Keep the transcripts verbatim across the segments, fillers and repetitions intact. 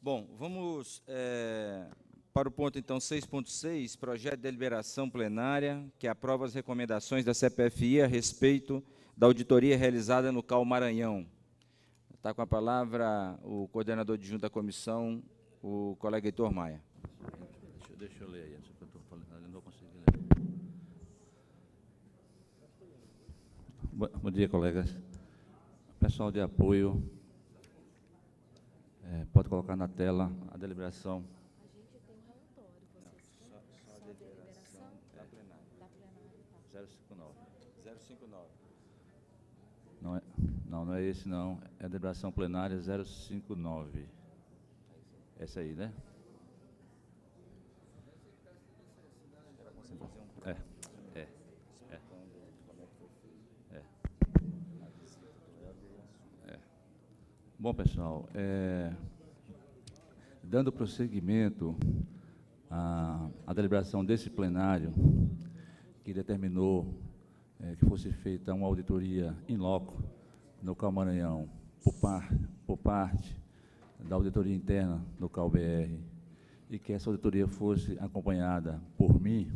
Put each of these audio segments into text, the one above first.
Bom, vamos é, para o ponto, então, seis ponto seis, projeto de deliberação plenária, que aprova as recomendações da C P F I a respeito da auditoria realizada no C A U Maranhão. Está com a palavra o coordenador adjunto da comissão, o colega Heitor Maia. Deixa, deixa eu ler aí, que eu tô falando, eu não vou conseguir ler. Bom, bom dia, colegas. Pessoal de apoio, é, pode colocar na tela a deliberação. A gente tem um relatório, vocês têm? Só, só a deliberação da plenária. da plenária, tá. zero cinco nove. zero cinco nove. Não é, não, não é esse, não. É a deliberação plenária zero cinco nove. Essa aí, né? É, é, é. É. É. Bom, pessoal, é, dando prosseguimento à, à deliberação desse plenário, que determinou é, que fosse feita uma auditoria in loco no C A U Maranhão, por, par, por parte da auditoria interna do C A U B R, e que essa auditoria fosse acompanhada por mim,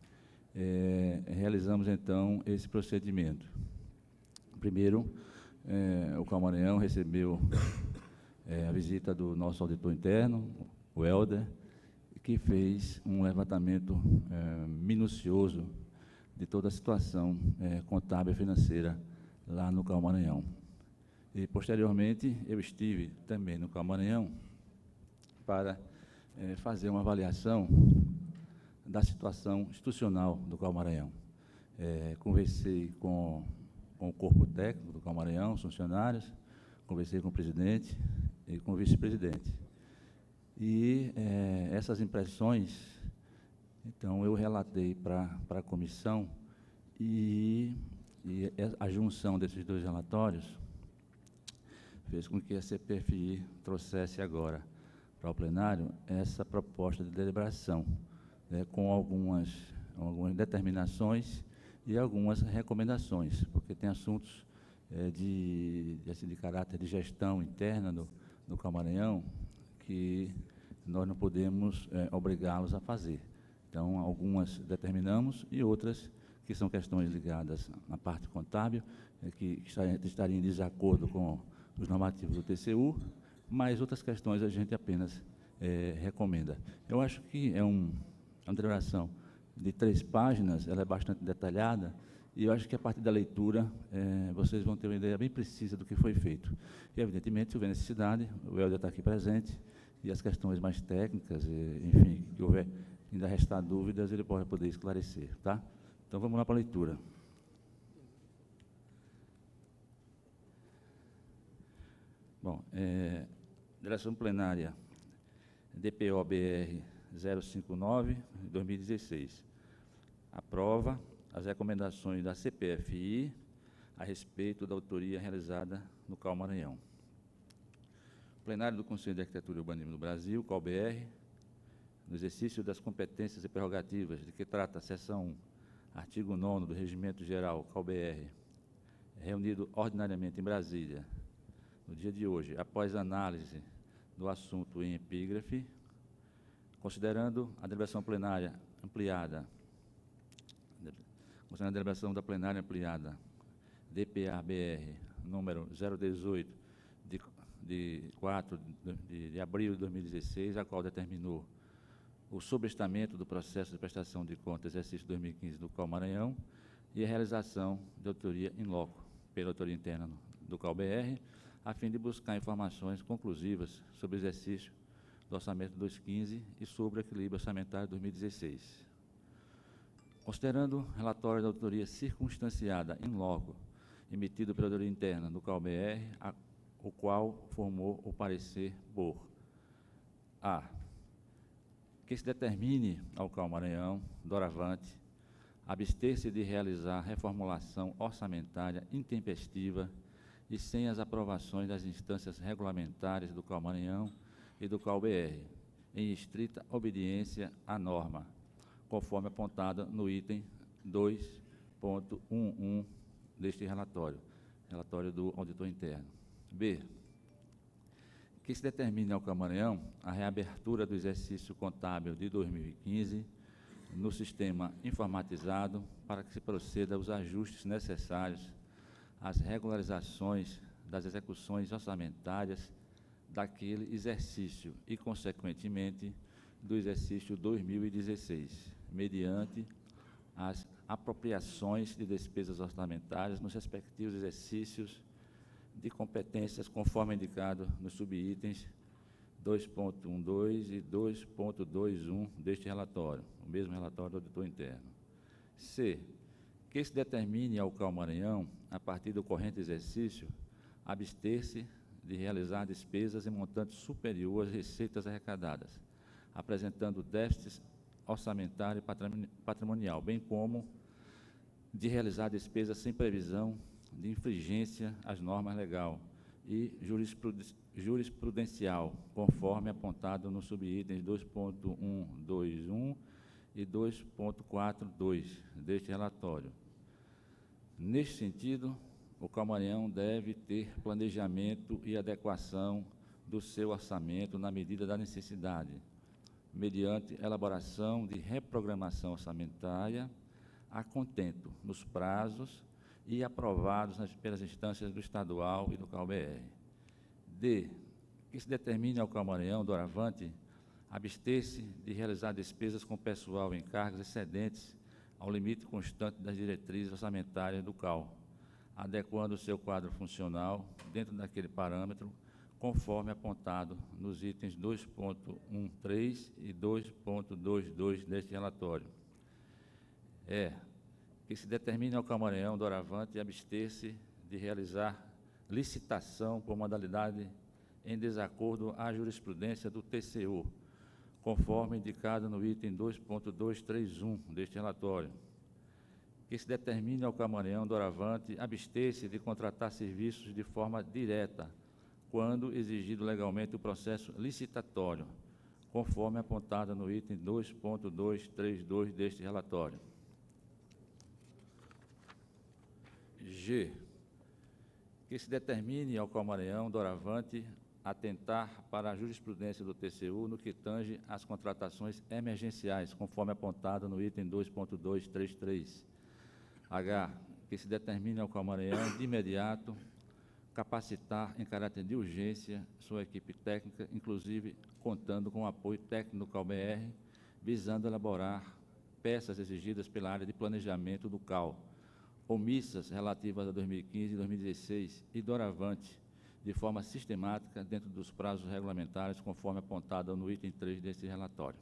é, realizamos, então, esse procedimento. Primeiro, é, o C A U Maranhão recebeu é, a visita do nosso auditor interno, o Helder, que fez um levantamento é, minucioso de toda a situação é, contábil e financeira lá no C A U Maranhão. E, posteriormente, eu estive também no C A U Maranhão para é, fazer uma avaliação da situação institucional do C A U Maranhão. É, conversei com, com o corpo técnico do C A U Maranhão, os funcionários, conversei com o presidente e com o vice-presidente. E é, essas impressões, então, eu relatei para para a comissão e, e a junção desses dois relatórios fez com que a C P F I trouxesse agora para o plenário essa proposta de deliberação, né, com algumas, algumas determinações e algumas recomendações, porque tem assuntos é, de, de, assim, de caráter de gestão interna do, do C A U Maranhão que nós não podemos é, obrigá-los a fazer. Então, algumas determinamos e outras que são questões ligadas à parte contábil, é, que estariam em desacordo com os normativos do T C U, mas outras questões a gente apenas é, recomenda. Eu acho que é um, uma deliberação de três páginas, ela é bastante detalhada, e eu acho que a partir da leitura é, vocês vão ter uma ideia bem precisa do que foi feito. E, evidentemente, se houver necessidade, o Helder está aqui presente, e as questões mais técnicas, e, enfim, que houver ainda restar dúvidas, ele pode poder esclarecer, tá? Então, vamos lá para a leitura. Bom, é, deliberação plenária D P O B R zero cinco nove, dois mil e dezesseis. Aprova as recomendações da C P F I a respeito da auditoria realizada no C A U Maranhão. Plenário do Conselho de Arquitetura e Urbanismo do Brasil, C A U B R, no exercício das competências e prerrogativas de que trata a seção um, artigo nono do Regimento Geral, C A U B R, reunido ordinariamente em Brasília, no dia de hoje, após análise do assunto em epígrafe, considerando a deliberação plenária ampliada, considerando a deliberação da plenária ampliada, D P A B R, número zero dezoito, de, de quatro de, de abril de dois mil e dezesseis, a qual determinou o sobrestamento do processo de prestação de contas exercício dois mil e quinze do C A U Maranhão e a realização de auditoria in loco pela auditoria interna do C A U B R, a fim de buscar informações conclusivas sobre o exercício do orçamento dois mil e quinze e sobre o equilíbrio orçamentário dois mil e dezesseis. Considerando o relatório da auditoria circunstanciada in loco, emitido pela auditoria interna do C A U B R, a, o qual formou o parecer por A. Que se determine ao C A U Maranhão, doravante, abster-se de realizar reformulação orçamentária intempestiva e sem as aprovações das instâncias regulamentares do C A U Maranhão e do C A U B R, em estrita obediência à norma, conforme apontada no item dois ponto onze deste relatório, relatório do auditor interno. B. que se determine ao CAL Maranhão a reabertura do exercício contábil de dois mil e quinze no sistema informatizado para que se proceda aos ajustes necessários às regularizações das execuções orçamentárias daquele exercício e, consequentemente, do exercício dois mil e dezesseis, mediante as apropriações de despesas orçamentárias nos respectivos exercícios de competências, conforme indicado nos subitens dois ponto doze e dois ponto vinte e um deste relatório, o mesmo relatório do auditor interno. C. Que se determine ao CAL Maranhão, a partir do corrente exercício, abster-se de realizar despesas em montante superior às receitas arrecadadas, apresentando déficit orçamentário e patrimonial, bem como de realizar despesas sem previsão de infringência às normas legal e jurisprudencial, conforme apontado nos subitens dois ponto cento e vinte e um e dois ponto quatrocentos e dois deste relatório. Neste sentido, o CAL Maranhão deve ter planejamento e adequação do seu orçamento na medida da necessidade, mediante elaboração de reprogramação orçamentária a contento, nos prazos e aprovados nas, pelas instâncias do estadual e do CAL B R. D. Que se determine ao CAL Maranhão, doravante, abster-se de realizar despesas com pessoal em cargos excedentes ao limite constante das diretrizes orçamentárias do CAL, adequando o seu quadro funcional dentro daquele parâmetro, conforme apontado nos itens dois ponto treze e dois ponto vinte e dois deste relatório. É que se determine ao CAL Maranhão, doravante, abster-se de realizar licitação por modalidade em desacordo à jurisprudência do T C U, conforme indicado no item dois ponto duzentos e trinta e um deste relatório. Que se determine ao CAL Maranhão, doravante, abster-se de contratar serviços de forma direta, quando exigido legalmente o processo licitatório, conforme apontado no item dois ponto duzentos e trinta e dois deste relatório. G. Que se determine ao CAL Maranhão, doravante, atentar para a jurisprudência do T C U no que tange às contratações emergenciais, conforme apontado no item dois ponto duzentos e trinta e três. H. Que se determine ao CAL Maranhão, de imediato, capacitar em caráter de urgência sua equipe técnica, inclusive contando com o apoio técnico do CAL B R, visando elaborar peças exigidas pela área de planejamento do CAL, omissas relativas a dois mil e quinze e dois mil e dezesseis e doravante, de forma sistemática dentro dos prazos regulamentares, conforme apontado no item três deste relatório.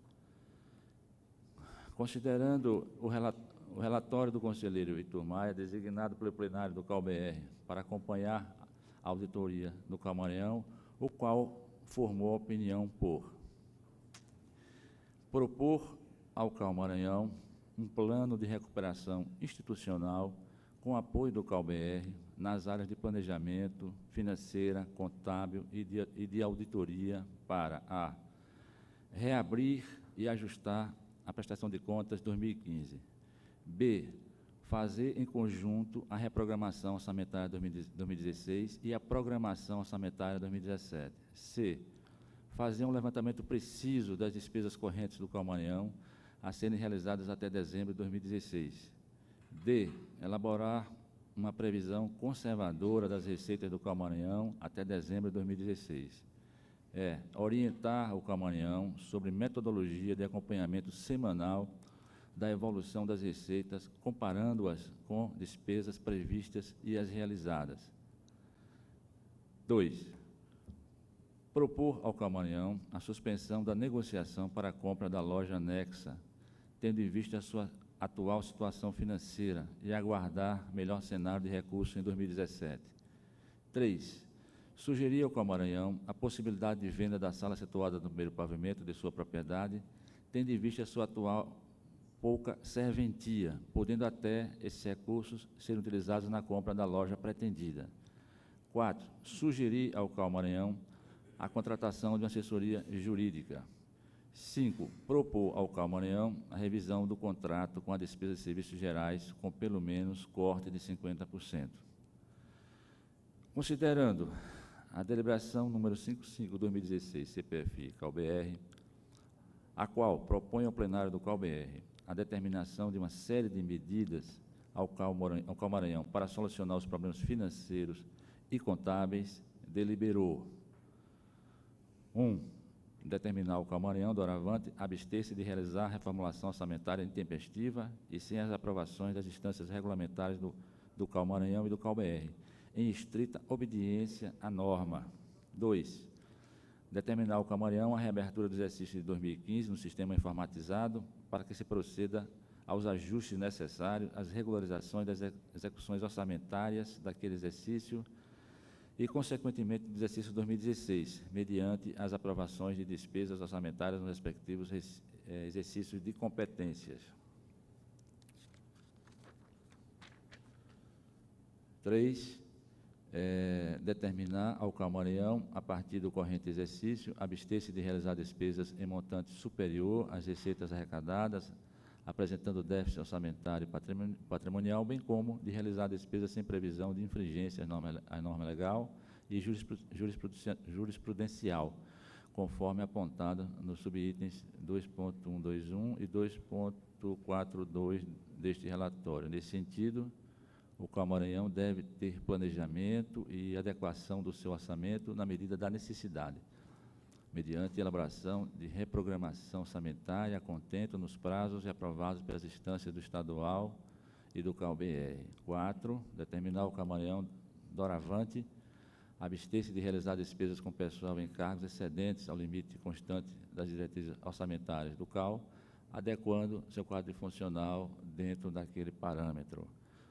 Considerando o, relat o relatório do conselheiro Heitor Maia, designado pelo plenário do CAL B R para acompanhar a auditoria do CAL Maranhão, o qual formou a opinião por propor ao CAL Maranhão um plano de recuperação institucional com apoio do CAL B R nas áreas de planejamento, financeira, contábil e de, e de auditoria para a reabrir e ajustar a prestação de contas dois mil e quinze. B. Fazer em conjunto a reprogramação orçamentária dois mil e dezesseis e a programação orçamentária dois mil e dezessete. C. Fazer um levantamento preciso das despesas correntes do CAL Maranhão a serem realizadas até dezembro de dois mil e dezesseis. D. Elaborar uma previsão conservadora das receitas do CAL Maranhão até dezembro de dois mil e dezesseis. É. Orientar o CAL Maranhão sobre metodologia de acompanhamento semanal da evolução das receitas, comparando-as com despesas previstas e as realizadas. dois. Propor ao CAL Maranhão a suspensão da negociação para a compra da loja anexa, tendo em vista a sua atual situação financeira e aguardar melhor cenário de recursos em dois mil e dezessete. três. Sugerir ao CAL Maranhão a possibilidade de venda da sala situada no primeiro pavimento de sua propriedade, tendo em vista a sua atual pouca serventia, podendo até esses recursos serem utilizados na compra da loja pretendida. quatro. Sugerir ao CAL Maranhão a contratação de uma assessoria jurídica. cinco. Propor ao CAL Maranhão a revisão do contrato com a despesa de serviços gerais com pelo menos corte de cinquenta por cento. Considerando a deliberação número cinquenta e cinco, dois mil e dezesseis, C P F I, C A U B R, a qual propõe ao plenário do C A U B R a determinação de uma série de medidas ao C A U Maranhão, ao C A U Maranhão para solucionar os problemas financeiros e contábeis, deliberou: um. Determinar o C A U Maranhão, doravante, abster-se de realizar reformulação orçamentária intempestiva e sem as aprovações das instâncias regulamentares do, do C A U Maranhão e do C A U B R, em estrita obediência à norma. dois. Determinar o C A U Maranhão a reabertura do exercício de dois mil e quinze no sistema informatizado para que se proceda aos ajustes necessários, às regularizações das execuções orçamentárias daquele exercício e, consequentemente, do exercício dois mil e dezesseis, mediante as aprovações de despesas orçamentárias nos respectivos exercícios de competências. três. É, determinar ao C A U Maranhão, a partir do corrente exercício, abster-se de realizar despesas em montante superior às receitas arrecadadas, apresentando déficit orçamentário e patrimonial, bem como de realizar despesas sem previsão de infringência à norma, à norma legal e jurisprudencial, conforme apontado nos subitens dois ponto cento e vinte e um e dois ponto quarenta e dois deste relatório. Nesse sentido, o C A U Maranhão deve ter planejamento e adequação do seu orçamento na medida da necessidade, mediante elaboração de reprogramação orçamentária a contento nos prazos aprovados pelas instâncias do estadual e do C A U B R. quatro. Determinar o C A U Maranhão, doravante, abster-se de realizar despesas com pessoal em cargos excedentes ao limite constante das diretrizes orçamentárias do C A U, adequando seu quadro funcional dentro daquele parâmetro.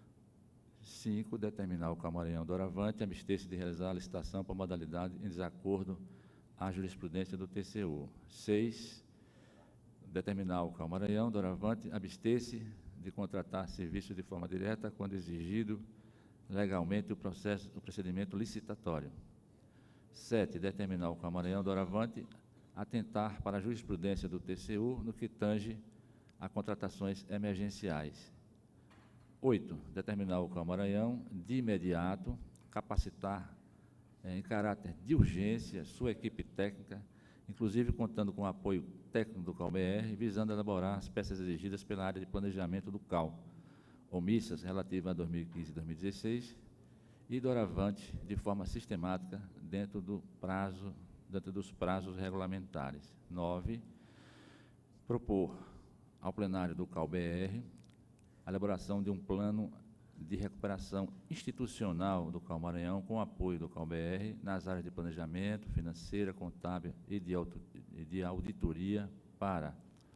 cinco. Determinar o C A U Maranhão, doravante, abster-se de realizar a licitação por modalidade em desacordo à jurisprudência do T C U. seis. Determinar o C A U Maranhão, doravante, abster-se de contratar serviço de forma direta quando exigido legalmente o, processo, o procedimento licitatório. sete. Determinar o C A U Maranhão, doravante, atentar para a jurisprudência do T C U no que tange a contratações emergenciais. oito. Determinar o C A U Maranhão, de imediato, capacitar eh, em caráter de urgência sua equipe técnica, inclusive contando com o apoio técnico do C A U B R, visando elaborar as peças exigidas pela área de planejamento do C A U, omissas relativas a dois mil e quinze e dois mil e dezesseis, e doravante, de forma sistemática, dentro do prazo, dentro dos prazos regulamentares. nove. Propor ao plenário do C A U B R a elaboração de um plano de recuperação institucional do C A U Maranhão com apoio do C A U B R nas áreas de planejamento, financeira, contábil e de, auto, de auditoria para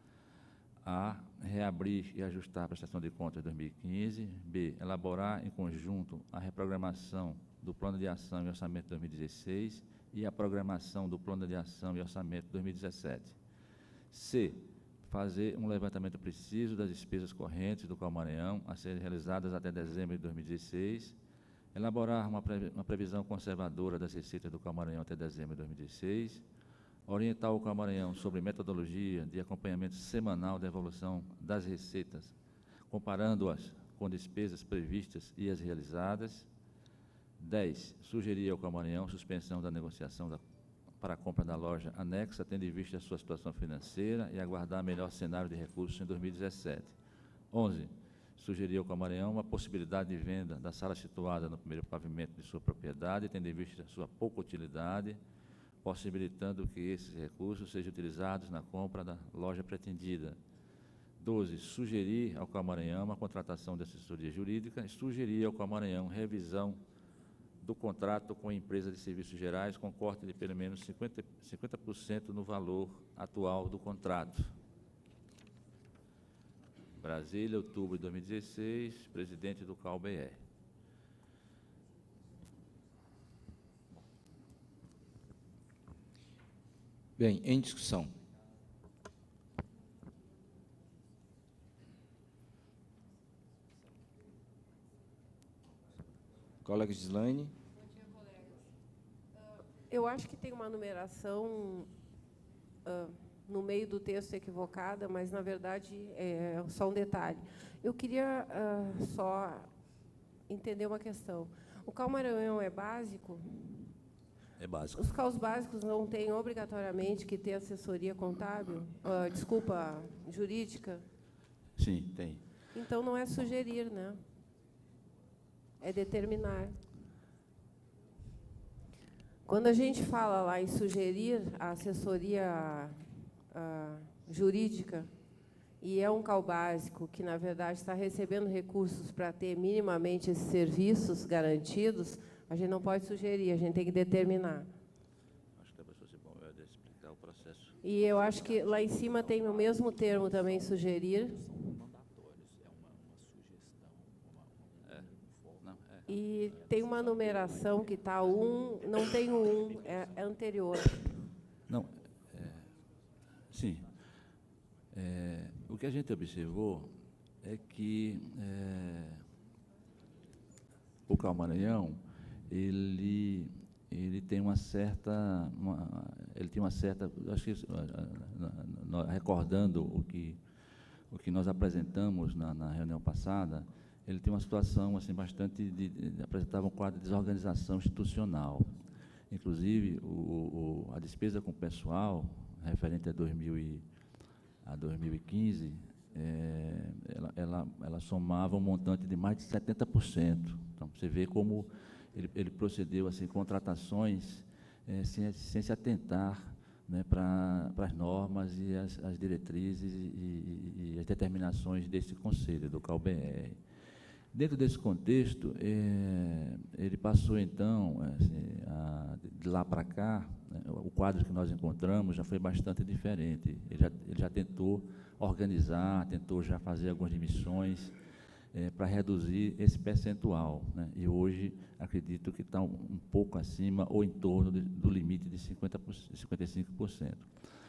a. Reabrir e ajustar a prestação de contas de dois mil e quinze, b. Elaborar em conjunto a reprogramação do Plano de Ação e Orçamento de dois mil e dezesseis e a programação do Plano de Ação e Orçamento de dois mil e dezessete. c. Fazer um levantamento preciso das despesas correntes do C A U Maranhão a serem realizadas até dezembro de dois mil e dezesseis, elaborar uma, previ uma previsão conservadora das receitas do C A U Maranhão até dezembro de dois mil e dezesseis, orientar o C A U Maranhão sobre metodologia de acompanhamento semanal da evolução das receitas, comparando-as com despesas previstas e as realizadas. dez. Sugerir ao C A U Maranhão suspensão da negociação da para a compra da loja anexa, tendo em vista a sua situação financeira e aguardar melhor cenário de recursos em dois mil e dezessete. onze. Sugerir ao C A U Maranhão uma possibilidade de venda da sala situada no primeiro pavimento de sua propriedade, tendo em vista a sua pouca utilidade, possibilitando que esses recursos sejam utilizados na compra da loja pretendida. doze. Sugerir ao C A U Maranhão a contratação de assessoria jurídica e sugerir ao C A U Maranhão revisão do contrato com a empresa de serviços gerais com corte de pelo menos cinquenta por cento no valor atual do contrato. Brasília, outubro de dois mil e dezesseis, presidente do C A U B R. Bem, em discussão. Colega Gislaine. Bom dia, colegas. Uh, eu acho que tem uma numeração uh, no meio do texto equivocada, mas, na verdade, é só um detalhe. Eu queria uh, só entender uma questão. O C A U Maranhão é básico? É básico. Os CAUs básicos não têm obrigatoriamente que ter assessoria contábil, uh, desculpa, jurídica? Sim, tem. Então, não é sugerir, né? É determinar. Quando a gente fala lá em sugerir a assessoria uh, jurídica, e é um CAU básico que, na verdade, está recebendo recursos para ter minimamente esses serviços garantidos, a gente não pode sugerir, a gente tem que determinar. Acho que depois fosse bom eu explicar o processo. E eu acho que lá em cima tem o mesmo termo também, sugerir. E tem uma numeração que está um, não tem o um, é, é anterior. Não, é, sim. É, o que a gente observou é que é, o CAU Maranhão, ele, ele tem uma certa, uma, ele tem uma certa, acho que recordando o que, o que nós apresentamos na, na reunião passada, ele tem uma situação assim bastante de, de apresentava um quadro de desorganização institucional. Inclusive, o, o, a despesa com o pessoal referente a dois mil e a dois mil e quinze, é, ela, ela, ela somava um montante de mais de setenta por cento. Então, você vê como ele, ele procedeu assim contratações é, sem, sem se atentar, né, para as normas e as, as diretrizes e, e, e as determinações desse conselho, do CAU B R. Dentro desse contexto, é, ele passou, então, assim, a, de lá para cá, né, o quadro que nós encontramos já foi bastante diferente. Ele já, ele já tentou organizar, tentou já fazer algumas demissões é, para reduzir esse percentual, né, e hoje acredito que está um, um pouco acima ou em torno de, do limite de cinquenta por cento, cinquenta e cinco por cento.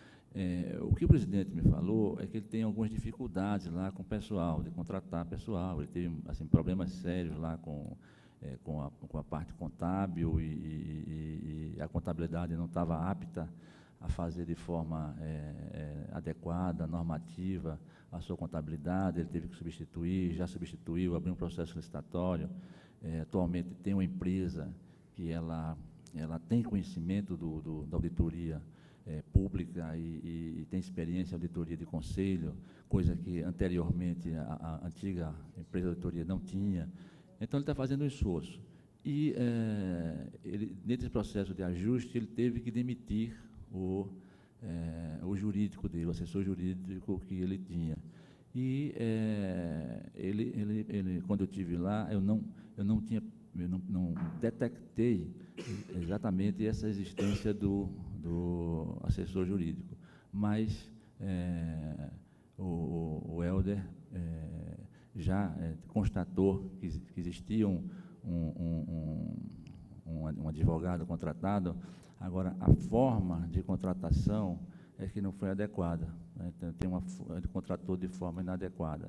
É, o que o presidente me falou é que ele tem algumas dificuldades lá com o pessoal, de contratar pessoal. Ele teve assim, problemas sérios lá com, é, com, a, com a parte contábil e, e, e a contabilidade não estava apta a fazer de forma é, é, adequada, normativa, a sua contabilidade. Ele teve que substituir, já substituiu, abriu um processo licitatório. É, atualmente tem uma empresa que ela, ela tem conhecimento do, do, da auditoria É, pública e, e, e tem experiência em auditoria de conselho, coisa que anteriormente a, a antiga empresa de auditoria não tinha. Então, ele está fazendo um esforço. E, é, ele, nesse processo de ajuste, ele teve que demitir o, é, o jurídico dele, o assessor jurídico que ele tinha. E, é, ele, ele, ele, quando eu estive lá, eu não, eu não tinha, eu não, não detectei exatamente essa existência do do assessor jurídico, mas é, o, o Helder é, já é, constatou que, que existia um, um, um, um, um advogado contratado. Agora, a forma de contratação é que não foi adequada, né? Então, tem uma, ele contratou de forma inadequada.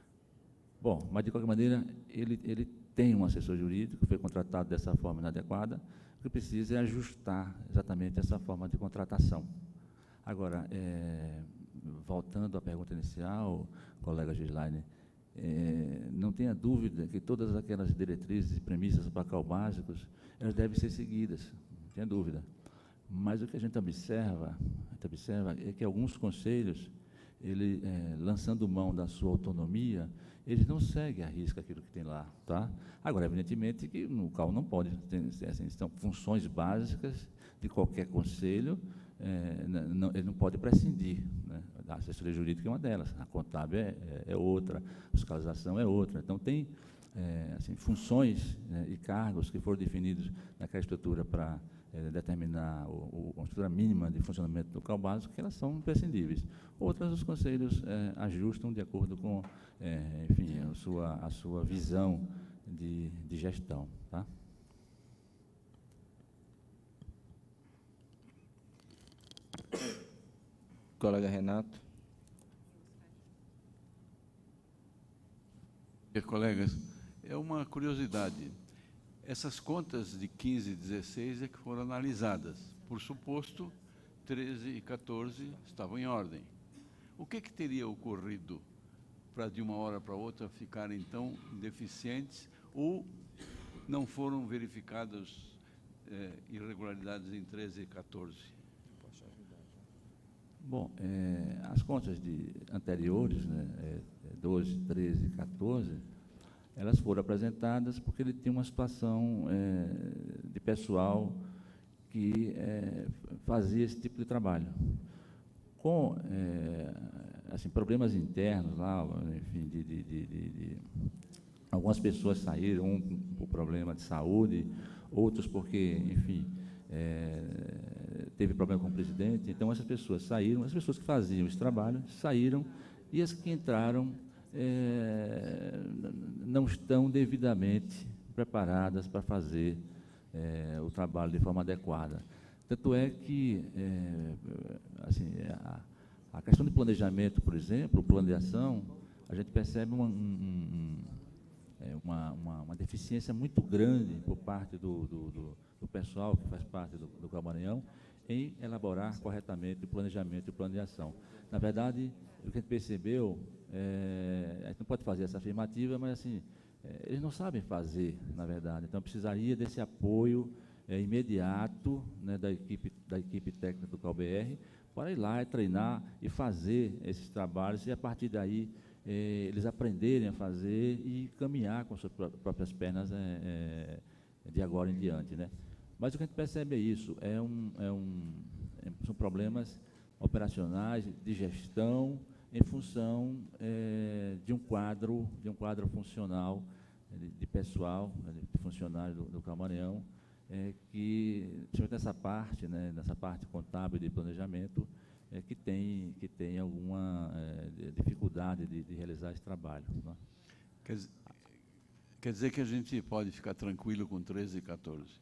Bom, mas, de qualquer maneira, ele, ele tem um assessor jurídico, foi contratado dessa forma inadequada. O que precisa é ajustar exatamente essa forma de contratação. Agora, é, voltando à pergunta inicial, colega Gislaine, é, não tenha dúvida que todas aquelas diretrizes e premissas para CAU básicos, elas devem ser seguidas, não tenha dúvida. Mas o que a gente observa, a gente observa é que alguns conselhos, ele, é, lançando mão da sua autonomia, eles não seguem à risca aquilo que tem lá, tá? Agora, evidentemente que no CAU não pode, tem, assim, são funções básicas de qualquer conselho, é, não, ele não pode prescindir, né? A assessoria jurídica é uma delas, a contábil é, é, é outra, a fiscalização é outra. Então, tem é, assim, funções, né, e cargos que foram definidos naquela estrutura para é, determinar o, o, a estrutura mínima de funcionamento do CAU básico, que elas são imprescindíveis. Outras, os conselhos é, ajustam de acordo com, é, enfim, a sua, a sua visão de, de gestão. Tá? Colega Renato. Colegas, é uma curiosidade. Essas contas de quinze e dezesseis é que foram analisadas. Por suposto, treze e quatorze estavam em ordem. O que, que teria ocorrido para, de uma hora para outra, ficarem tão deficientes ou não foram verificados eh, irregularidades em treze e quatorze? Bom, é, as contas de, anteriores, né, é, doze, treze e quatorze, elas foram apresentadas porque ele tinha uma situação é, de pessoal que é, fazia esse tipo de trabalho. Com é, assim, problemas internos lá, enfim, de, de, de, de, de algumas pessoas saíram, um por problema de saúde, outros porque, enfim, é, teve problema com o presidente. Então, essas pessoas saíram, as pessoas que faziam esse trabalho saíram, e as que entraram é, não estão devidamente preparadas para fazer é, o trabalho de forma adequada. Tanto é que, é, assim, a, a questão de planejamento, por exemplo, o plano de ação, a gente percebe uma, um, um, uma, uma, uma deficiência muito grande por parte do, do, do, do pessoal que faz parte do, do CAU Maranhão em elaborar corretamente o planejamento e o plano de ação. Na verdade, o que a gente percebeu, é, a gente não pode fazer essa afirmativa, mas assim, é, eles não sabem fazer, na verdade. Então, precisaria desse apoio é, imediato, né, da equipe, da equipe técnica do CAU B R, para ir lá e treinar e fazer esses trabalhos, e a partir daí eh, eles aprenderem a fazer e caminhar com suas próprias pernas eh, eh, de agora em diante, né? Mas o que a gente percebe é isso, é um, é um, é, são problemas operacionais, de gestão, em função eh, de um quadro, de um quadro funcional, de, de pessoal, né, de funcionários do, do CAU Maranhão, É, que, principalmente nessa parte, né, nessa parte contábil de planejamento, é, que tem, que tem alguma é, dificuldade de, de realizar esse trabalho. Né? Quer, quer dizer que a gente pode ficar tranquilo com treze e quatorze?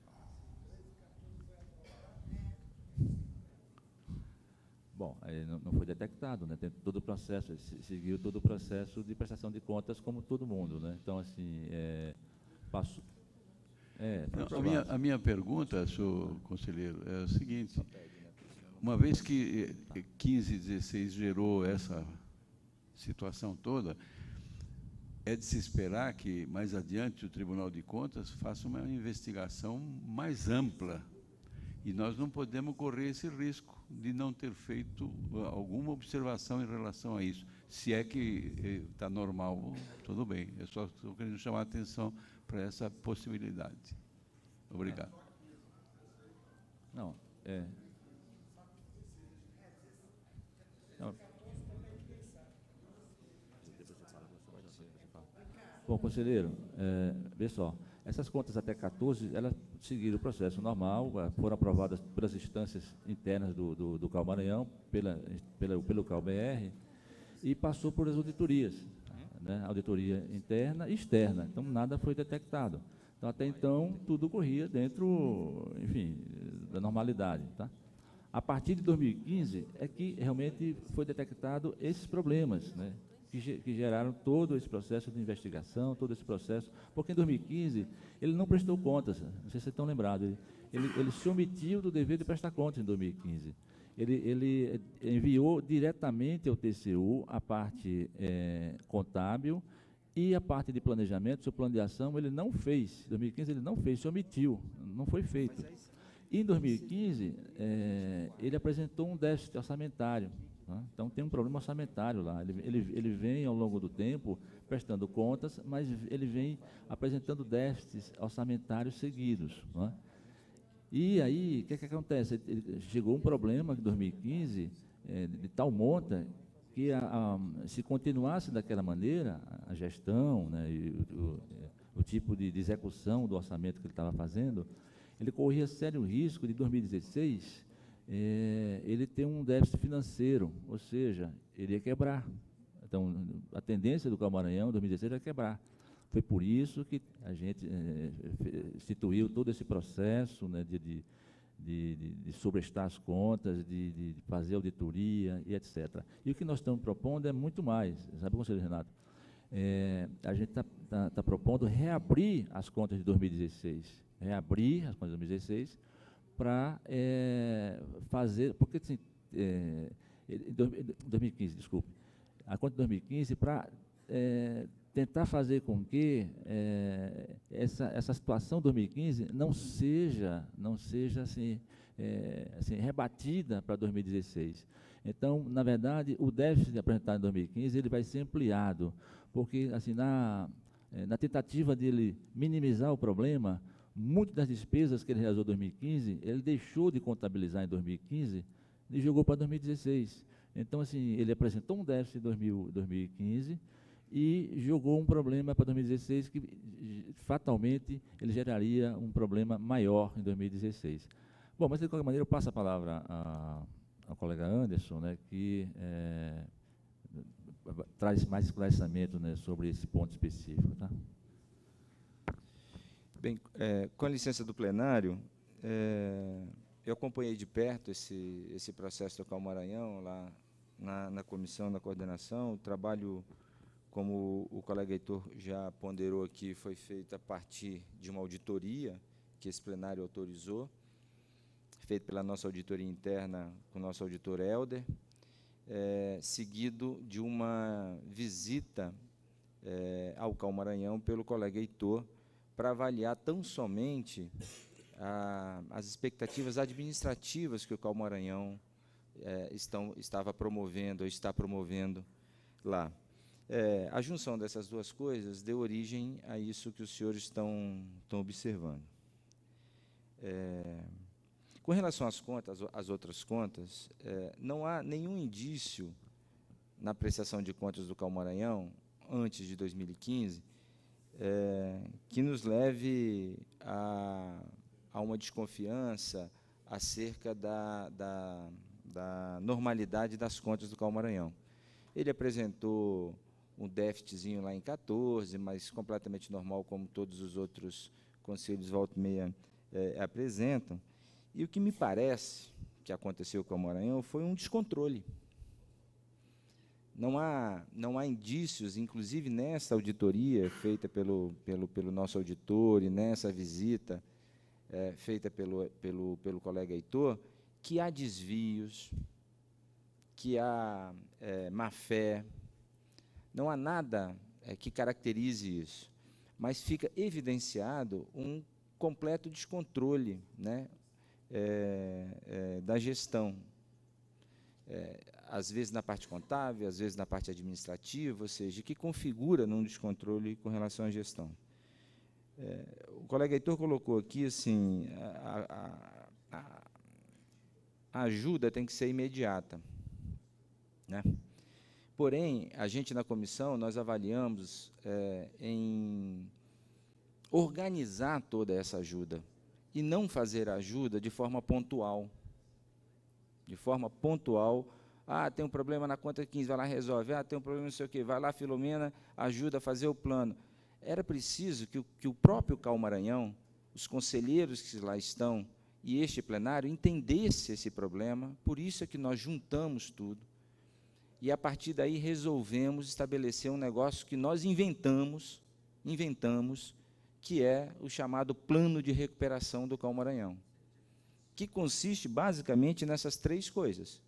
Bom, aí não, não foi detectado, né? Tem todo o processo, seguiu todo o processo de prestação de contas como todo mundo, né? Então, assim, é, passou... É, Não, a, minha, a minha pergunta, senhor conselheiro, é a seguinte: uma vez que quinze e dezesseis gerou essa situação toda, é de se esperar que, mais adiante, o Tribunal de Contas faça uma investigação mais ampla, e nós não podemos correr esse risco de não ter feito alguma observação em relação a isso. Se é que está normal, tudo bem. Eu só estou querendo chamar a atenção para essa possibilidade. Obrigado. Não, é... Não. Bom, conselheiro, é, vê só, essas contas até quatorze, elas seguiram o processo normal, foram aprovadas pelas instâncias internas do, do, do CAU Maranhão, pela, pela, pelo CAU B R, e passou por as auditorias, né, auditoria interna e externa, então nada foi detectado. Então, até então, tudo corria dentro, enfim, da normalidade. Tá? A partir de dois mil e quinze é que realmente foi detectado esses problemas, né, que, que geraram todo esse processo de investigação, todo esse processo, porque em dois mil e quinze ele não prestou contas, não sei se vocês estão lembrados, ele, ele, ele se omitiu do dever de prestar contas em dois mil e quinze. Ele, ele enviou diretamente ao T C U a parte é, contábil e a parte de planejamento, seu plano de ação, ele não fez. Em dois mil e quinze ele não fez, se omitiu, não foi feito. E em dois mil e quinze, é, ele apresentou um déficit orçamentário. Né? Então, tem um problema orçamentário lá. Ele, ele, ele vem, ao longo do tempo, prestando contas, mas ele vem apresentando déficits orçamentários seguidos. Né? E aí, o que, que acontece? Ele, chegou um problema em dois mil e quinze, é, de, de tal monta, que a, a, se continuasse daquela maneira, a gestão, né, e o, o, o tipo de, de execução do orçamento que ele estava fazendo, ele corria sério risco de dois mil e dezesseis, é, ele ter um déficit financeiro, ou seja, ele ia quebrar. Então, a tendência do CAU Maranhão em dois mil e dezesseis era quebrar. Foi por isso que a gente é, instituiu todo esse processo, né, de, de, de, de sobrestar as contas, de, de fazer auditoria e etcétera. E o que nós estamos propondo é muito mais, sabe, conselheiro Renato? É, a gente está tá, tá propondo reabrir as contas de dois mil e dezesseis, reabrir as contas de dois mil e dezesseis para é, fazer, porque assim, é, em dois mil e quinze, desculpe, a conta de dois mil e quinze para é, tentar fazer com que é, essa, essa situação de dois mil e quinze não seja, não seja assim, é, assim, rebatida para dois mil e dezesseis. Então, na verdade, o déficit apresentado em dois mil e quinze ele vai ser ampliado, porque assim, na, na tentativa dele minimizar o problema, muitas das despesas que ele realizou em dois mil e quinze, ele deixou de contabilizar em dois mil e quinze e jogou para dois mil e dezesseis. Então, assim, ele apresentou um déficit em dois mil e quinze e jogou um problema para dois mil e dezesseis que, fatalmente, ele geraria um problema maior em dois mil e dezesseis. Bom, mas, de qualquer maneira, eu passo a palavra a, ao colega Anderson, né, que é, traz mais esclarecimento, né, sobre esse ponto específico. Tá? Bem, é, com a licença do plenário, é, eu acompanhei de perto esse, esse processo do Cal Maranhão, lá na, na comissão, na coordenação. O trabalho, como o colega Heitor já ponderou aqui, foi feito a partir de uma auditoria que esse plenário autorizou, feito pela nossa auditoria interna com o nosso auditor Helder, é, seguido de uma visita é, ao Cal Maranhão pelo colega Heitor, para avaliar tão somente a, as expectativas administrativas que o Cal Maranhão é, estão, estava promovendo, ou está promovendo lá. É, a junção dessas duas coisas deu origem a isso que os senhores estão, estão observando. É, com relação às contas, às outras contas, é, não há nenhum indício na prestação de contas do Cal Maranhão, antes de dois mil e quinze, É, que nos leve a, a uma desconfiança acerca da, da, da normalidade das contas do Cal Maranhão. Ele apresentou um déficitzinho lá em quatorze, mas completamente normal, como todos os outros conselhos volta e meia é, apresentam. E o que me parece que aconteceu com o Maranhão foi um descontrole. Não há, não há indícios, inclusive nessa auditoria feita pelo, pelo, pelo nosso auditor e nessa visita é, feita pelo, pelo, pelo colega Heitor, que há desvios, que há é, má-fé. Não há nada é, que caracterize isso, mas fica evidenciado um completo descontrole, né, é, é, da gestão. É, às vezes na parte contábil, às vezes na parte administrativa, ou seja, que configura num descontrole com relação à gestão. É, o colega Heitor colocou aqui, assim, a, a, a, a ajuda tem que ser imediata, né? Porém, a gente na comissão, nós avaliamos é, em organizar toda essa ajuda e não fazer a ajuda de forma pontual, de forma pontual. Ah, tem um problema na conta quinze, vai lá, resolve. Ah, tem um problema não sei o quê, vai lá, Filomena, ajuda a fazer o plano. Era preciso que o, que o próprio Cal Maranhão, os conselheiros que lá estão, e este plenário, entendesse esse problema, por isso é que nós juntamos tudo, e, a partir daí, resolvemos estabelecer um negócio que nós inventamos, inventamos, que é o chamado Plano de Recuperação do Cal Maranhão, que consiste, basicamente, nessas três coisas.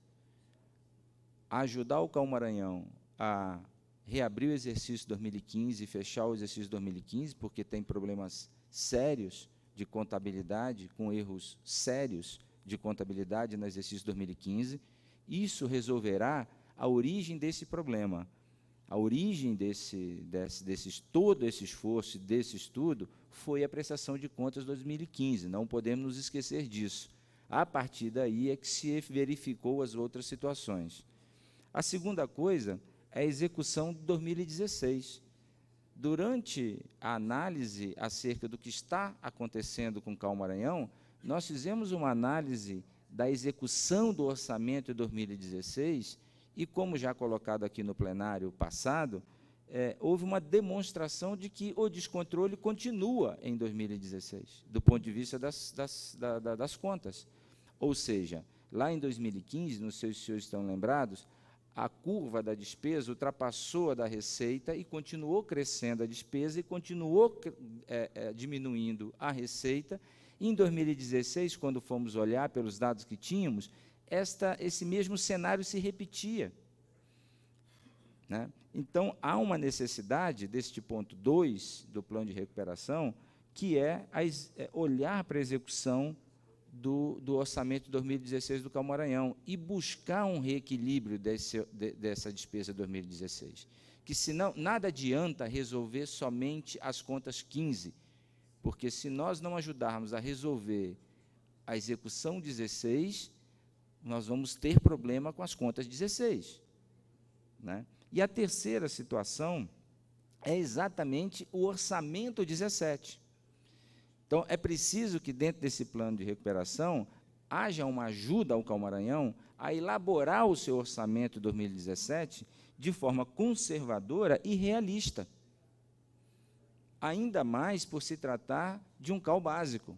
Ajudar o Cal Maranhão a reabrir o exercício dois mil e quinze e fechar o exercício dois mil e quinze, porque tem problemas sérios de contabilidade, com erros sérios de contabilidade no exercício dois mil e quinze. Isso resolverá a origem desse problema. A origem desse, desse, desse, todo esse esforço, desse estudo, foi a prestação de contas dois mil e quinze, não podemos nos esquecer disso. A partir daí é que se verificou as outras situações. A segunda coisa é a execução de dois mil e dezesseis. Durante a análise acerca do que está acontecendo com o Cal Maranhão, nós fizemos uma análise da execução do orçamento de dois mil e dezesseis e, como já colocado aqui no plenário passado, é, houve uma demonstração de que o descontrole continua em dois mil e dezesseis, do ponto de vista das, das, da, da, das contas. Ou seja, lá em dois mil e quinze, não sei se os senhores estão lembrados, a curva da despesa ultrapassou a da receita e continuou crescendo a despesa e continuou é, é, diminuindo a receita. Em dois mil e dezesseis, quando fomos olhar pelos dados que tínhamos, esta, esse mesmo cenário se repetia. né? Então, há uma necessidade deste ponto dois do plano de recuperação, que é, a, é olhar para a execução do, do orçamento de dois mil e dezesseis do CAU Maranhão e buscar um reequilíbrio desse, de, dessa despesa de dois mil e dezesseis. Que, senão, nada adianta resolver somente as contas quinze, porque, se nós não ajudarmos a resolver a execução dezesseis, nós vamos ter problema com as contas dezesseis, né? E a terceira situação é exatamente o orçamento dezessete. Então, é preciso que, dentro desse plano de recuperação, haja uma ajuda ao CAU Maranhão a elaborar o seu orçamento de dois mil e dezessete de forma conservadora e realista, ainda mais por se tratar de um CAU básico,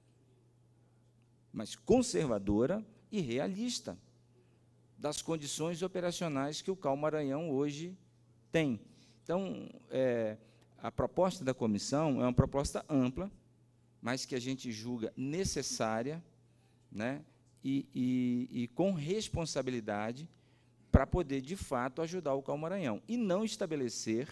mas conservadora e realista, das condições operacionais que o CAU Maranhão hoje tem. Então, é, a proposta da comissão é uma proposta ampla, mas que a gente julga necessária, né, e, e, e com responsabilidade para poder, de fato, ajudar o CAU Maranhão, e não estabelecer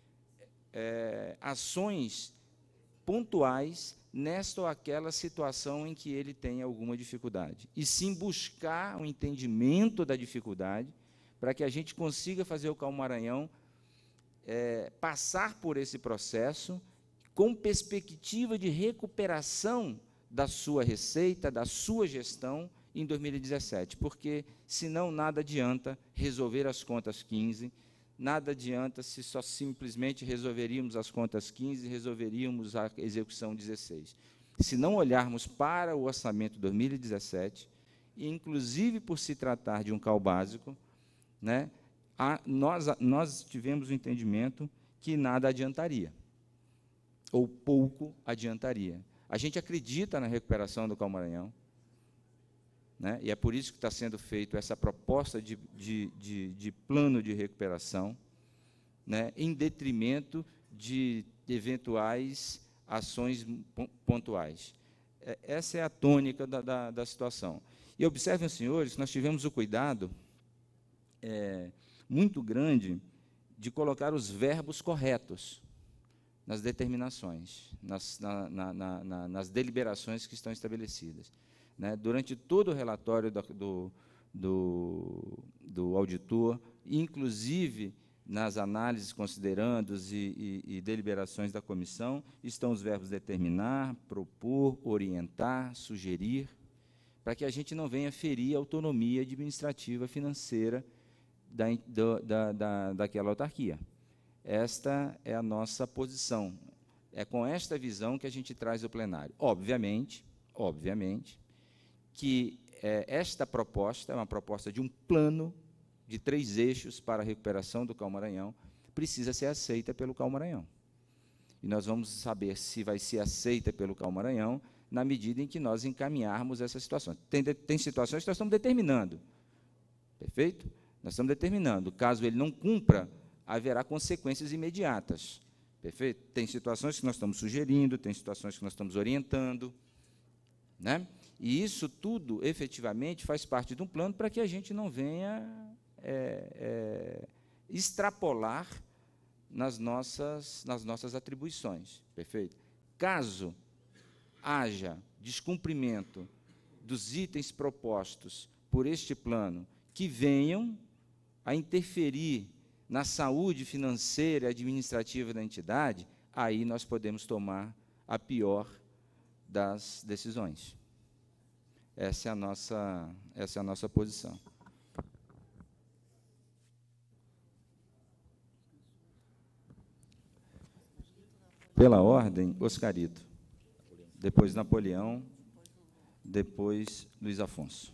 é, ações pontuais nesta ou aquela situação em que ele tem alguma dificuldade, e sim buscar um entendimento da dificuldade, para que a gente consiga fazer o CAU Maranhão é, passar por esse processo com perspectiva de recuperação da sua receita, da sua gestão em dois mil e dezessete, porque, senão, nada adianta resolver as contas quinze, nada adianta se só simplesmente resolveríamos as contas quinze e resolveríamos a execução dezesseis. Se não olharmos para o orçamento de dois mil e dezessete, e inclusive por se tratar de um CAU básico, né, a, nós, nós tivemos o entendimento que nada adiantaria, ou pouco adiantaria. A gente acredita na recuperação do CAU Maranhão, né, e é por isso que está sendo feita essa proposta de, de, de, de plano de recuperação, né, em detrimento de eventuais ações pontuais. Essa é a tônica da, da, da situação. E observem, senhores, que nós tivemos o cuidado é, muito grande de colocar os verbos corretos nas determinações, nas, na, na, na, nas deliberações que estão estabelecidas. Né, durante todo o relatório do, do, do, do auditor, inclusive nas análises, considerandos e, e, e deliberações da comissão, estão os verbos determinar, propor, orientar, sugerir, para que a gente não venha ferir a autonomia administrativa financeira da, da, da, daquela autarquia. Esta é a nossa posição. É com esta visão que a gente traz o plenário. Obviamente, obviamente, que é, esta proposta é uma proposta de um plano de três eixos para a recuperação do CAU Maranhão, precisa ser aceita pelo CAU Maranhão. E nós vamos saber se vai ser aceita pelo CAU Maranhão na medida em que nós encaminharmos essa situação. Tem, tem situações que nós estamos determinando, perfeito? Nós estamos determinando. Caso ele não cumpra, haverá consequências imediatas, perfeito? Tem situações que nós estamos sugerindo, tem situações que nós estamos orientando, né? E isso tudo, efetivamente, faz parte de um plano para que a gente não venha é, é, extrapolar nas nossas, nas nossas atribuições, perfeito? Caso haja descumprimento dos itens propostos por este plano que venham a interferir na saúde financeira e administrativa da entidade, aí nós podemos tomar a pior das decisões. Essa é a nossa, essa é a nossa posição. Pela ordem, Oscarito. Depois Napoleão, depois Luiz Afonso.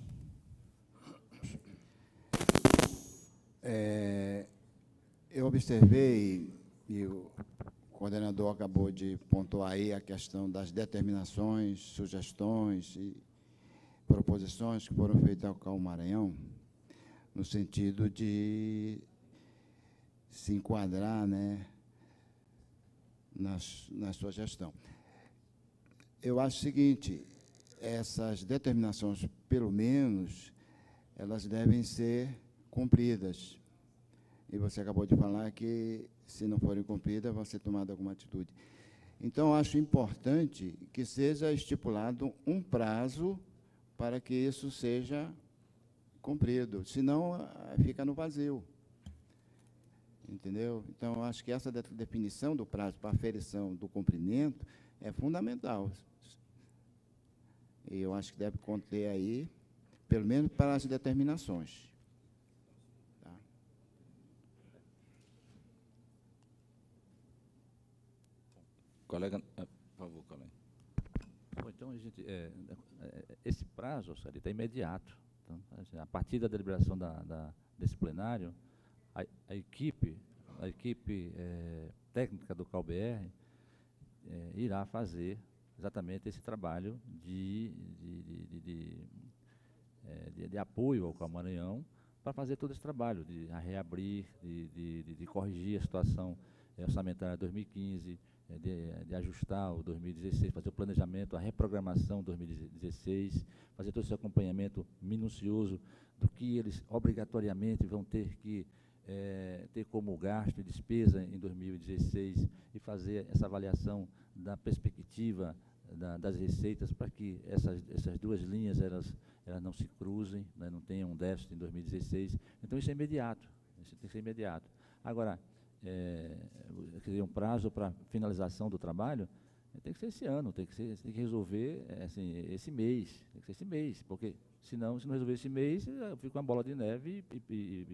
É, eu observei, e o coordenador acabou de pontuar aí a questão das determinações, sugestões e proposições que foram feitas ao CAU Maranhão, no sentido de se enquadrar, né, na, na sua gestão. Eu acho o seguinte, essas determinações, pelo menos, elas devem ser cumpridas. e você acabou de falar que, se não forem cumpridas, vai ser tomada alguma atitude. Então, acho importante que seja estipulado um prazo para que isso seja cumprido, senão fica no vazio. Entendeu? Então, acho que essa definição do prazo para aferição do cumprimento é fundamental. E eu acho que deve conter aí, pelo menos para as determinações. Tá? Colega, por favor, colega. Bom, então, a gente, é, é, esse prazo, Sarita, é imediato. Então, a partir da deliberação da, da, desse plenário, a, a equipe, a equipe é, técnica do C A U B R é, irá fazer exatamente esse trabalho de, de, de, de, de, é, de, de apoio ao C A U Maranhão para fazer todo esse trabalho, de reabrir, de, de, de, de corrigir a situação orçamentária de dois mil e quinze, De, de ajustar o dois mil e dezesseis, fazer o planejamento, a reprogramação dois mil e dezesseis, fazer todo esse acompanhamento minucioso do que eles obrigatoriamente vão ter que é, ter como gasto e despesa em dois mil e dezesseis e fazer essa avaliação da perspectiva da, das receitas para que essas, essas duas linhas elas, elas não se cruzem, né, não tenham um déficit em dois mil e dezesseis. Então, isso é imediato, isso tem que ser imediato. Agora, É, um prazo para finalização do trabalho, tem que ser esse ano, tem que, ser, tem que resolver é, assim, esse mês, tem que ser esse mês, porque senão, se não resolver esse mês, fica uma bola de neve e... e, e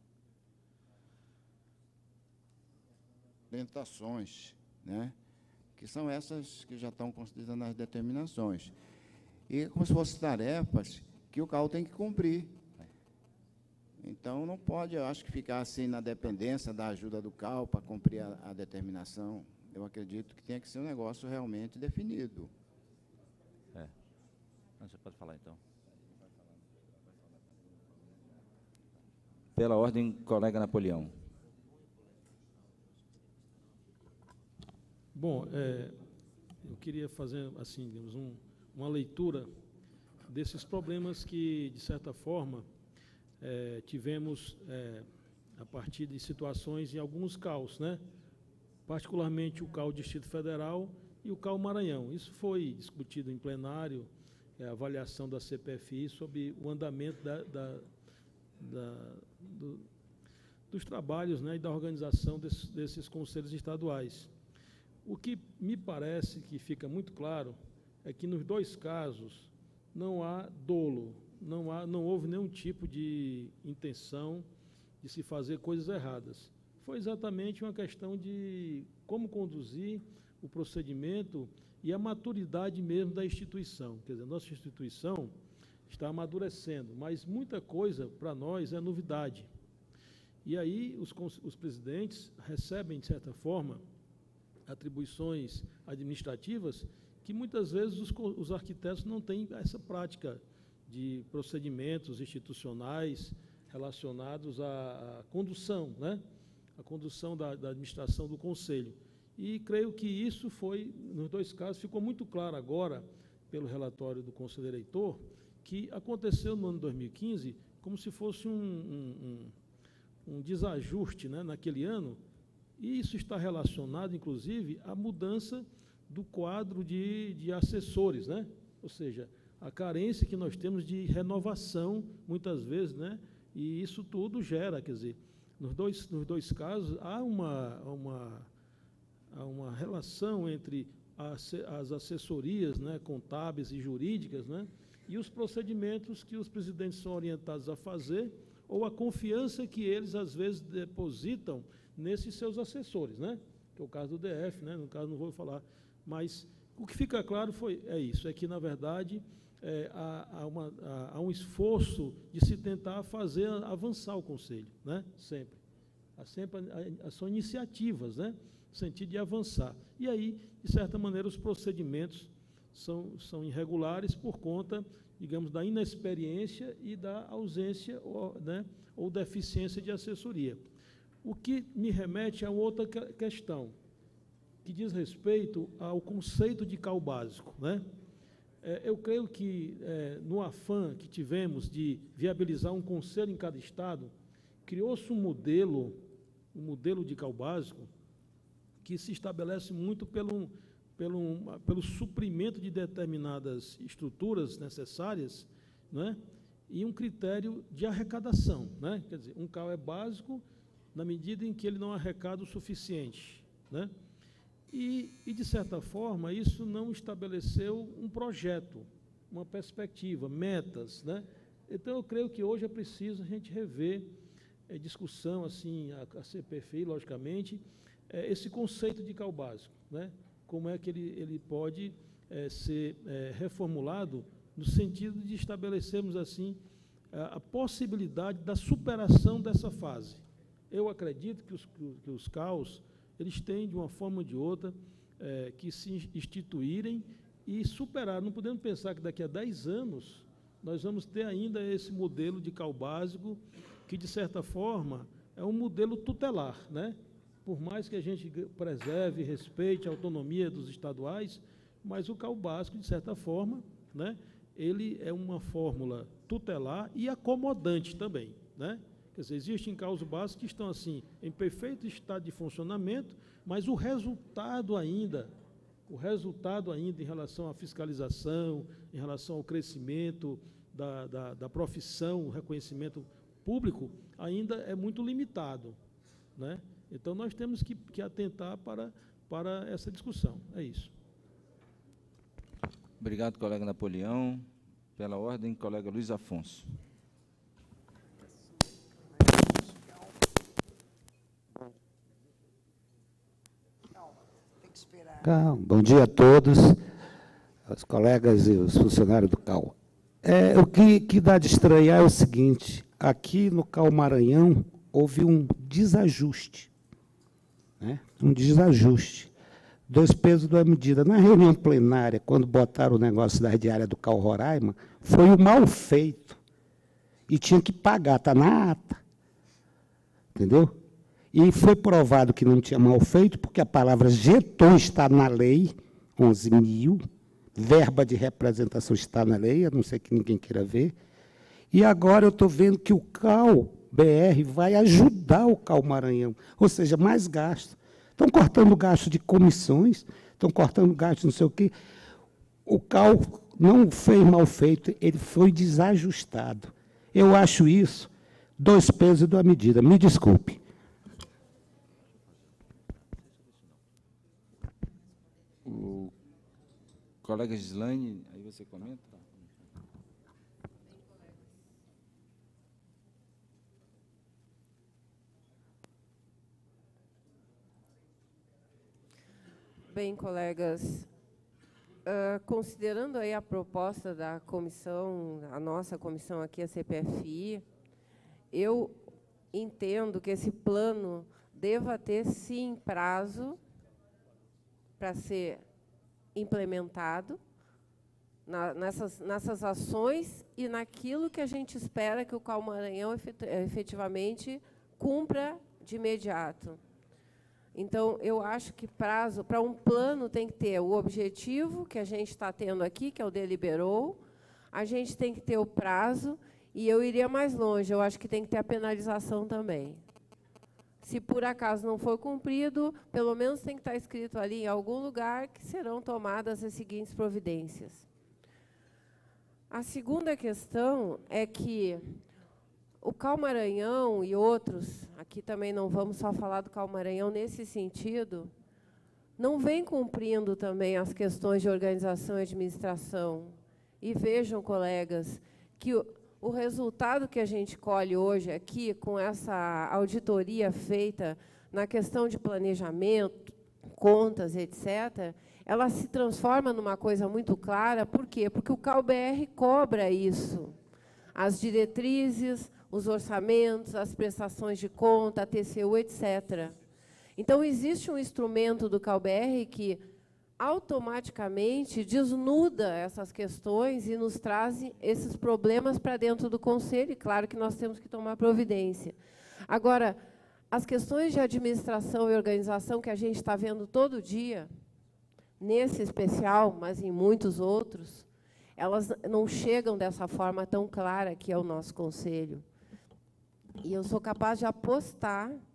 orientações, né, que são essas que já estão consideradas nas determinações. E como se fossem tarefas que o C A U tem que cumprir. Então, não pode, eu acho, que ficar assim na dependência da ajuda do C A U para cumprir a, a determinação. Eu acredito que tem que ser um negócio realmente definido. É. Você pode falar, então. Pela ordem, colega Napoleão. Bom, é, eu queria fazer, assim, digamos, um, uma leitura desses problemas que, de certa forma, É, tivemos, é, a partir de situações em alguns C A Us, né? Particularmente o C A U Distrito Federal e o C A U Maranhão. Isso foi discutido em plenário, é, a avaliação da C P F I sobre o andamento da, da, da, do, dos trabalhos, né, e da organização desses, desses conselhos estaduais. O que me parece que fica muito claro é que, nos dois casos, não há dolo, Não, há, não houve nenhum tipo de intenção de se fazer coisas erradas. Foi exatamente uma questão de como conduzir o procedimento e a maturidade mesmo da instituição. Quer dizer, nossa instituição está amadurecendo, mas muita coisa para nós é novidade. E aí os, os presidentes recebem, de certa forma, atribuições administrativas que muitas vezes os, os arquitetos não têm essa prática de procedimentos institucionais relacionados à, à condução, né? A condução da, da administração do Conselho. E creio que isso foi, nos dois casos, ficou muito claro agora, pelo relatório do Conselheiro Heitor, que aconteceu no ano dois mil e quinze como se fosse um, um, um, um desajuste, né, naquele ano, e isso está relacionado, inclusive, à mudança do quadro de, de assessores, né? Ou seja, a carência que nós temos de renovação, muitas vezes, né? E isso tudo gera, quer dizer, nos dois, nos dois casos, há uma, uma, há uma relação entre as, as assessorias, né, contábeis e jurídicas, né, e os procedimentos que os presidentes são orientados a fazer, ou a confiança que eles, às vezes, depositam nesses seus assessores, né, que é o caso do D F, né, no caso não vou falar, mas o que fica claro foi, é isso, é que, na verdade, É, há, há, uma, há, há um esforço de se tentar fazer avançar o Conselho, né? Sempre. Há sempre há, são iniciativas, né? No sentido de avançar. E aí, de certa maneira, os procedimentos são, são irregulares por conta, digamos, da inexperiência e da ausência, ou, né, ou deficiência de assessoria. O que me remete a outra questão, que diz respeito ao conceito de C A U básico, né? Eu creio que, é, no afã que tivemos de viabilizar um conselho em cada estado, criou-se um modelo um modelo de cal básico que se estabelece muito pelo, pelo, pelo suprimento de determinadas estruturas necessárias, né, e um critério de arrecadação, né? Quer dizer, um cal é básico na medida em que ele não arrecada o suficiente, né? E, e, de certa forma, isso não estabeleceu um projeto, uma perspectiva, metas, né? Então, eu creio que hoje é preciso a gente rever, é, discussão, assim, a, a C P F I, logicamente, é, esse conceito de cal básico, né? Como é que ele, ele pode é, ser é, reformulado no sentido de estabelecermos, assim, a, a possibilidade da superação dessa fase. Eu acredito que os, que os caus, eles têm, de uma forma ou de outra, é, que se instituírem e superar. Não podemos pensar que daqui a dez anos nós vamos ter ainda esse modelo de cal básico, que, de certa forma, é um modelo tutelar, né? Por mais que a gente preserve e respeite a autonomia dos estaduais, mas o cal básico, de certa forma, né, ele é uma fórmula tutelar e acomodante também, né? Quer dizer, existem caus básicos que estão, assim, em perfeito estado de funcionamento, mas o resultado ainda, o resultado ainda em relação à fiscalização, em relação ao crescimento da, da, da profissão, o reconhecimento público, ainda é muito limitado, né? Então, nós temos que, que atentar para, para essa discussão. É isso. Obrigado, colega Napoleão. Pela ordem, colega Luiz Afonso. Bom dia a todos, os colegas e os funcionários do cal. É, o que, que dá de estranhar é o seguinte: aqui no cal Maranhão houve um desajuste, né? Um desajuste. Dois pesos, duas medidas. Na reunião plenária, quando botaram o negócio da diária do cal Roraima, foi o mal feito. E tinha que pagar, está na ata. Entendeu? E foi provado que não tinha mal feito, porque a palavra jeton está na lei, onze mil, verba de representação está na lei, a não ser que ninguém queira ver. E agora eu estou vendo que o cal B R vai ajudar o cal Maranhão, ou seja, mais gasto. Estão cortando gasto de comissões, estão cortando gasto de não sei o quê. O cal não fez mal feito, ele foi desajustado. Eu acho isso dois pesos e duas medidas. Me desculpe. O colega Gislaine, aí você comenta? Bem, colegas, uh, considerando aí a proposta da comissão, a nossa comissão aqui, a C P F I, eu entendo que esse plano deva ter, sim, prazo para ser implementado na, nessas, nessas ações e naquilo que a gente espera que o cal Maranhão efetivamente cumpra de imediato. Então, eu acho que prazo para um plano tem que ter o objetivo que a gente está tendo aqui, que é o deliberou, a gente tem que ter o prazo, e eu iria mais longe, eu acho que tem que ter a penalização também. Se por acaso não for cumprido, pelo menos tem que estar escrito ali em algum lugar que serão tomadas as seguintes providências. A segunda questão é que o cal Maranhão e outros, aqui também não vamos só falar do cal Maranhão nesse sentido, não vem cumprindo também as questões de organização e administração. E vejam, colegas, que o, o resultado que a gente colhe hoje aqui, com essa auditoria feita na questão de planejamento, contas, etcétera, ela se transforma numa coisa muito clara. Por quê? Porque o cal B R cobra isso. As diretrizes, os orçamentos, as prestações de conta, a T C U, etcétera. Então, existe um instrumento do cal B R que automaticamente desnuda essas questões e nos traz esses problemas para dentro do Conselho, e claro que nós temos que tomar providência. Agora, as questões de administração e organização que a gente está vendo todo dia, nesse especial, mas em muitos outros, elas não chegam dessa forma tão clara que é o nosso Conselho. E eu sou capaz de apostar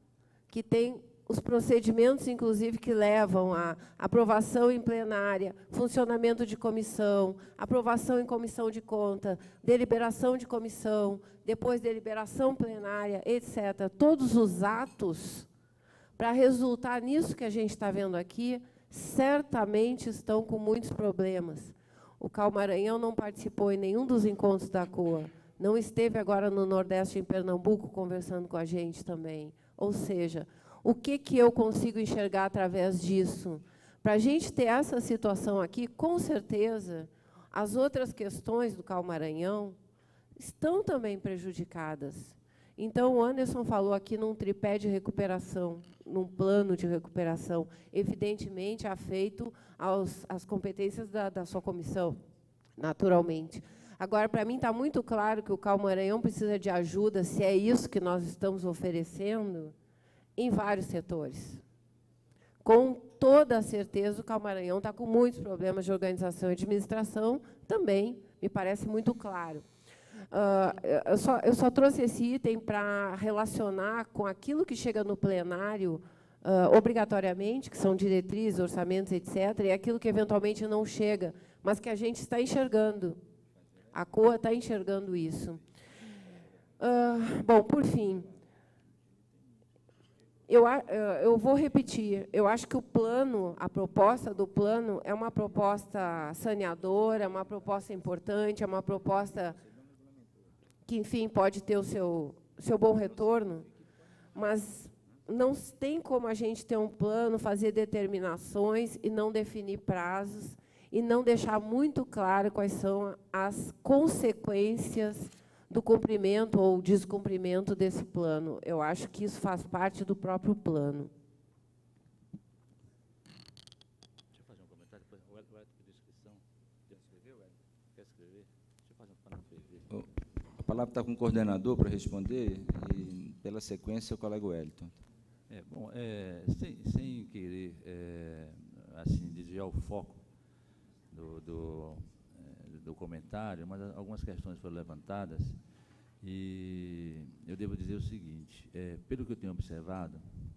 que tem os procedimentos, inclusive, que levam à aprovação em plenária, funcionamento de comissão, aprovação em comissão de conta, deliberação de comissão, depois deliberação plenária, etcétera. Todos os atos, para resultar nisso que a gente está vendo aqui, certamente estão com muitos problemas. O C A U Maranhão não participou em nenhum dos encontros da C O A, não esteve agora no Nordeste, em Pernambuco, conversando com a gente também. Ou seja, o que, que eu consigo enxergar através disso? Para a gente ter essa situação aqui, com certeza, as outras questões do C A U Maranhão estão também prejudicadas. Então, o Anderson falou aqui num tripé de recuperação, num plano de recuperação, evidentemente afeito aos, às competências da, da sua comissão, naturalmente. Agora, para mim, está muito claro que o C A U Maranhão precisa de ajuda, se é isso que nós estamos oferecendo, em vários setores. Com toda a certeza, o C A U Maranhão está com muitos problemas de organização e administração, também me parece muito claro. Uh, eu, só, eu só trouxe esse item para relacionar com aquilo que chega no plenário, uh, obrigatoriamente, que são diretrizes, orçamentos, etcétera, e aquilo que, eventualmente, não chega, mas que a gente está enxergando. A C O A está enxergando isso. Uh, bom, por fim, eu, eu vou repetir, eu acho que o plano, a proposta do plano é uma proposta saneadora, é uma proposta importante, é uma proposta que, enfim, pode ter o seu, seu bom retorno, mas não tem como a gente ter um plano, fazer determinações e não definir prazos, e não deixar muito claro quais são as consequências do cumprimento ou descumprimento desse plano. Eu acho que isso faz parte do próprio plano. Deixa eu fazer um comentário, depois o Hélio vai pedir inscrição. Quer escrever, Hélio? Quer escrever? Deixa eu fazer um parágrafo. A palavra está com o coordenador para responder, e, pela sequência, o colega Wellington. É, bom, é, sem, sem querer é, assim, desviar o foco do, do, é, do comentário, mas algumas questões foram levantadas, e eu devo dizer o seguinte, é, pelo que eu tenho observado,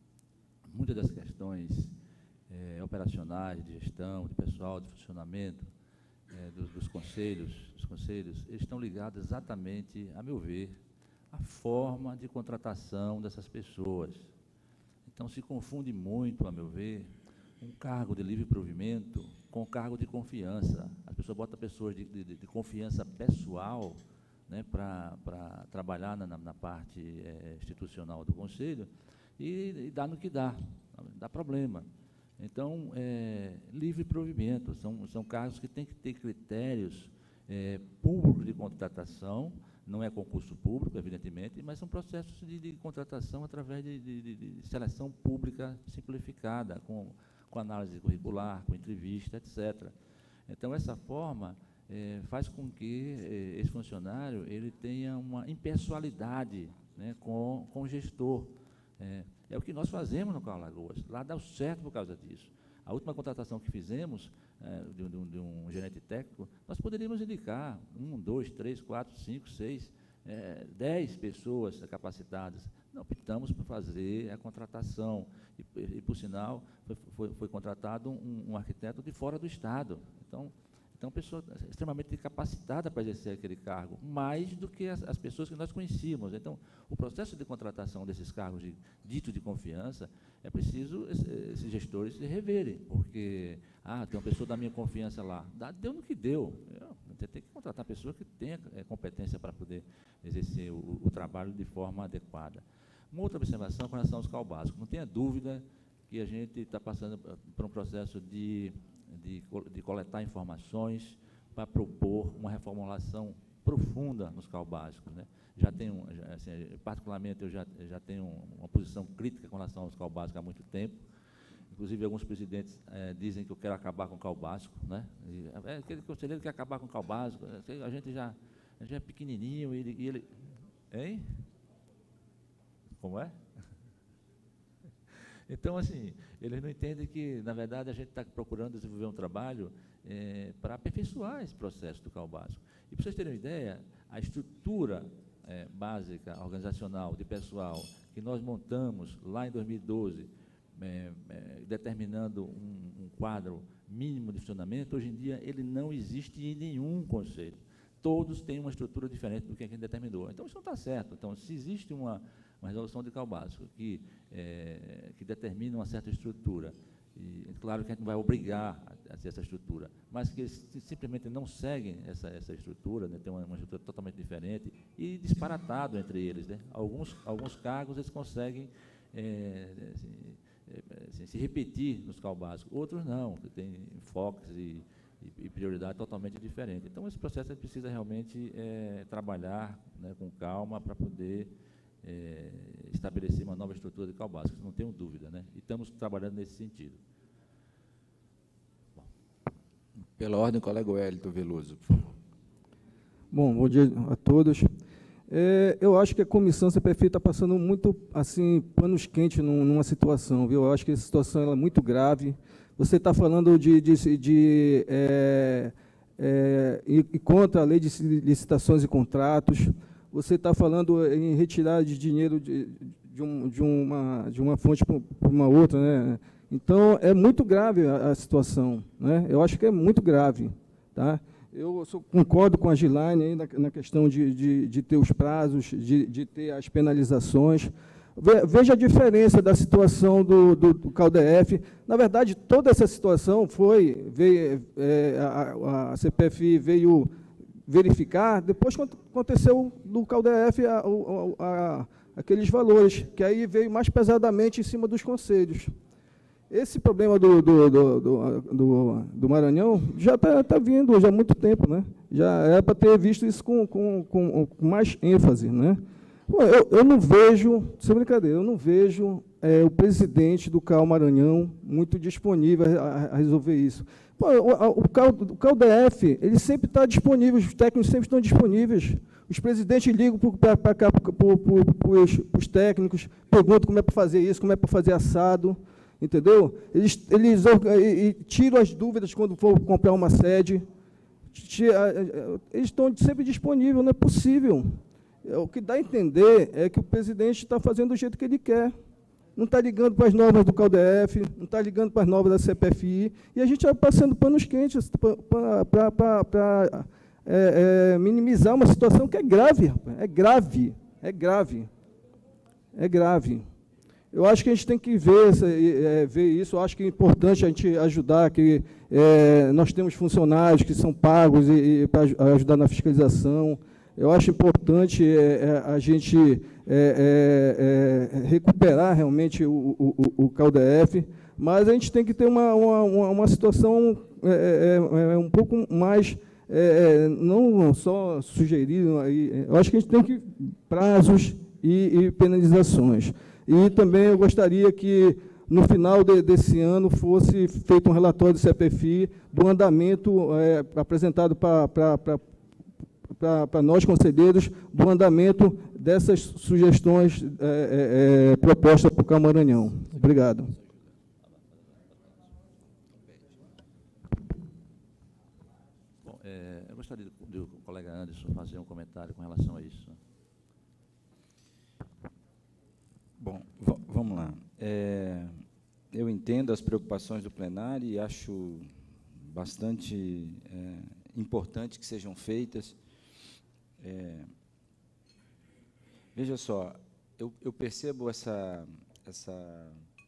muitas das questões é, operacionais, de gestão, de pessoal, de funcionamento, é, dos, dos conselhos, os conselhos, eles estão ligados exatamente, a meu ver, à forma de contratação dessas pessoas. Então, se confunde muito, a meu ver, um cargo de livre provimento com cargo de confiança. As pessoas botam pessoas de, de, de confiança pessoal, né, para trabalhar na, na parte é, institucional do Conselho, e, e dá no que dá, dá problema. Então, é, livre provimento, são, são cargos que têm que ter critérios é, públicos de contratação, não é concurso público, evidentemente, mas são processos de, de contratação através de, de, de seleção pública simplificada, com, com análise curricular, com entrevista, etcétera. Então, essa forma é, faz com que é, esse funcionário ele tenha uma impessoalidade, né, com, com o gestor. É, é o que nós fazemos no C A U Alagoas. Lá dá certo por causa disso. A última contratação que fizemos, é, de, de, um, de um gerente técnico, nós poderíamos indicar um, dois, três, quatro, cinco, seis, é, dez pessoas capacitadas. Não, optamos por fazer a contratação. E, e por sinal, foi, foi, foi contratado um, um arquiteto de fora do Estado. Então, Então, pessoa extremamente capacitada para exercer aquele cargo, mais do que as, as pessoas que nós conhecíamos. Então, o processo de contratação desses cargos de, dito de confiança, é preciso esse, esses gestores se reverem, porque, ah, tem uma pessoa da minha confiança lá, dá, deu no que deu. Eu, você tem que contratar uma pessoa que tenha é, competência para poder exercer o, o trabalho de forma adequada. Uma outra observação com relação aos C A U básicos. Não tenha dúvida que a gente está passando por um processo de De, de coletar informações para propor uma reformulação profunda nos C A U básicos, né? Já tenho, já, assim, particularmente, eu já, já tenho uma posição crítica com relação aos C A U básicos há muito tempo. Inclusive, alguns presidentes é, dizem que eu quero acabar com o C A U básico, né? E, é, aquele conselheiro quer acabar com o C A U básico, a gente já, a gente já é pequenininho, e ele, e ele... Hein? Como é? Então, assim, eles não entendem que, na verdade, a gente está procurando desenvolver um trabalho é, para aperfeiçoar esse processo do C A U básico. E, para vocês terem uma ideia, a estrutura é, básica, organizacional, de pessoal, que nós montamos lá em dois mil e doze, é, é, determinando um, um quadro mínimo de funcionamento, hoje em dia ele não existe em nenhum conselho. Todos têm uma estrutura diferente do que a gente determinou. Então, isso não está certo. Então, se existe uma, uma resolução de CAL básico que, é, que determina uma certa estrutura, e claro que a gente não vai obrigar a, a ter essa estrutura, mas que eles simplesmente não seguem essa, essa estrutura, né, tem uma, uma estrutura totalmente diferente e disparatado entre eles, né? Alguns, alguns cargos eles conseguem é, assim, é, assim, se repetir nos CAL básicos, outros não, que têm enfoques e e prioridade totalmente diferente. Então, esse processo a gente precisa realmente é, trabalhar, né, com calma para poder é, estabelecer uma nova estrutura de CAL básico, não tenho dúvida, né? E estamos trabalhando nesse sentido. Bom. Pela ordem, colega Wellington Veloso, por favor. Bom, bom dia a todos. É, eu acho que a comissão C P F I está passando muito, assim, panos quentes num, numa situação, viu? Eu acho que essa situação ela é muito grave. Você está falando de, de, de é, é, e, e contra a lei de licitações e contratos. Você está falando em retirada de dinheiro de, de, um, de, uma, de uma fonte para uma outra, né? Então, é muito grave a, a situação, né? Eu acho que é muito grave, tá? Eu sou, concordo com a Gilaine aí na, na questão de, de, de ter os prazos, de, de ter as penalizações. Veja a diferença da situação do, do, do CAL D F. Na verdade, toda essa situação foi, veio, é, a, a C P F I veio verificar, depois que aconteceu do CAL D F a, a, a, aqueles valores, que aí veio mais pesadamente em cima dos conselhos. Esse problema do, do, do, do, do, do Maranhão já está tá vindo já há muito tempo, né? Já é para ter visto isso com, com, com, com mais ênfase, né? Pô, eu, eu não vejo, sem brincadeira, eu não vejo é, o presidente do CAL Maranhão muito disponível a, a resolver isso. Pô, o, o, CAL, o CAL D F, ele sempre está disponível, os técnicos sempre estão disponíveis. Os presidentes ligam para cá, para os técnicos, perguntam como é para fazer isso, como é para fazer assado, entendeu? Eles, eles e, e tiram as dúvidas quando for comprar uma sede. Eles estão sempre disponíveis, não é possível. O que dá a entender é que o presidente está fazendo do jeito que ele quer. Não está ligando para as normas do CAL D F, não está ligando para as normas da C P F I, e a gente vai passando panos quentes para é, é, minimizar uma situação que é grave, rapaz, é grave, é grave, é grave. Eu acho que a gente tem que ver, é, ver isso, eu acho que é importante a gente ajudar, que é, nós temos funcionários que são pagos e, e para ajudar na fiscalização. Eu acho importante é, a gente é, é, é, recuperar realmente o, o, o CAL D F, mas a gente tem que ter uma, uma, uma situação é, é, um pouco mais, é, não só sugerir, eu acho que a gente tem que prazos e, e penalizações. E também eu gostaria que, no final de, desse ano, fosse feito um relatório do C P F I do andamento é, apresentado para para nós, conselheiros, do andamento dessas sugestões é, é, propostas para o CAL Maranhão. Obrigado. Bom, é, eu gostaria do, do colega Anderson fazer um comentário com relação a isso. Bom, vamos lá. É, eu entendo as preocupações do plenário e acho bastante é, importante que sejam feitas. É, veja só, eu, eu percebo essa, essa,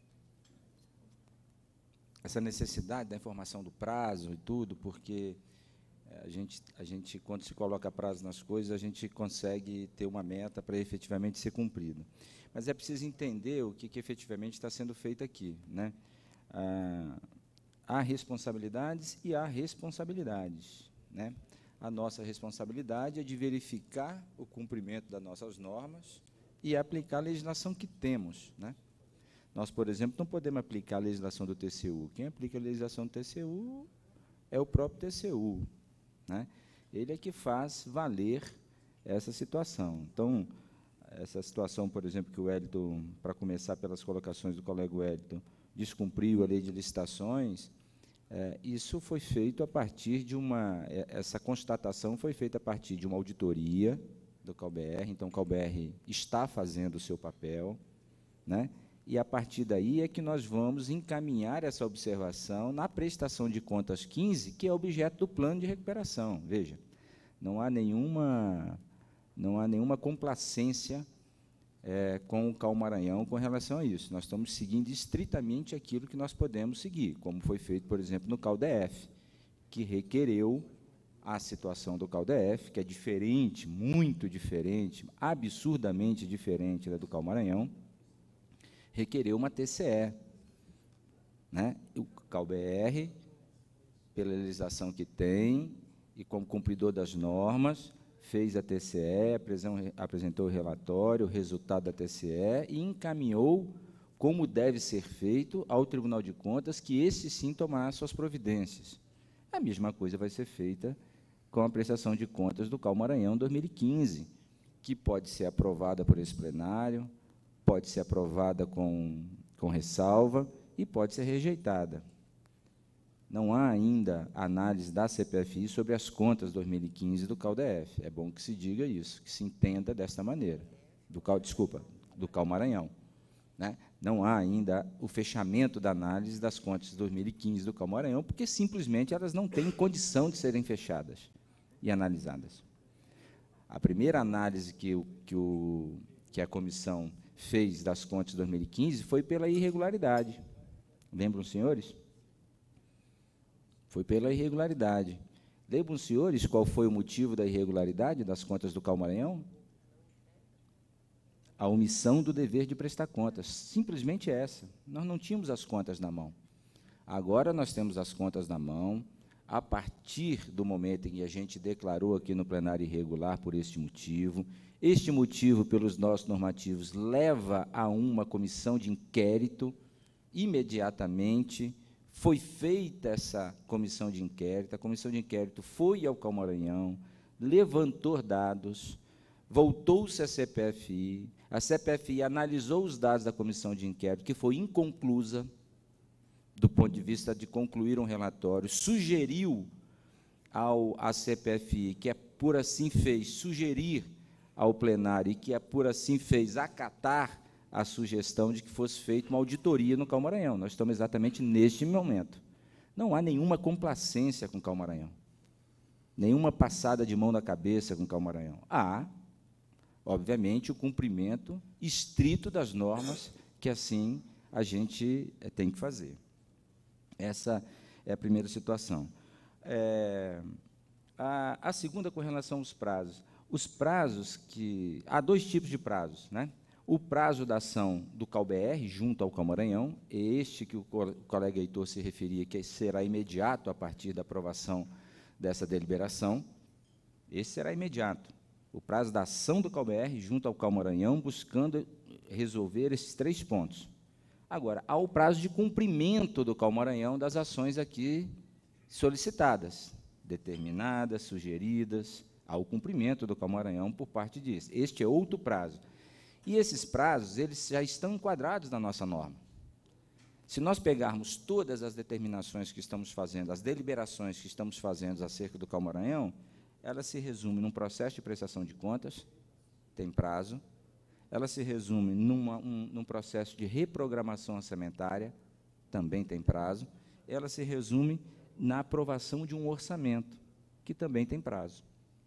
essa necessidade da informação do prazo e tudo, porque a gente, a gente, quando se coloca prazo nas coisas, a gente consegue ter uma meta para efetivamente ser cumprida. Mas é preciso entender o que, que efetivamente está sendo feito aqui, né? Ah, há responsabilidades e há responsabilidades, né? A nossa responsabilidade é de verificar o cumprimento das nossas normas e aplicar a legislação que temos, né? Nós, por exemplo, não podemos aplicar a legislação do T C U. Quem aplica a legislação do T C U é o próprio T C U, né? Ele é que faz valer essa situação. Então, essa situação, por exemplo, que o Wellington, para começar pelas colocações do colega Wellington, descumpriu a lei de licitações, É, isso foi feito a partir de uma, essa constatação foi feita a partir de uma auditoria, do CalBR, então o CalBR está fazendo o seu papel, né? E a partir daí é que nós vamos encaminhar essa observação na prestação de contas quinze, que é objeto do plano de recuperação. Veja, não há nenhuma, não há nenhuma complacência é, com o Cal Maranhão com relação a isso. Nós estamos seguindo estritamente aquilo que nós podemos seguir, como foi feito, por exemplo, no CalDF, que requereu a situação do CalDF, que é diferente, muito diferente, absurdamente diferente da do Cal Maranhão, requereu uma T C E, né? O CalBR, pela legislação que tem, e como cumpridor das normas, fez a T C E, apresentou o relatório, o resultado da T C E, e encaminhou, como deve ser feito, ao Tribunal de Contas, que esse sim tomará suas providências. A mesma coisa vai ser feita com a prestação de contas do Cal Maranhão dois mil e quinze, que pode ser aprovada por esse plenário, pode ser aprovada com, com ressalva e pode ser rejeitada. Não há ainda análise da C P F I sobre as contas dois mil e quinze do CalDF. É bom que se diga isso, que se entenda desta maneira. Do Cal, desculpa, do Cal Maranhão, né? Não há ainda o fechamento da análise das contas de dois mil e quinze do Cal Maranhão, porque simplesmente elas não têm condição de serem fechadas e analisadas. A primeira análise que, o, que, o, que a comissão fez das contas de dois mil e quinze foi pela irregularidade. Lembram, senhores? Foi pela irregularidade. Lembram, senhores, qual foi o motivo da irregularidade das contas do Cal Maranhão? A omissão do dever de prestar contas. Simplesmente essa. Nós não tínhamos as contas na mão. Agora nós temos as contas na mão, a partir do momento em que a gente declarou aqui no plenário irregular por este motivo. Este motivo, pelos nossos normativos, leva a uma comissão de inquérito. Imediatamente foi feita essa comissão de inquérito, a comissão de inquérito foi ao Cal Maranhão, levantou dados, voltou-se à C P F I, a C P F I analisou os dados da comissão de inquérito, que foi inconclusa, do ponto de vista de concluir um relatório, sugeriu ao, à C P F I, que é, por assim fez, sugerir ao plenário, e que, é, por assim fez, acatar a sugestão de que fosse feita uma auditoria no Cal Maranhão. Nós estamos exatamente neste momento. Não há nenhuma complacência com o Cal Maranhão, nenhuma passada de mão na cabeça com o Cal Maranhão. Há, obviamente, o cumprimento estrito das normas, que assim a gente tem que fazer. Essa é a primeira situação. É, a, a segunda, com relação aos prazos. Os prazos que... Há dois tipos de prazos, né? O prazo da ação do CalBR, junto ao Cal Maranhão, é este que o colega Heitor se referia, que será imediato a partir da aprovação dessa deliberação. Esse será imediato. O prazo da ação do CalBR, junto ao Cal Maranhão, buscando resolver esses três pontos. Agora, há o prazo de cumprimento do Cal Maranhão das ações aqui solicitadas, determinadas, sugeridas, ao cumprimento do Cal Maranhão por parte disso. Este é outro prazo. E esses prazos, eles já estão enquadrados na nossa norma. Se nós pegarmos todas as determinações que estamos fazendo, as deliberações que estamos fazendo acerca do Cal Maranhão, ela se resume num processo de prestação de contas, tem prazo, ela se resume numa, um, num processo de reprogramação orçamentária, também tem prazo, ela se resume na aprovação de um orçamento, que também tem prazo.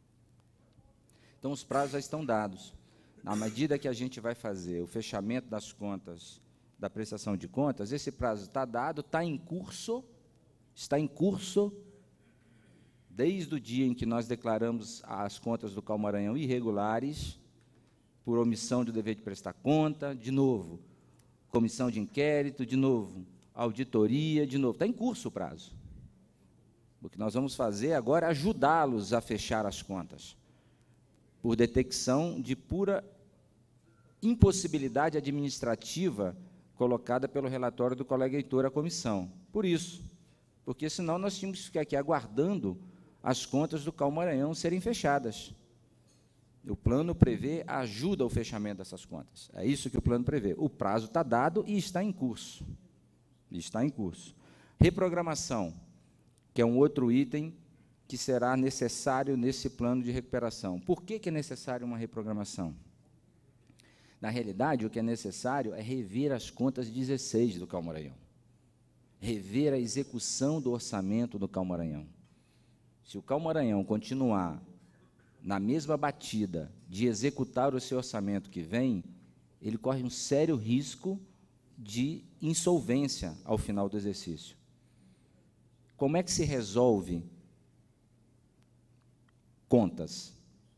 Então, os prazos já estão dados. Na medida que a gente vai fazer o fechamento das contas, da prestação de contas, esse prazo está dado, está em curso, está em curso, desde o dia em que nós declaramos as contas do Cal Maranhão irregulares, por omissão do dever de prestar conta, de novo, comissão de inquérito, de novo, auditoria, de novo, está em curso o prazo. O que nós vamos fazer agora é ajudá-los a fechar as contas, por detecção de pura impossibilidade administrativa colocada pelo relatório do colega Heitor à comissão. Por isso, porque senão nós tínhamos que ficar aqui aguardando as contas do Cal Maranhão serem fechadas. O plano prevê a ajuda ao fechamento dessas contas. É isso que o plano prevê. O prazo está dado e está em curso. Está em curso. Reprogramação, que é um outro item que será necessário nesse plano de recuperação. Por que que é necessário uma reprogramação? Na realidade, o que é necessário é rever as contas dezesseis do CAU Maranhão, rever a execução do orçamento do CAU Maranhão. Se o CAU Maranhão continuar na mesma batida de executar o seu orçamento que vem, ele corre um sério risco de insolvência ao final do exercício. Como é que se resolve contas?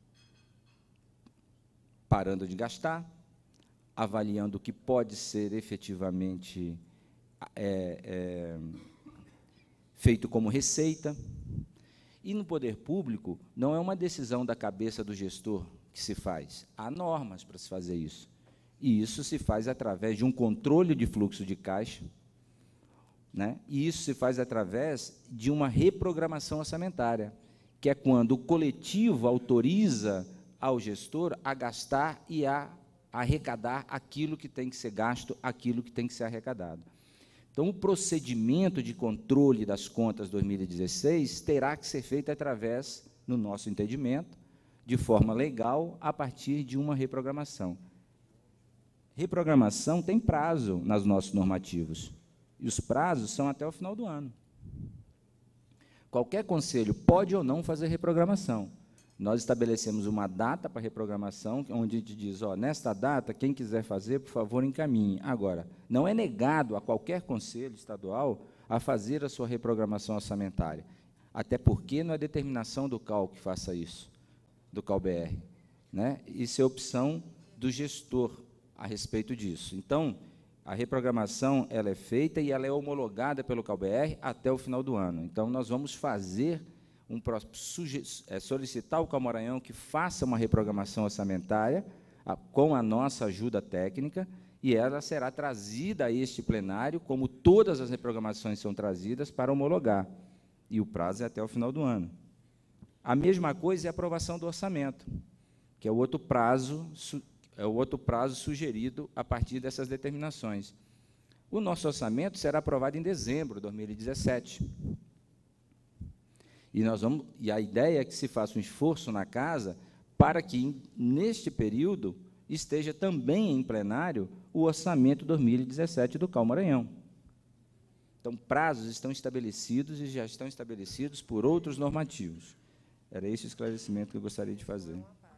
Parando de gastar, avaliando o que pode ser efetivamente é, é, feito como receita. E no poder público, não é uma decisão da cabeça do gestor que se faz. Há normas para se fazer isso. E isso se faz através de um controle de fluxo de caixa, né? E isso se faz através de uma reprogramação orçamentária, que é quando o coletivo autoriza ao gestor a gastar e a arrecadar aquilo que tem que ser gasto, aquilo que tem que ser arrecadado. Então, o procedimento de controle das contas dois mil e dezesseis terá que ser feito através, no nosso entendimento, de forma legal, a partir de uma reprogramação. Reprogramação tem prazo nos nossos normativos, e os prazos são até o final do ano. Qualquer conselho pode ou não fazer reprogramação. Nós estabelecemos uma data para reprogramação, onde a gente diz, ó, nesta data, quem quiser fazer, por favor, encaminhe. Agora, não é negado a qualquer conselho estadual a fazer a sua reprogramação orçamentária, até porque não é determinação do CAU que faça isso, do CAU B R, né? Isso é opção do gestor a respeito disso. Então, a reprogramação ela é feita e ela é homologada pelo CAU B R até o final do ano. Então, nós vamos fazer um é, solicitar ao CAU Maranhão que faça uma reprogramação orçamentária a, com a nossa ajuda técnica, e ela será trazida a este plenário, como todas as reprogramações são trazidas, para homologar. E o prazo é até o final do ano. A mesma coisa é a aprovação do orçamento, que é o outro prazo, é o outro prazo sugerido a partir dessas determinações. O nosso orçamento será aprovado em dezembro de dois mil e dezessete. E, nós vamos, e a ideia é que se faça um esforço na casa para que, neste período, esteja também em plenário o orçamento dois mil e dezessete do CAU Maranhão. Então, prazos estão estabelecidos e já estão estabelecidos por outros normativos. Era esse o esclarecimento que eu gostaria de fazer.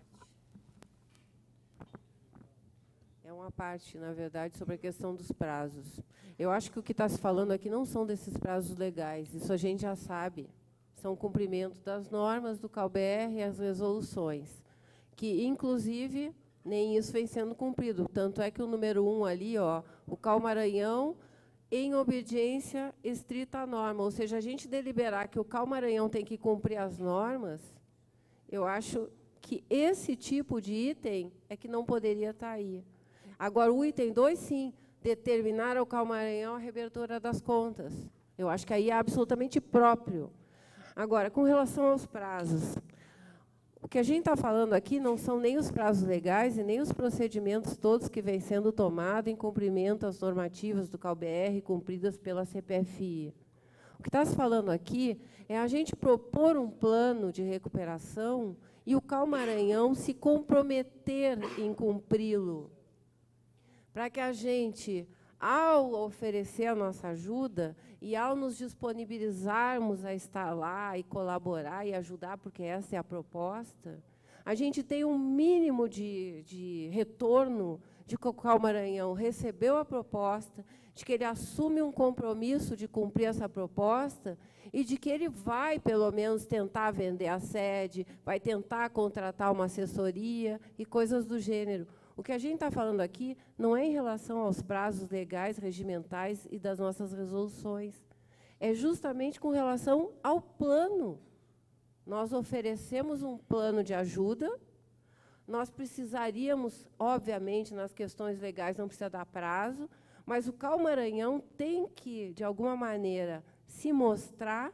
É uma parte, na verdade, sobre a questão dos prazos. Eu acho que o que está se falando aqui não são desses prazos legais, isso a gente já sabe. São o cumprimento das normas do CAU B R e as resoluções, que, inclusive, nem isso vem sendo cumprido. Tanto é que o número um ali, ó, o CAU Maranhão, em obediência estrita à norma, ou seja, a gente deliberar que o CAU Maranhão tem que cumprir as normas, eu acho que esse tipo de item é que não poderia estar aí. Agora, o item dois, sim, determinar ao CAU Maranhão a reabertura das contas. Eu acho que aí é absolutamente próprio. Agora, com relação aos prazos, o que a gente está falando aqui não são nem os prazos legais e nem os procedimentos todos que vêm sendo tomados em cumprimento às normativas do CAU B R cumpridas pela C P F I. O que está se falando aqui é a gente propor um plano de recuperação e o CAU Maranhão se comprometer em cumpri-lo, para que a gente, ao oferecer a nossa ajuda e ao nos disponibilizarmos a estar lá e colaborar e ajudar, porque essa é a proposta, a gente tem um mínimo de, de retorno de que o CAU Maranhão recebeu a proposta, de que ele assume um compromisso de cumprir essa proposta e de que ele vai, pelo menos, tentar vender a sede, vai tentar contratar uma assessoria e coisas do gênero. O que a gente está falando aqui não é em relação aos prazos legais, regimentais e das nossas resoluções. É justamente com relação ao plano. Nós oferecemos um plano de ajuda, nós precisaríamos, obviamente, nas questões legais, não precisa dar prazo, mas o CAU Maranhão tem que, de alguma maneira, se mostrar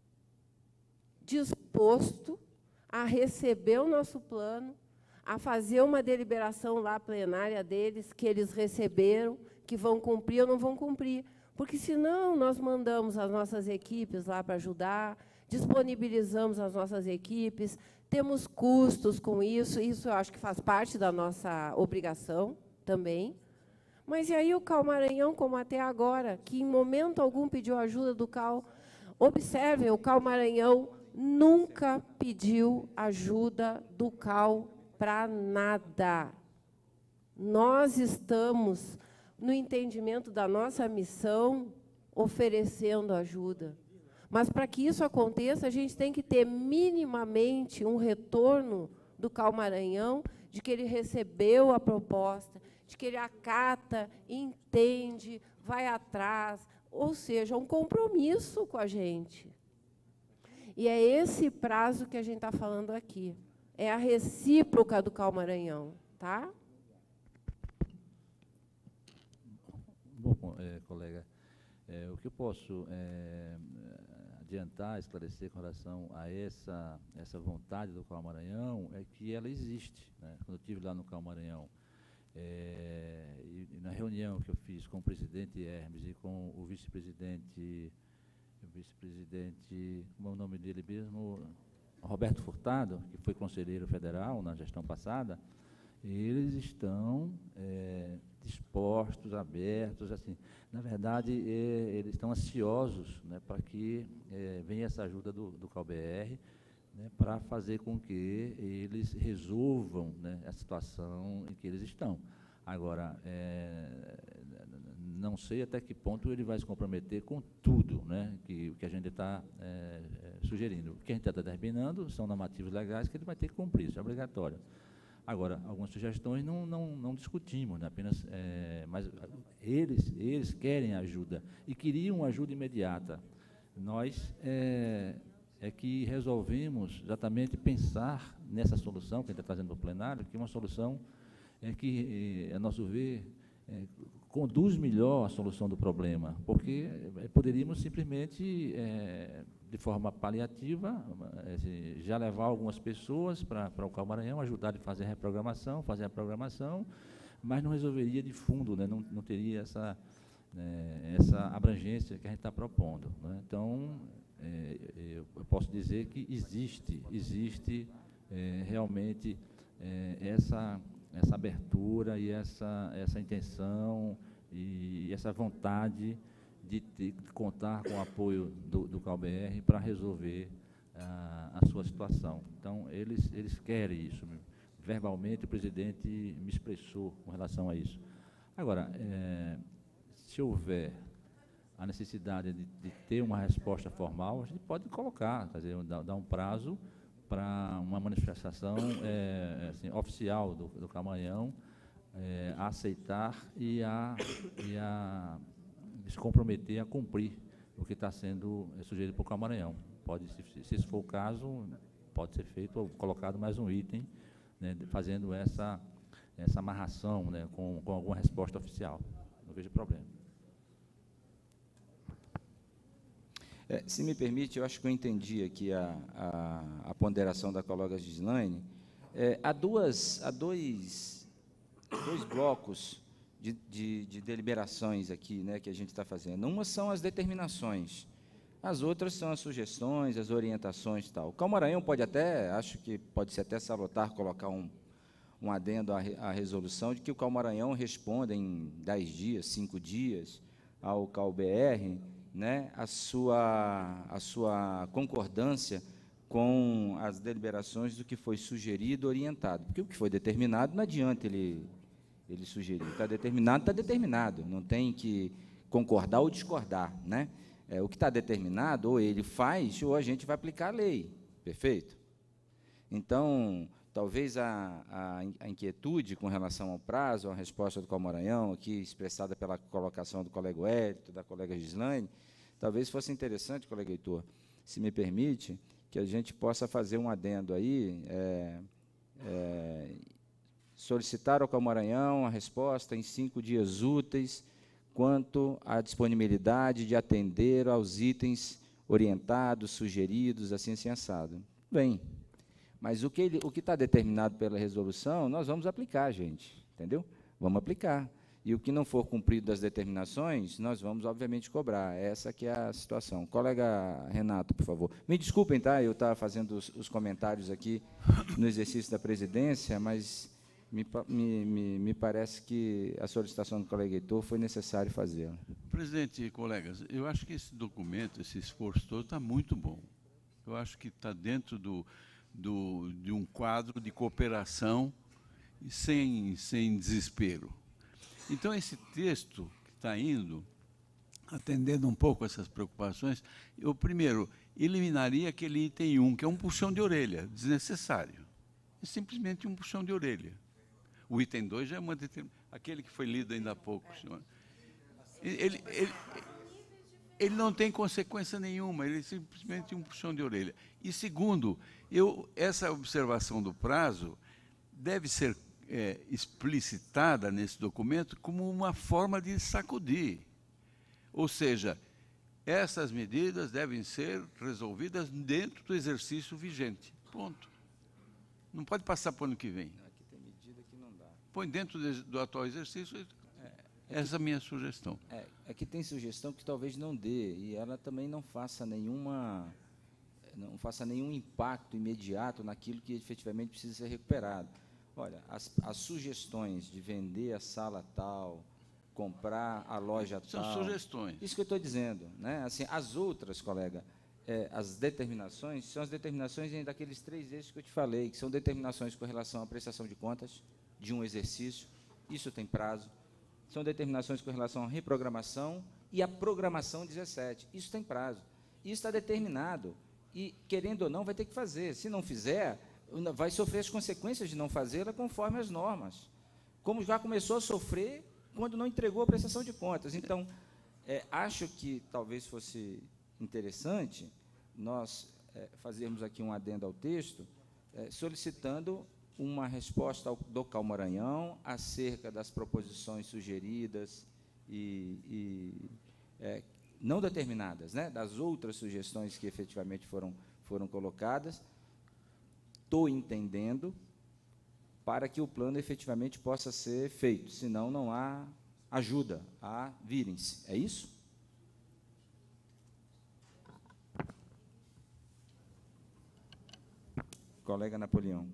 disposto a receber o nosso plano, a fazer uma deliberação lá plenária deles, que eles receberam, que vão cumprir ou não vão cumprir. Porque, senão, nós mandamos as nossas equipes lá para ajudar, disponibilizamos as nossas equipes, temos custos com isso, isso eu acho que faz parte da nossa obrigação também. Mas e aí o C A U Maranhão, como até agora, que em momento algum pediu ajuda do C A U, observem, o C A U Maranhão nunca pediu ajuda do C A U para nada. Nós estamos, no entendimento da nossa missão, oferecendo ajuda. Mas, para que isso aconteça, a gente tem que ter minimamente um retorno do C A U Maranhão, de que ele recebeu a proposta, de que ele acata, entende, vai atrás, ou seja, um compromisso com a gente. E é esse prazo que a gente está falando aqui. É a recíproca do C A U Maranhão, tá? Bom, é, colega, é, o que eu posso é, adiantar, esclarecer com relação a essa, essa vontade do C A U Maranhão é que ela existe, né? Quando eu estive lá no C A U Maranhão, é, e, e na reunião que eu fiz com o presidente Hermes e com o vice-presidente, o vice-presidente, como é o nome dele mesmo, Roberto Furtado, que foi conselheiro federal na gestão passada, eles estão é, dispostos, abertos, assim, na verdade, é, eles estão ansiosos, né, para que é, venha essa ajuda do, do C A U B R, né, para fazer com que eles resolvam, né, a situação em que eles estão. Agora, é, não sei até que ponto ele vai se comprometer com tudo, né, que, que a gente está é, sugerindo. O que a gente está determinando são normativos legais que ele vai ter que cumprir, isso é obrigatório. Agora, algumas sugestões não, não, não discutimos, né, apenas, é, mas eles, eles querem ajuda e queriam ajuda imediata. Nós é, é que resolvemos exatamente pensar nessa solução que a gente está trazendo para o plenário, que é uma solução é que, a nosso ver, é, conduz melhor a solução do problema, porque é, poderíamos simplesmente, é, de forma paliativa, é, já levar algumas pessoas para, para o C A U Maranhão, ajudar a fazer a reprogramação, fazer a programação, mas não resolveria de fundo, né, não, não teria essa, é, essa abrangência que a gente está propondo, né? Então, é, eu posso dizer que existe, existe é, realmente é, essa, essa abertura e essa, essa intenção e essa vontade de, ter, de contar com o apoio do, do C A U B R para resolver a, a sua situação. Então, eles, eles querem isso. Verbalmente, o presidente me expressou com relação a isso. Agora, é, se houver a necessidade de, de ter uma resposta formal, a gente pode colocar, quer dizer, dar, dar um prazo para uma manifestação é, assim, oficial do, do C A U Maranhão é, a aceitar e a, e a se comprometer a cumprir o que está sendo sugerido para o C A U Maranhão. Pode, se, se esse for o caso, pode ser feito ou colocado mais um item, né, fazendo essa, essa amarração, né, com, com alguma resposta oficial. Não vejo problema. É, se me permite, eu acho que eu entendi aqui a, a, a ponderação da colega Gislaine. É, há duas, há dois, dois blocos de, de, de deliberações aqui, né, que a gente está fazendo. Uma são as determinações, as outras são as sugestões, as orientações e tal. O C A U Maranhão pode até, acho que pode ser até salutar colocar um, um adendo à, à resolução de que o C A U Maranhão responda em dez dias, cinco dias ao C A U B R, né, a sua, a sua concordância com as deliberações do que foi sugerido, orientado. Porque o que foi determinado, não adianta ele, ele sugerir. Está determinado, está determinado. Não tem que concordar ou discordar, né? É, o que está determinado, ou ele faz, ou a gente vai aplicar a lei. Perfeito? Então, talvez a, a, a inquietude com relação ao prazo, a resposta do C A U Maranhão, aqui expressada pela colocação do colega Wellington, da colega Gislaine, talvez fosse interessante, colega Heitor, se me permite, que a gente possa fazer um adendo aí, é, é, solicitar ao C A U Maranhão a resposta em cinco dias úteis quanto à disponibilidade de atender aos itens orientados, sugeridos, assim, assim, assado. Bem, mas o que ele, o que está determinado pela resolução, nós vamos aplicar, gente, entendeu? Vamos aplicar. E o que não for cumprido das determinações, nós vamos, obviamente, cobrar. Essa que é a situação. Colega Renato, por favor. Me desculpem, tá? Eu estava fazendo os, os comentários aqui no exercício da presidência, mas me, me, me, me parece que a solicitação do colega Heitor foi necessário fazê-la. Presidente e colegas, eu acho que esse documento, esse esforço todo, está muito bom. Eu acho que está dentro do, do, de um quadro de cooperação sem, sem desespero. Então, esse texto que está indo, atendendo um pouco essas preocupações, eu, primeiro, eliminaria aquele item um, que é um puxão de orelha, desnecessário. É simplesmente um puxão de orelha. O item dois já é uma determinação. Aquele que foi lido ainda há pouco, senhor. Ele, ele, ele não tem consequência nenhuma, ele é simplesmente um puxão de orelha. E, segundo, eu, essa observação do prazo deve ser É, explicitada nesse documento como uma forma de sacudir. Ou seja, essas medidas devem ser resolvidas dentro do exercício vigente. Ponto. Não pode passar para o ano que vem. Aqui tem medida que não dá. Põe dentro de, do atual exercício. É, essa é a minha sugestão. É, aqui tem sugestão que talvez não dê, e ela também não faça nenhuma, não faça nenhum impacto imediato naquilo que efetivamente precisa ser recuperado. Olha, as, as sugestões de vender a sala tal, comprar a loja São tal... São sugestões. Isso que eu estou dizendo. Né? Assim, as outras, colega, é, as determinações, são as determinações daqueles três eixos que eu te falei, que são determinações com relação à prestação de contas de um exercício, isso tem prazo. São determinações com relação à reprogramação e à programação dezessete, isso tem prazo. Isso está determinado e, querendo ou não, vai ter que fazer. Se não fizer, vai sofrer as consequências de não fazê-la conforme as normas, como já começou a sofrer quando não entregou a prestação de contas. Então, é, acho que talvez fosse interessante nós é, fazermos aqui um adendo ao texto, é, solicitando uma resposta ao, do CAU Maranhão acerca das proposições sugeridas e, e é, não determinadas, né, das outras sugestões que efetivamente foram, foram colocadas. Estou entendendo, para que o plano efetivamente possa ser feito, senão não há ajuda, há virem-se. É isso? Colega Napoleão.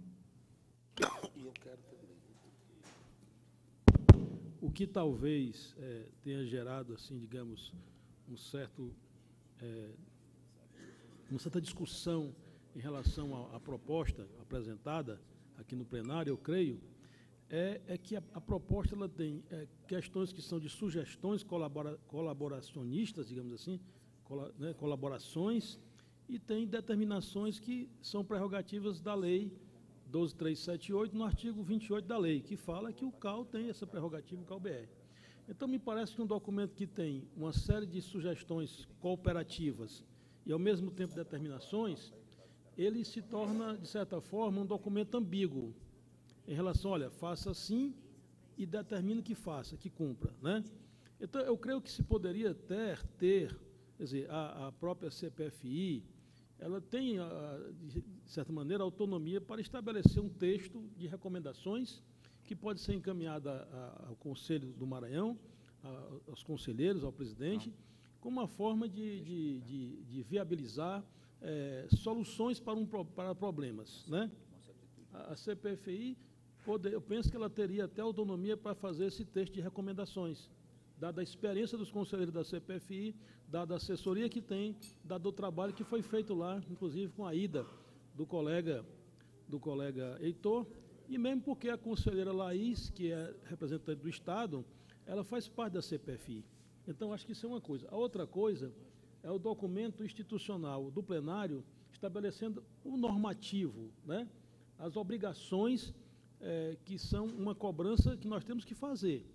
O que talvez é, tenha gerado, assim, digamos, um certo, é, uma certa discussão em relação à, à proposta apresentada aqui no plenário, eu creio, é, é que a, a proposta ela tem é, questões que são de sugestões colabora, colaboracionistas, digamos assim, col, né, colaborações, e tem determinações que são prerrogativas da lei doze mil trezentos e setenta e oito, no artigo vinte e oito da lei, que fala que o C A U tem essa prerrogativa, o C A U B R. Então, me parece que um documento que tem uma série de sugestões cooperativas e, ao mesmo tempo, determinações, ele se torna, de certa forma, um documento ambíguo, em relação, olha, faça assim e determine que faça, que cumpra. Né? Então, eu creio que se poderia ter, ter quer dizer, a, a própria C P F I, ela tem, a, de certa maneira, autonomia para estabelecer um texto de recomendações que pode ser encaminhada a, ao Conselho do Maranhão, a, aos conselheiros, ao presidente, como uma forma de, de, de, de viabilizar é, soluções para, um, para problemas. Né? A, a C P F I, pode, eu penso que ela teria até autonomia para fazer esse texto de recomendações, dada a experiência dos conselheiros da C P F I, dada a assessoria que tem, dado o trabalho que foi feito lá, inclusive com a ida do colega, do colega Heitor, e mesmo porque a conselheira Laís, que é representante do Estado, ela faz parte da C P F I. Então, acho que isso é uma coisa. A outra coisa é o documento institucional do plenário estabelecendo o normativo, né? As obrigações é, que são uma cobrança que nós temos que fazer.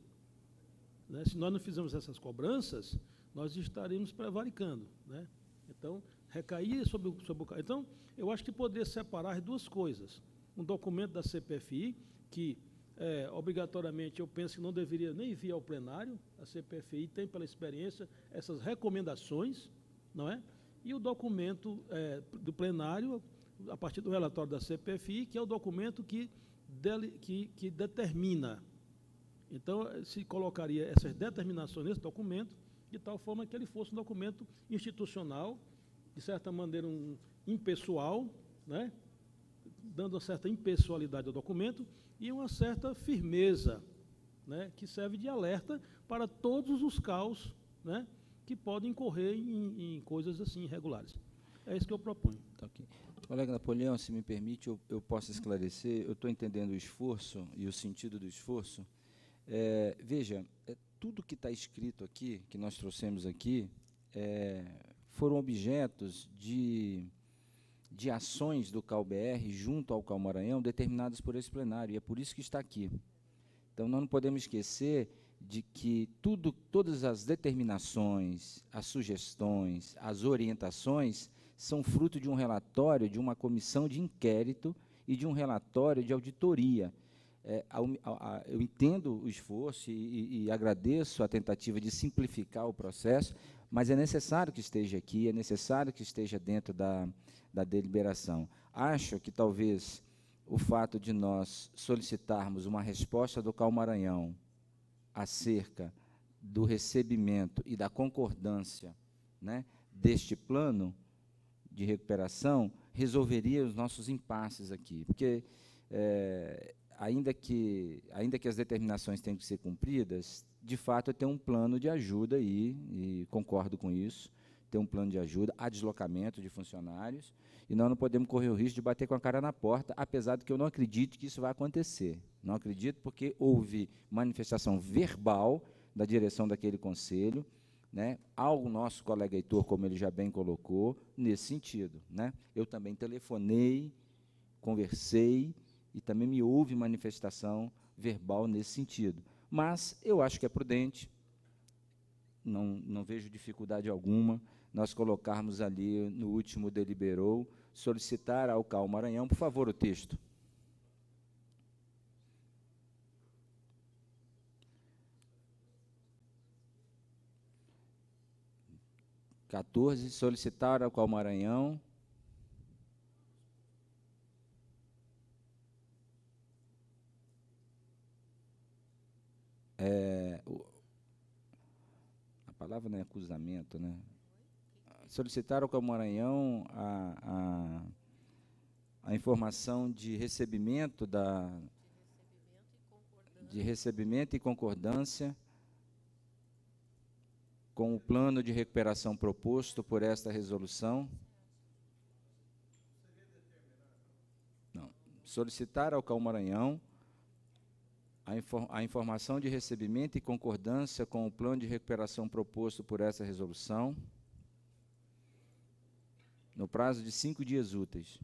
Né? Se nós não fizermos essas cobranças, nós estaremos prevaricando. Né? Então, recair sobre o, sobre o... Então, eu acho que poderia separar as duas coisas. Um documento da C P F I, que, é, obrigatoriamente, eu penso que não deveria nem vir ao plenário, a C P F I tem, pela experiência, essas recomendações, não é? E o documento é, do plenário, a partir do relatório da C P F I, que é o documento que, dele, que, que determina Então, se colocaria essas determinações nesse documento, de tal forma que ele fosse um documento institucional, de certa maneira um impessoal, né, dando uma certa impessoalidade ao documento e uma certa firmeza, né, que serve de alerta para todos os caos, né, que podem incorrer em, em coisas assim irregulares. É isso que eu proponho. Tá, okay. Colega Napoleão, se me permite, eu, eu posso esclarecer. Eu estou entendendo o esforço e o sentido do esforço. É, veja, é, tudo que está escrito aqui, que nós trouxemos aqui, é, foram objetos de, de ações do C A U B R junto ao C A U Maranhão, determinadas por esse plenário, e é por isso que está aqui. Então, nós não podemos esquecer de que tudo, todas as determinações, as sugestões, as orientações são fruto de um relatório, de uma comissão de inquérito e de um relatório de auditoria. É, a, a, a, eu entendo o esforço e, e, e agradeço a tentativa de simplificar o processo, mas é necessário que esteja aqui, é necessário que esteja dentro da, da deliberação. Acho que talvez o fato de nós solicitarmos uma resposta do C A U Maranhão acerca do recebimento e da concordância, né, deste plano de recuperação resolveria os nossos impasses aqui, porque é, ainda que ainda que as determinações tenham que ser cumpridas, de fato tem um plano de ajuda aí, e concordo com isso, tem um plano de ajuda a deslocamento de funcionários, e nós não podemos correr o risco de bater com a cara na porta, apesar de que eu não acredito que isso vai acontecer. Não acredito porque houve manifestação verbal da direção daquele conselho, né, ao nosso colega Heitor, como ele já bem colocou, nesse sentido, né? Eu também telefonei, conversei, e também me houve manifestação verbal nesse sentido. Mas eu acho que é prudente, não, não vejo dificuldade alguma, nós colocarmos ali, no último deliberou, solicitar ao C A U Maranhão, por favor, o texto. quatorze, solicitar ao C A U Maranhão é, o, a palavra não é acusamento, né? Solicitar ao C A U Maranhão a, a, a informação de recebimento da de recebimento e concordância com o plano de recuperação proposto por esta resolução. Não. Solicitar ao C A U Maranhão a, infor a informação de recebimento e concordância com o plano de recuperação proposto por essa resolução, no prazo de cinco dias úteis.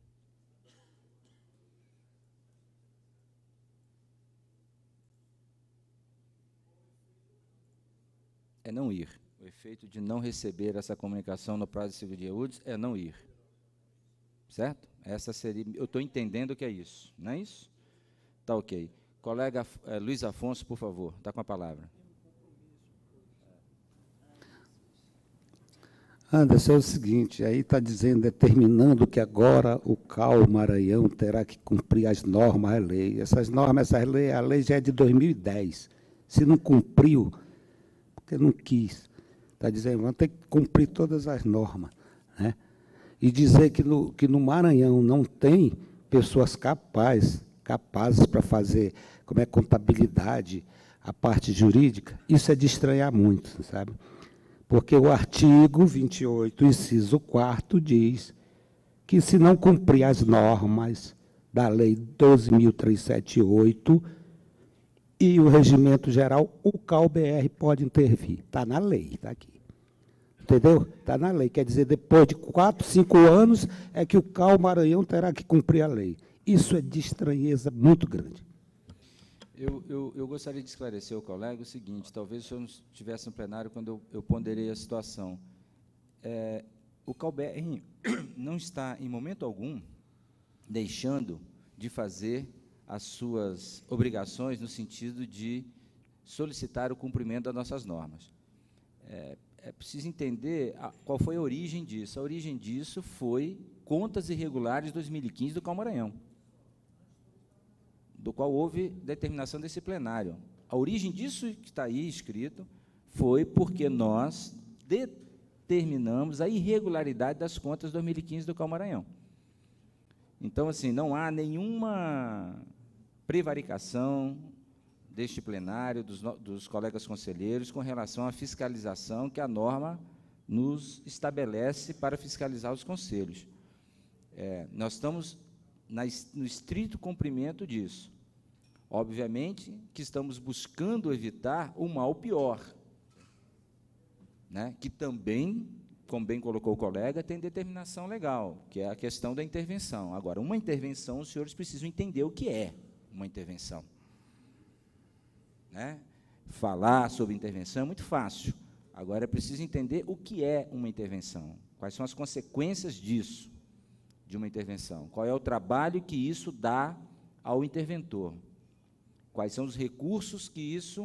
É não ir. O efeito de não receber essa comunicação no prazo de cinco dias úteis é não ir. Certo? Essa seria, eu estou entendendo que é isso, não é isso? Tá ok. Colega é, Luiz Afonso, por favor, está com a palavra. Anderson, é o seguinte, aí está dizendo, determinando que agora o C A U Maranhão terá que cumprir as normas da lei. Essas normas, essa lei, a lei já é de dois mil e dez. Se não cumpriu, porque não quis. Está dizendo, vamos ter que cumprir todas as normas, né? E dizer que no, que no Maranhão não tem pessoas capazes, capazes para fazer, como é, contabilidade, a parte jurídica, isso é de estranhar muito, sabe? Porque o artigo vinte e oito, inciso quarto, diz que, se não cumprir as normas da Lei doze mil trezentos e setenta e oito e o regimento geral, o C A U B R pode intervir. Está na lei, está aqui. Entendeu? Está na lei. Quer dizer, depois de quatro, cinco anos, é que o C A U Maranhão terá que cumprir a lei. Isso é de estranheza muito grande. Eu, eu, eu gostaria de esclarecer ao colega o seguinte, talvez o senhor não estivesse no plenário quando eu, eu ponderei a situação. É, o C A U B R não está, em momento algum, deixando de fazer as suas obrigações no sentido de solicitar o cumprimento das nossas normas. É, é preciso entender a, qual foi a origem disso. A origem disso foi contas irregulares de dois mil e quinze do C A U Maranhão, do qual houve determinação desse plenário. a origem disso que está aí escrito foi porque nós determinamos a irregularidade das contas de dois mil e quinze do C A U Maranhão. Então, assim, não há nenhuma prevaricação deste plenário, dos, dos colegas conselheiros, com relação à fiscalização que a norma nos estabelece para fiscalizar os conselhos. É, nós estamos na, no estrito cumprimento disso. Obviamente que estamos buscando evitar o mal pior, né, que também, como bem colocou o colega, tem determinação legal, que é a questão da intervenção. Agora, uma intervenção, os senhores precisam entender o que é uma intervenção. Né? Falar sobre intervenção é muito fácil. Agora, é preciso entender o que é uma intervenção, quais são as consequências disso, de uma intervenção, qual é o trabalho que isso dá ao interventor, quais são os recursos que isso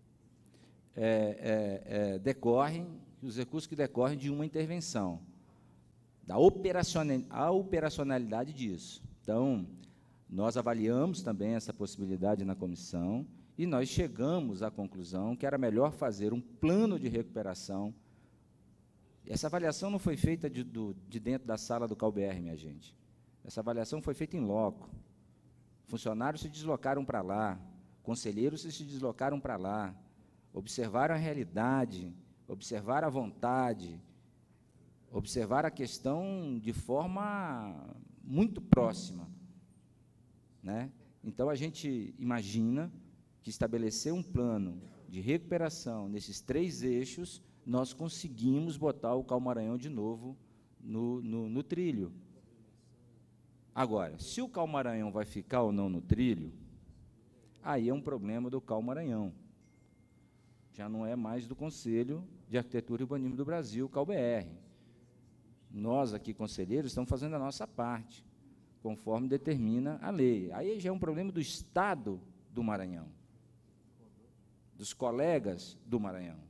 é, é, é, decorrem, os recursos que decorrem de uma intervenção, da operacional, operacionalidade disso. Então, nós avaliamos também essa possibilidade na comissão, e nós chegamos à conclusão que era melhor fazer um plano de recuperação. Essa avaliação não foi feita de, do, de dentro da sala do C A U B R, minha gente. Essa avaliação foi feita em loco. Funcionários se deslocaram para lá, conselheiros se deslocaram para lá, observaram a realidade, observaram a vontade, observaram a questão de forma muito próxima. Né? Então, a gente imagina que estabelecer um plano de recuperação nesses três eixos, nós conseguimos botar o C A U Maranhão de novo no, no, no trilho. Agora, se o C A U Maranhão vai ficar ou não no trilho, aí é um problema do C A U Maranhão. Já não é mais do Conselho de Arquitetura e Urbanismo do Brasil, C A U B R. Nós, aqui, conselheiros, estamos fazendo a nossa parte, conforme determina a lei. Aí já é um problema do Estado do Maranhão, dos colegas do Maranhão,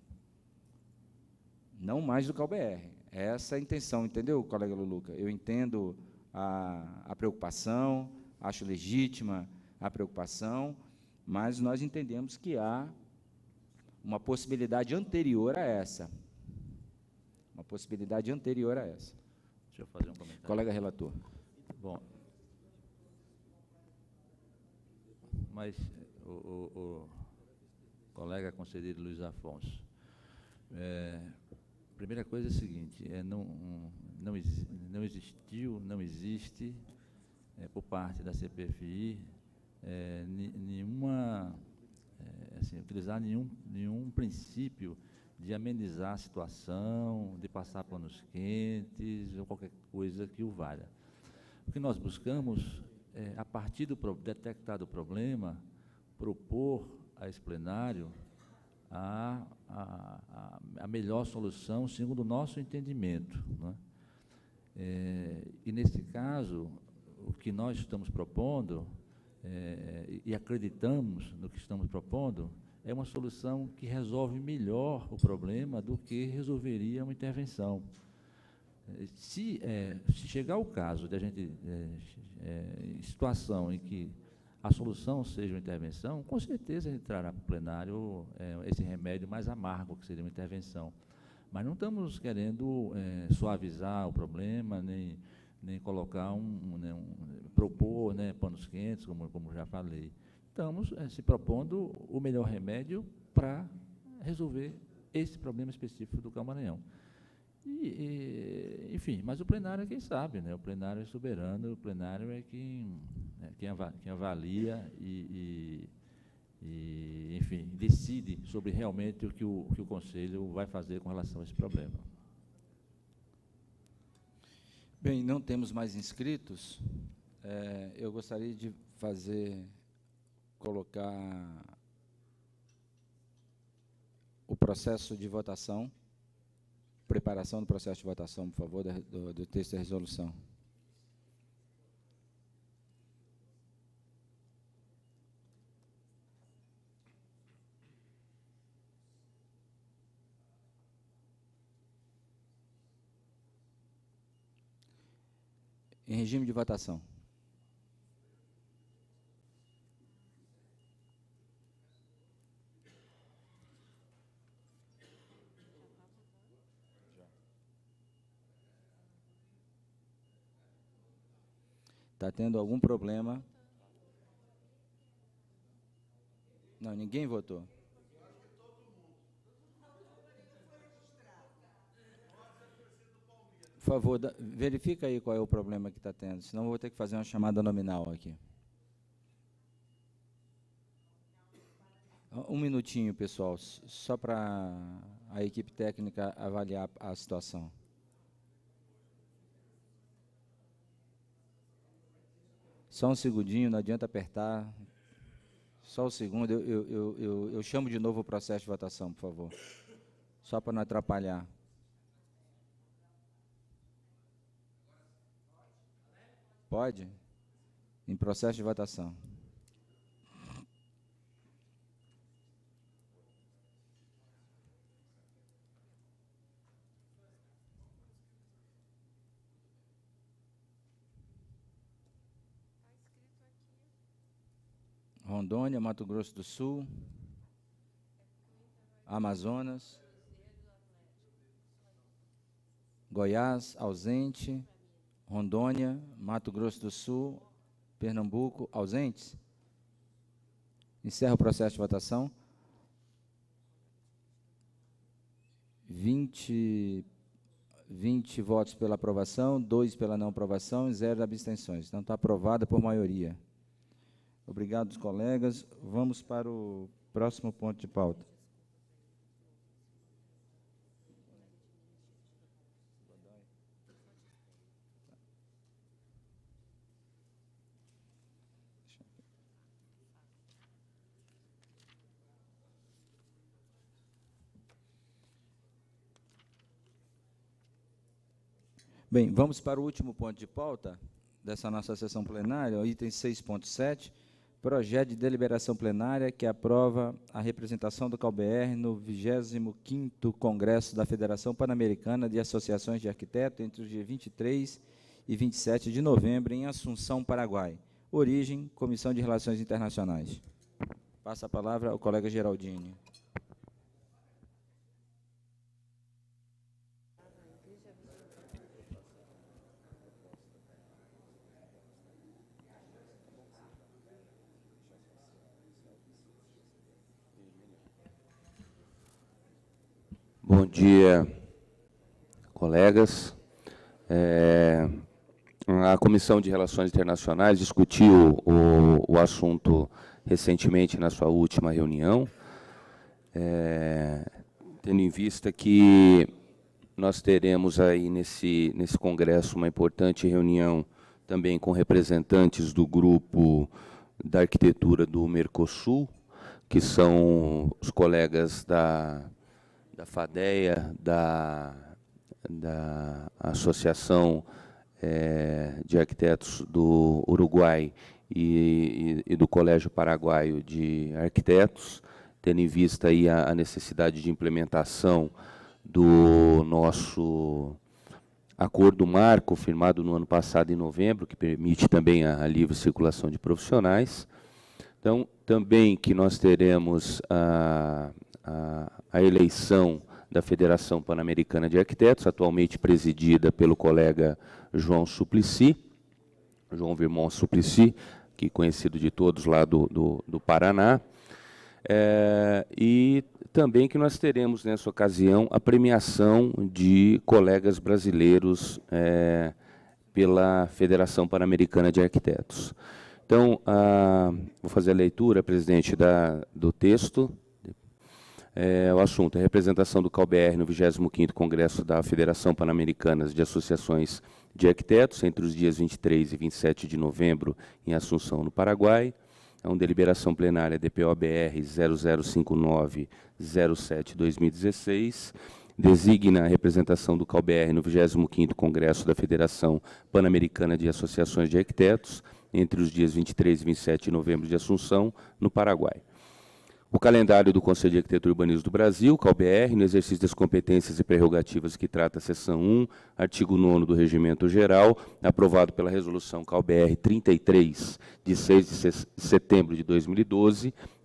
não mais do C A U B R. Essa é a intenção, entendeu, colega Luluca? Eu entendo a, a preocupação, acho legítima a preocupação, mas nós entendemos que há uma possibilidade anterior a essa. Uma possibilidade anterior a essa. Deixa eu fazer um comentário. Colega relator. Bom, mas o, o, o colega conselheiro Luiz Afonso, é, a primeira coisa é a seguinte, é, não, não, não existiu, não existe, é, por parte da C P F I, é, nenhuma, é, assim, utilizar nenhum, nenhum princípio de amenizar a situação, de passar panos quentes, ou qualquer coisa que o valha. O que nós buscamos é, a partir do detectado problema, propor a esse plenário a, a, a melhor solução, segundo o nosso entendimento. Né? É, e, nesse caso, o que nós estamos propondo, é, e acreditamos no que estamos propondo, é uma solução que resolve melhor o problema do que resolveria uma intervenção. Se, é, se chegar o caso de a gente, é, é, em situação em que a solução seja uma intervenção, com certeza entrará para o plenário é, esse remédio mais amargo, que seria uma intervenção. Mas não estamos querendo é, suavizar o problema, nem, nem colocar um, um, né, um propor, né, panos quentes, como, como já falei. Estamos é, se propondo o melhor remédio para resolver esse problema específico do C A U Maranhão. E, e, enfim, mas o plenário é quem sabe, né? O plenário é soberano, o plenário é quem, é quem, avalia, quem avalia e, e, e, enfim, decide sobre realmente o que o, o que o Conselho vai fazer com relação a esse problema. Bem, não temos mais inscritos. É, eu gostaria de fazer, colocar o processo de votação, preparação do processo de votação, por favor, do, do texto da resolução. Em regime de votação. Está tendo algum problema? Não, ninguém votou. Por favor, da, verifica aí qual é o problema que está tendo, senão eu vou ter que fazer uma chamada nominal aqui. Um minutinho, pessoal, só para a equipe técnica avaliar a situação. Só um segundinho, não adianta apertar. Só um segundo, eu, eu, eu, eu, eu chamo de novo o processo de votação, por favor. Só para não atrapalhar. Pode? Em processo de votação. Rondônia, Mato Grosso do Sul, Amazonas, Goiás, ausente, Rondônia, Mato Grosso do Sul, Pernambuco, ausentes. Encerra o processo de votação. vinte, vinte votos pela aprovação, dois pela não aprovação e zero abstenções. Então, está aprovada por maioria. Obrigado, colegas. Vamos para o próximo ponto de pauta. Bem, vamos para o último ponto de pauta dessa nossa sessão plenária, o item seis ponto sete, projeto de deliberação plenária que aprova a representação do C A U B R no vigésimo quinto Congresso da Federação Pan-Americana de Associações de Arquitetos entre os dias vinte e três e vinte e sete de novembro em Assunção, Paraguai. Origem, Comissão de Relações Internacionais. Passa a palavra ao colega Geraldini. Bom dia, colegas. É, a Comissão de Relações Internacionais discutiu o, o assunto recentemente na sua última reunião, é, tendo em vista que nós teremos aí nesse, nesse congresso uma importante reunião também com representantes do grupo da arquitetura do Mercosul, que são os colegas da... da FADEA, da, da Associação é, de Arquitetos do Uruguai e, e, e do Colégio Paraguaio de Arquitetos, tendo em vista aí a, a necessidade de implementação do nosso acordo marco, firmado no ano passado, em novembro, que permite também a, a livre circulação de profissionais. Então, também que nós teremos a... a a eleição da Federação Pan-Americana de Arquitetos, atualmente presidida pelo colega João Suplicy, João Virmão Suplicy, que é conhecido de todos lá do, do, do Paraná, é, e também que nós teremos, nessa ocasião, a premiação de colegas brasileiros é, pela Federação Pan-Americana de Arquitetos. Então, a, vou fazer a leitura, presidente, da, do texto. É, o assunto é a representação do C A U B R no vigésimo quinto Congresso da Federação Pan-Americana de Associações de Arquitetos, entre os dias vinte e três e vinte e sete de novembro, em Assunção, no Paraguai. É uma deliberação plenária D P O B R zero zero cinco nove zero sete barra dois mil e dezesseis, designa a representação do C A U B R no vigésimo quinto Congresso da Federação Pan-Americana de Associações de Arquitetos, entre os dias vinte e três e vinte e sete de novembro de Assunção, no Paraguai. O calendário do Conselho de Arquitetura e Urbanismo do Brasil, C A U B R, no exercício das competências e prerrogativas que trata a seção um, artigo nono do Regimento Geral, aprovado pela Resolução C A U B R trinta e três, de seis de setembro de dois mil e doze,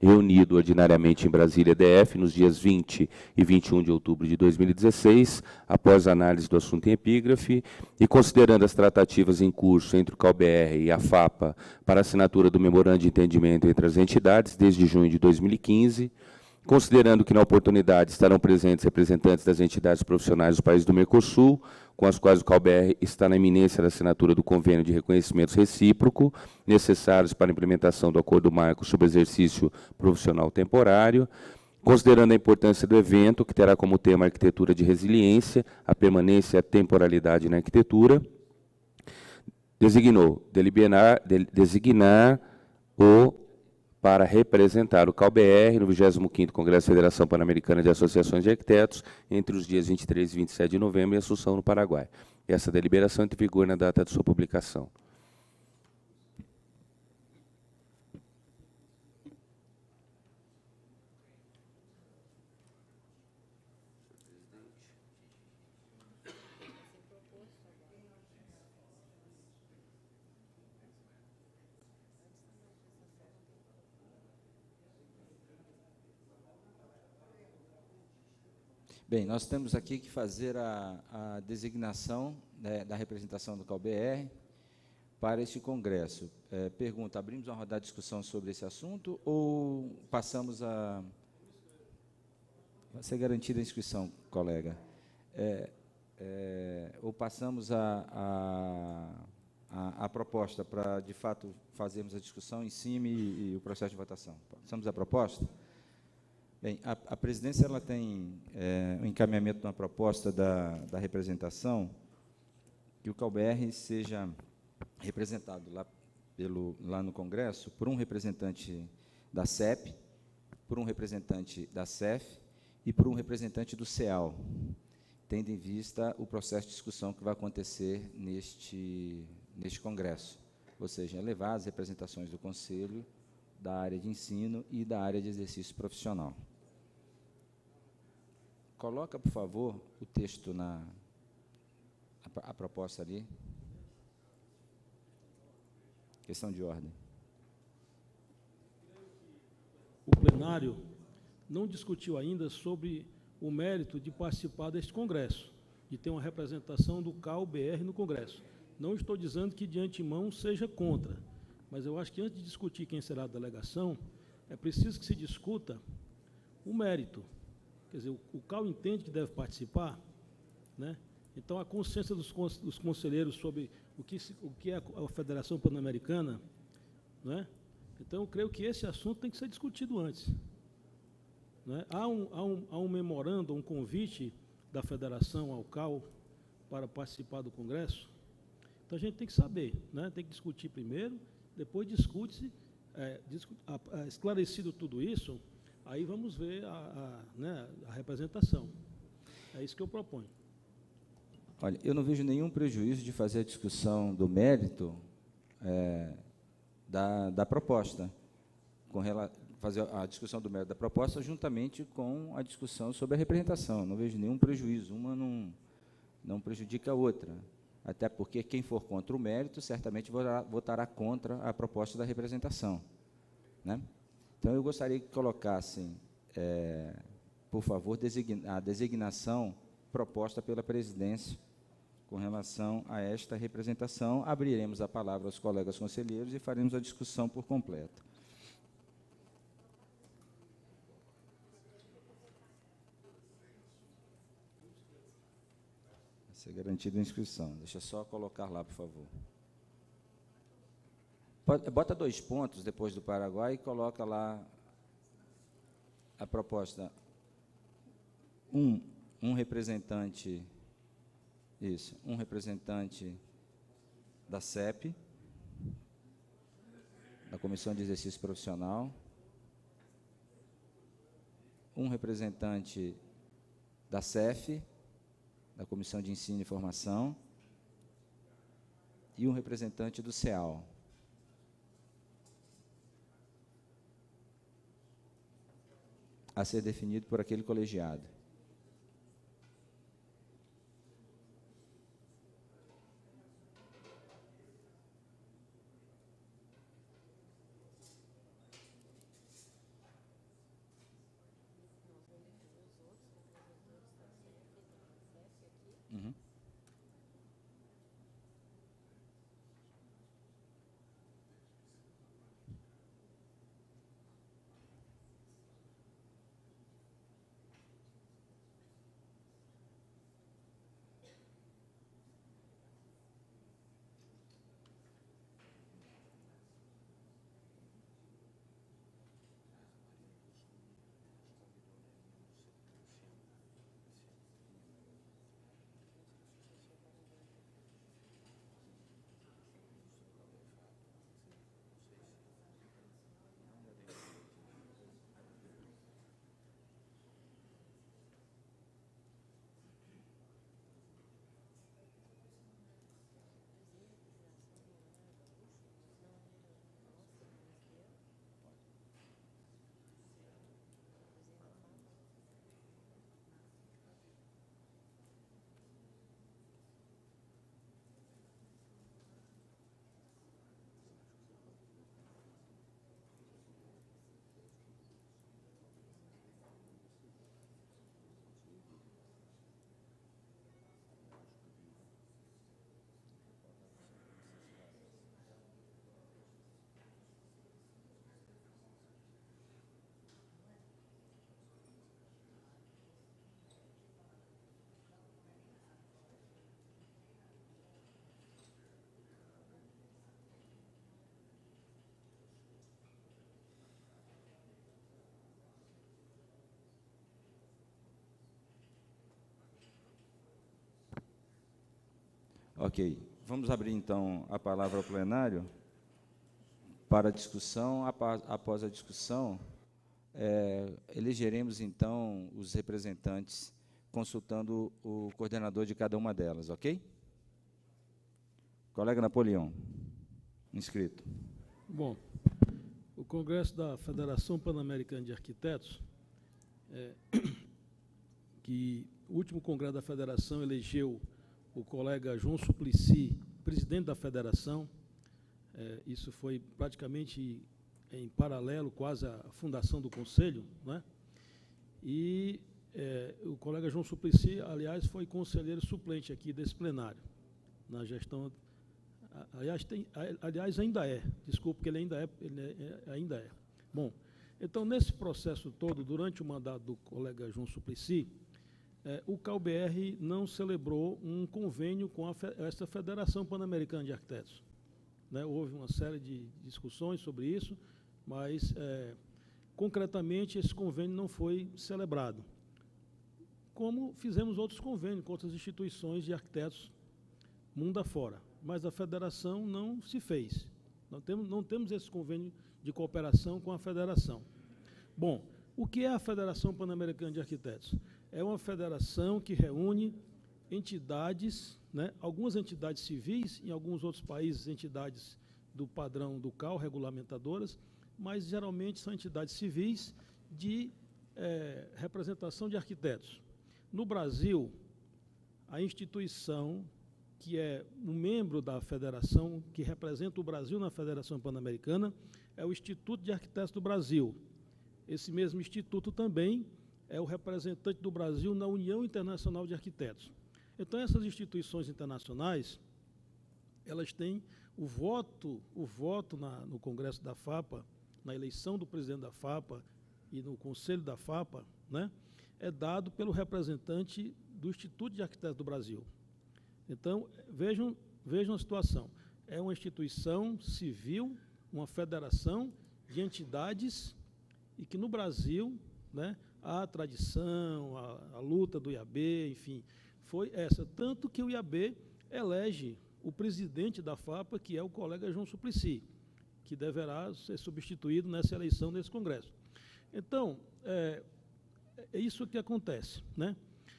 reunido ordinariamente em Brasília, D F, nos dias vinte e vinte e um de outubro de dois mil e dezesseis, após análise do assunto em epígrafe, e considerando as tratativas em curso entre o C A U B R e a FAPA para assinatura do memorando de entendimento entre as entidades, desde junho de dois mil e quinze, considerando que, na oportunidade, estarão presentes representantes das entidades profissionais dos países do Mercosul, com as quais o C A U B R está na iminência da assinatura do convênio de reconhecimento recíproco, necessários para a implementação do Acordo Marco sobre exercício profissional temporário, considerando a importância do evento, que terá como tema a arquitetura de resiliência, a permanência e a temporalidade na arquitetura, designou, deliberar, de, designar o para representar o C A U B R no vigésimo quinto Congresso da Federação Pan-Americana de Associações de Arquitetos, entre os dias vinte e três e vinte e sete de novembro, em Assunção, no Paraguai. Essa deliberação entra em vigor na data de sua publicação. Bem, nós temos aqui que fazer a, a designação, né, da representação do C A U B R para este congresso. É, pergunta, abrimos uma rodada de discussão sobre esse assunto ou passamos a... Vai ser garantida a inscrição, colega. É, é, ou passamos a, a, a, a proposta para, de fato, fazermos a discussão em cima e, e o processo de votação. Passamos a proposta? Bem, a, a presidência ela tem é, um encaminhamento de uma proposta da, da representação que o C A U B R seja representado lá, pelo, lá no Congresso por um representante da C E P, por um representante da C E F e por um representante do C E A L, tendo em vista o processo de discussão que vai acontecer neste, neste Congresso, ou seja, levar as representações do Conselho, da área de ensino e da área de exercício profissional. Coloca, por favor, o texto na a, a proposta ali. Questão de ordem. O plenário não discutiu ainda sobre o mérito de participar deste congresso, de ter uma representação do C A U B R no congresso. Não estou dizendo que de antemão seja contra, mas eu acho que antes de discutir quem será a delegação, é preciso que se discuta o mérito. Quer dizer, o, o C A U entende que deve participar, né? Então, a consciência dos, dos conselheiros sobre o que, se, o que é a, a Federação Pan-Americana, né? Então, eu creio que esse assunto tem que ser discutido antes. Né? Há, um, há, um, há um memorando, um convite da Federação ao C A U para participar do Congresso. Então, a gente tem que saber, né? Tem que discutir primeiro, depois discute-se, é, discu a, a, esclarecido tudo isso, aí vamos ver a, a, né, a representação. É isso que eu proponho. Olha, eu não vejo nenhum prejuízo de fazer a discussão do mérito é, da, da proposta, com rela fazer a discussão do mérito da proposta juntamente com a discussão sobre a representação. Não vejo nenhum prejuízo, uma não, não prejudica a outra, até porque quem for contra o mérito certamente votará, votará contra a proposta da representação, né? Então, eu gostaria que colocassem, é, por favor, designa a designação proposta pela presidência com relação a esta representação. Abriremos a palavra aos colegas conselheiros e faremos a discussão por completo. Vai ser garantida a inscrição. Deixa eu só colocar lá, por favor. Bota dois pontos depois do Paraguai e coloca lá a proposta. Um, um representante, isso, um representante da C E P, da Comissão de Exercício Profissional, um representante da C E F, da Comissão de Ensino e Formação, e um representante do C E A L. A ser definido por aquele colegiado. Ok. Vamos abrir, então, a palavra ao plenário para a discussão. Após a discussão, é, elegeremos, então, os representantes, consultando o coordenador de cada uma delas, ok? Colega Napoleão, inscrito. Bom, o Congresso da Federação Pan-Americana de Arquitetos, é, que o último Congresso da Federação elegeu o colega João Suplicy, presidente da Federação. É, isso foi praticamente em paralelo, quase à fundação do Conselho, né? E é, o colega João Suplicy, aliás, foi conselheiro suplente aqui desse plenário, na gestão. Aliás, tem, aliás, ainda é, desculpe, porque ele ainda é, ele é, ainda é. Bom, então, nesse processo todo, durante o mandato do colega João Suplicy, é, o C A U B R não celebrou um convênio com a, essa Federação Pan-Americana de Arquitetos. Né, houve uma série de discussões sobre isso, mas, é, concretamente, esse convênio não foi celebrado. Como fizemos outros convênios com outras instituições de arquitetos mundo afora, mas a federação não se fez. Não temos, não temos esse convênio de cooperação com a federação. Bom, o que é a Federação Pan-Americana de Arquitetos? É uma federação que reúne entidades, né, algumas entidades civis, em alguns outros países, entidades do padrão do C A U, regulamentadoras, mas geralmente são entidades civis de é, representação de arquitetos. No Brasil, a instituição que é um membro da federação, que representa o Brasil na Federação Pan-Americana, é o Instituto de Arquitetos do Brasil. Esse mesmo instituto também é o representante do Brasil na União Internacional de Arquitetos. Então, essas instituições internacionais, elas têm o voto, o voto na, no Congresso da FAPA, na eleição do presidente da FAPA e no Conselho da FAPA, né, é dado pelo representante do Instituto de Arquitetos do Brasil. Então, vejam, vejam a situação. É uma instituição civil, uma federação de entidades, e que no Brasil, né, a tradição, a, a luta do I A B, enfim, foi essa. Tanto que o I A B elege o presidente da FAPA, que é o colega João Suplicy, que deverá ser substituído nessa eleição desse Congresso. Então, é, é isso que acontece, né?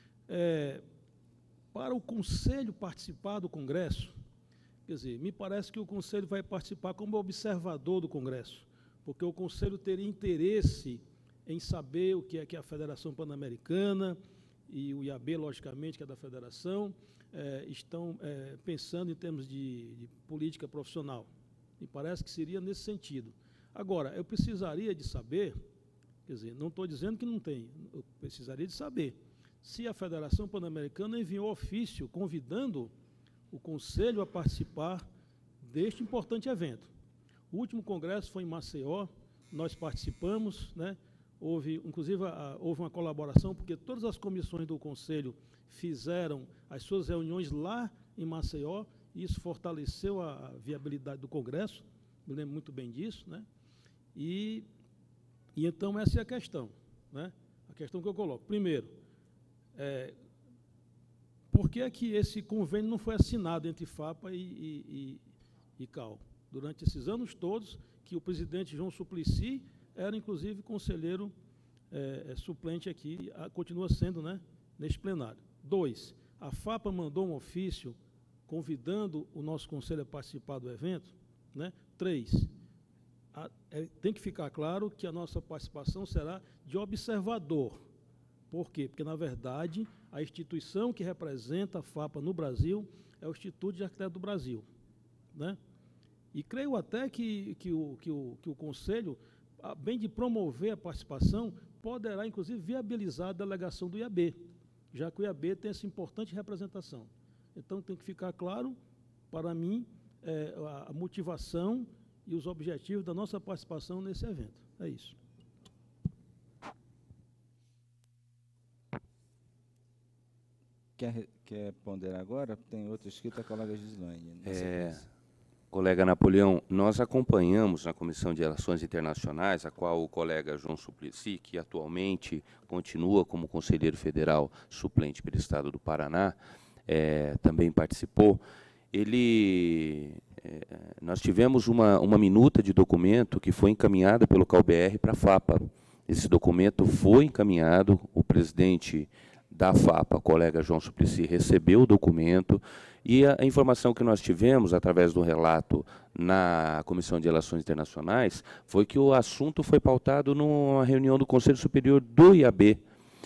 É, para o Conselho participar do Congresso, quer dizer, me parece que o Conselho vai participar como observador do Congresso, porque o Conselho teria interesse em saber o que é que a Federação Pan-Americana e o I A B, logicamente, que é da Federação, é, estão é, pensando em termos de, de política profissional. Me parece que seria nesse sentido. Agora, eu precisaria de saber, quer dizer, não estou dizendo que não tem, eu precisaria de saber se a Federação Pan-Americana enviou ofício convidando o Conselho a participar deste importante evento. O último congresso foi em Maceió, nós participamos, né? Houve, inclusive, a, houve uma colaboração, porque todas as comissões do Conselho fizeram as suas reuniões lá em Maceió, e isso fortaleceu a viabilidade do Congresso, me lembro muito bem disso, né? E, e então essa é a questão, né? A questão que eu coloco. Primeiro, É, por que é que esse convênio não foi assinado entre FAPA e, e, e, e C A U? Durante esses anos todos, que o presidente João Suplicy era, inclusive, conselheiro é, é, suplente aqui, a, continua sendo, né, neste plenário. Dois, a FAPA mandou um ofício convidando o nosso conselho a participar do evento, né? Três, a, é, tem que ficar claro que a nossa participação será de observador. Por quê? Porque, na verdade, a instituição que representa a FAPA no Brasil é o Instituto de Arquitetos do Brasil, né? E creio até que, que, o, que, o, que o Conselho, a bem de promover a participação, poderá, inclusive, viabilizar a delegação do I A B, já que o I A B tem essa importante representação. Então, tem que ficar claro, para mim, é, a motivação e os objetivos da nossa participação nesse evento. É isso. Quer, quer ponderar agora? Tem outro escrito, a colega Gislaine. É, colega Napoleão, nós acompanhamos na Comissão de Relações Internacionais, a qual o colega João Suplicy, que atualmente continua como conselheiro federal suplente pelo Estado do Paraná, é, também participou, ele, é, nós tivemos uma, uma minuta de documento que foi encaminhada pelo CalBR para a FAPA. Esse documento foi encaminhado, o presidente da FAPA, o colega João Suplicy, recebeu o documento, e a, a informação que nós tivemos, através do relato na Comissão de Relações Internacionais, foi que o assunto foi pautado numa reunião do Conselho Superior do I A B.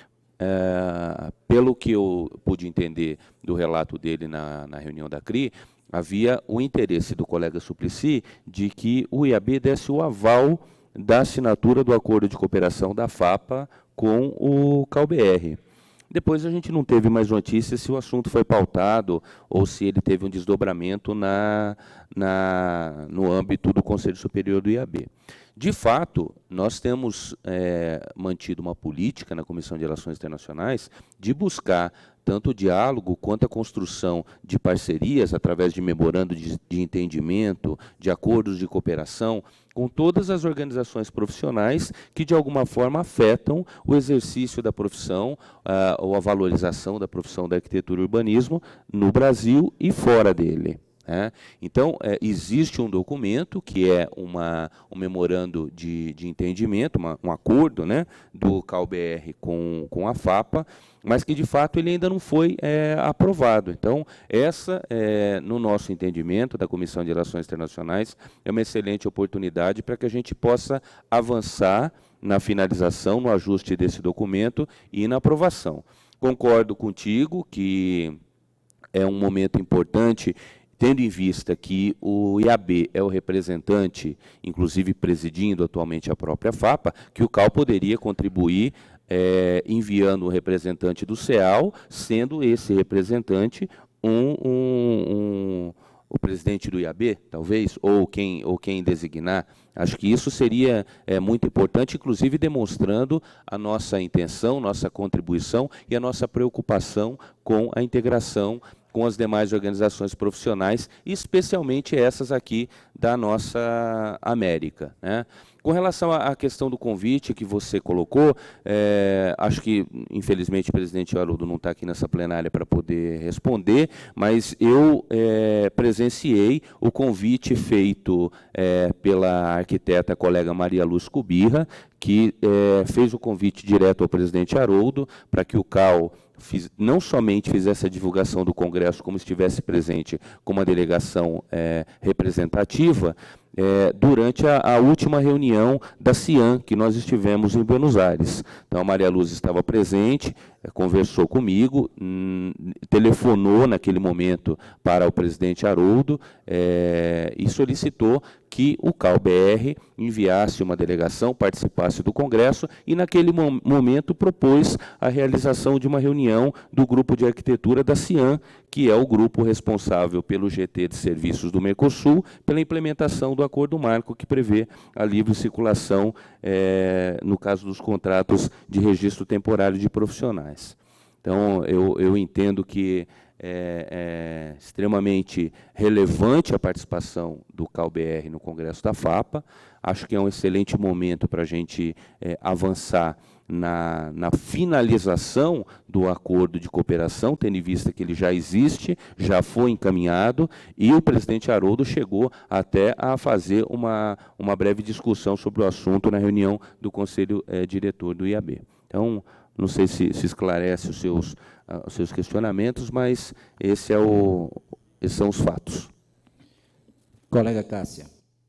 É, pelo que eu pude entender do relato dele na, na reunião da C R I, havia o interesse do colega Suplicy de que o I A B desse o aval da assinatura do acordo de cooperação da FAPA com o CalBR. Depois a gente não teve mais notícias se o assunto foi pautado ou se ele teve um desdobramento na, na, no âmbito do Conselho Superior do I A B. De fato, nós temos é, mantido uma política na Comissão de Relações Internacionais de buscar tanto o diálogo quanto a construção de parcerias através de memorando de, de entendimento, de acordos de cooperação, com todas as organizações profissionais que, de alguma forma, afetam o exercício da profissão uh, ou a valorização da profissão da arquitetura e urbanismo no Brasil e fora dele. É. Então, é, existe um documento que é uma, um memorando de, de entendimento, uma, um acordo, né, do CalBR com, com a FAPA, mas que, de fato, ele ainda não foi é, aprovado. Então, essa, é, no nosso entendimento da Comissão de Relações Internacionais, é uma excelente oportunidade para que a gente possa avançar na finalização, no ajuste desse documento e na aprovação. Concordo contigo que é um momento importante, tendo em vista que o I A B é o representante, inclusive presidindo atualmente a própria FAPA, que o Cal poderia contribuir é, enviando um representante do CEAL, sendo esse representante um, um, um, o presidente do I A B, talvez, ou quem, ou quem designar. Acho que isso seria é, muito importante, inclusive demonstrando a nossa intenção, nossa contribuição e a nossa preocupação com a integração com as demais organizações profissionais, especialmente essas aqui da nossa América, né? Com relação à questão do convite que você colocou, é, acho que, infelizmente, o presidente Haroldo não está aqui nessa plenária para poder responder, mas eu é, presenciei o convite feito é, pela arquiteta colega Maria Luz Cubirra, que é, fez o convite direto ao presidente Haroldo para que o Cal Fiz, não somente fizesse a divulgação do Congresso, como estivesse presente com uma delegação é, representativa, é, durante a, a última reunião da CIAN, que nós estivemos em Buenos Aires. Então, a Maria Luz estava presente, é, conversou comigo, hum, telefonou naquele momento para o presidente Haroldo é, e solicitou que o CalBR enviasse uma delegação, participasse do Congresso e, naquele mo momento, propôs a realização de uma reunião do Grupo de Arquitetura da CIAN, que é o grupo responsável pelo G T de Serviços do Mercosul, pela implementação do Acordo Marco, que prevê a livre circulação, é, no caso dos contratos de registro temporário de profissionais. Então, eu, eu entendo que É, é extremamente relevante a participação do CalBR no Congresso da FAPA. Acho que é um excelente momento para a gente é, avançar na, na finalização do acordo de cooperação, tendo em vista que ele já existe, já foi encaminhado, e o presidente Haroldo chegou até a fazer uma, uma breve discussão sobre o assunto na reunião do Conselho é, Diretor do I A B. Então, não sei se, se esclarece os seus, uh, os seus questionamentos, mas esse é o, esses são os fatos. Colega Cássia.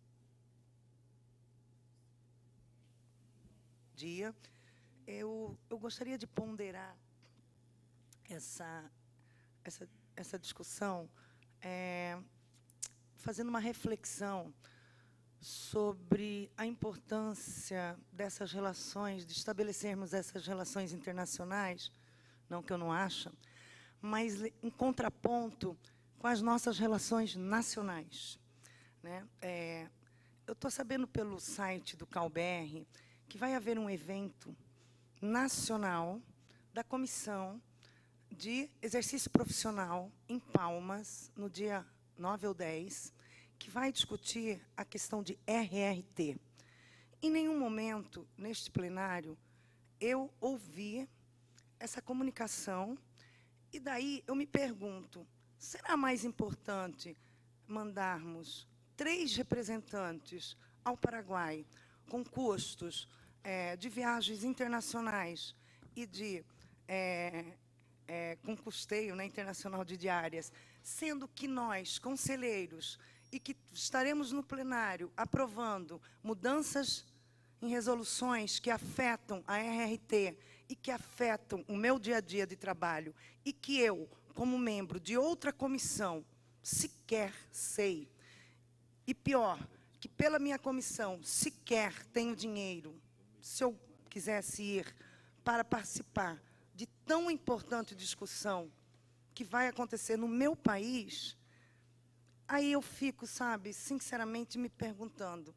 Dia. Eu, eu gostaria de ponderar essa, essa, essa discussão, é, fazendo uma reflexão sobre a importância dessas relações, de estabelecermos essas relações internacionais, não que eu não ache, mas em contraponto com as nossas relações nacionais, né? É, eu estou sabendo pelo site do CalBR que vai haver um evento nacional da Comissão de Exercício Profissional em Palmas, no dia nove ou dez, que vai discutir a questão de R R T. Em nenhum momento, neste plenário, eu ouvi essa comunicação, e daí eu me pergunto, será mais importante mandarmos três representantes ao Paraguai com custos é, de viagens internacionais e de é, é, com custeio, né, internacional de diárias, sendo que nós, conselheiros, e que estaremos no plenário aprovando mudanças em resoluções que afetam a R R T e que afetam o meu dia a dia de trabalho, e que eu, como membro de outra comissão, sequer sei, e pior, que pela minha comissão sequer tenho dinheiro, se eu quisesse ir para participar de tão importante discussão que vai acontecer no meu país, aí eu fico, sabe, sinceramente me perguntando,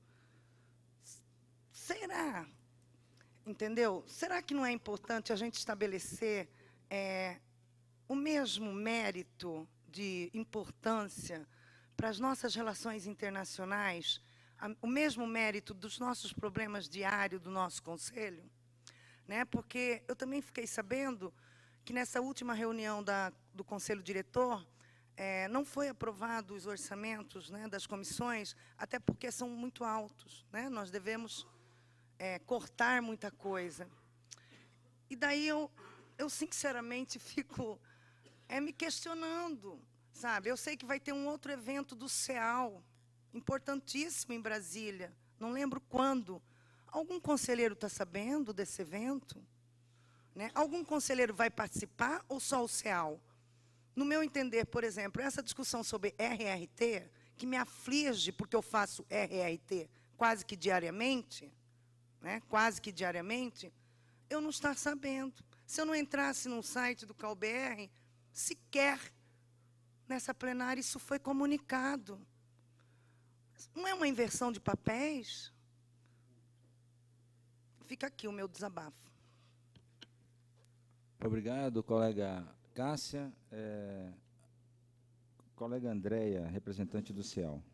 será, entendeu? Será que não é importante a gente estabelecer é, o mesmo mérito de importância para as nossas relações internacionais, a, o mesmo mérito dos nossos problemas diários do nosso conselho? Né? Porque eu também fiquei sabendo que nessa última reunião da, do Conselho Diretor, é, não foi aprovado os orçamentos, né, das comissões, até porque são muito altos, né? Nós devemos é, cortar muita coisa. E daí eu, eu sinceramente, fico é, me questionando, sabe? Eu sei que vai ter um outro evento do CEAL, importantíssimo em Brasília, não lembro quando. Algum conselheiro está sabendo desse evento? Né? Algum conselheiro vai participar ou só o CEAL? No meu entender, por exemplo, essa discussão sobre R R T, que me aflige porque eu faço R R T quase que diariamente, né? quase que diariamente, eu não estou sabendo. Se eu não entrasse no site do CalBR, sequer nessa plenária isso foi comunicado. Não é uma inversão de papéis? Fica aqui o meu desabafo. Obrigado, colega Cássia. É, colega Andréia, representante do CEAL.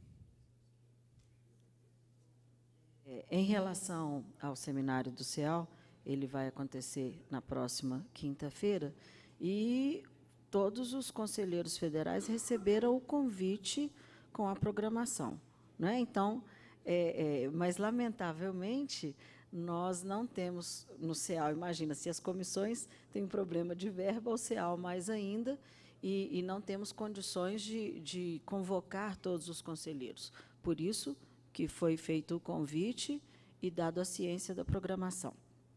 É, em relação ao seminário do CEAL, ele vai acontecer na próxima quinta-feira, e todos os conselheiros federais receberam o convite com a programação. Né? Então, é, é, mas, lamentavelmente, nós não temos no CEAL, imagina, se as comissões têm um problema de verba, o CEAL mais ainda, e, e não temos condições de, de convocar todos os conselheiros. Por isso que foi feito o convite e dado a ciência da programação.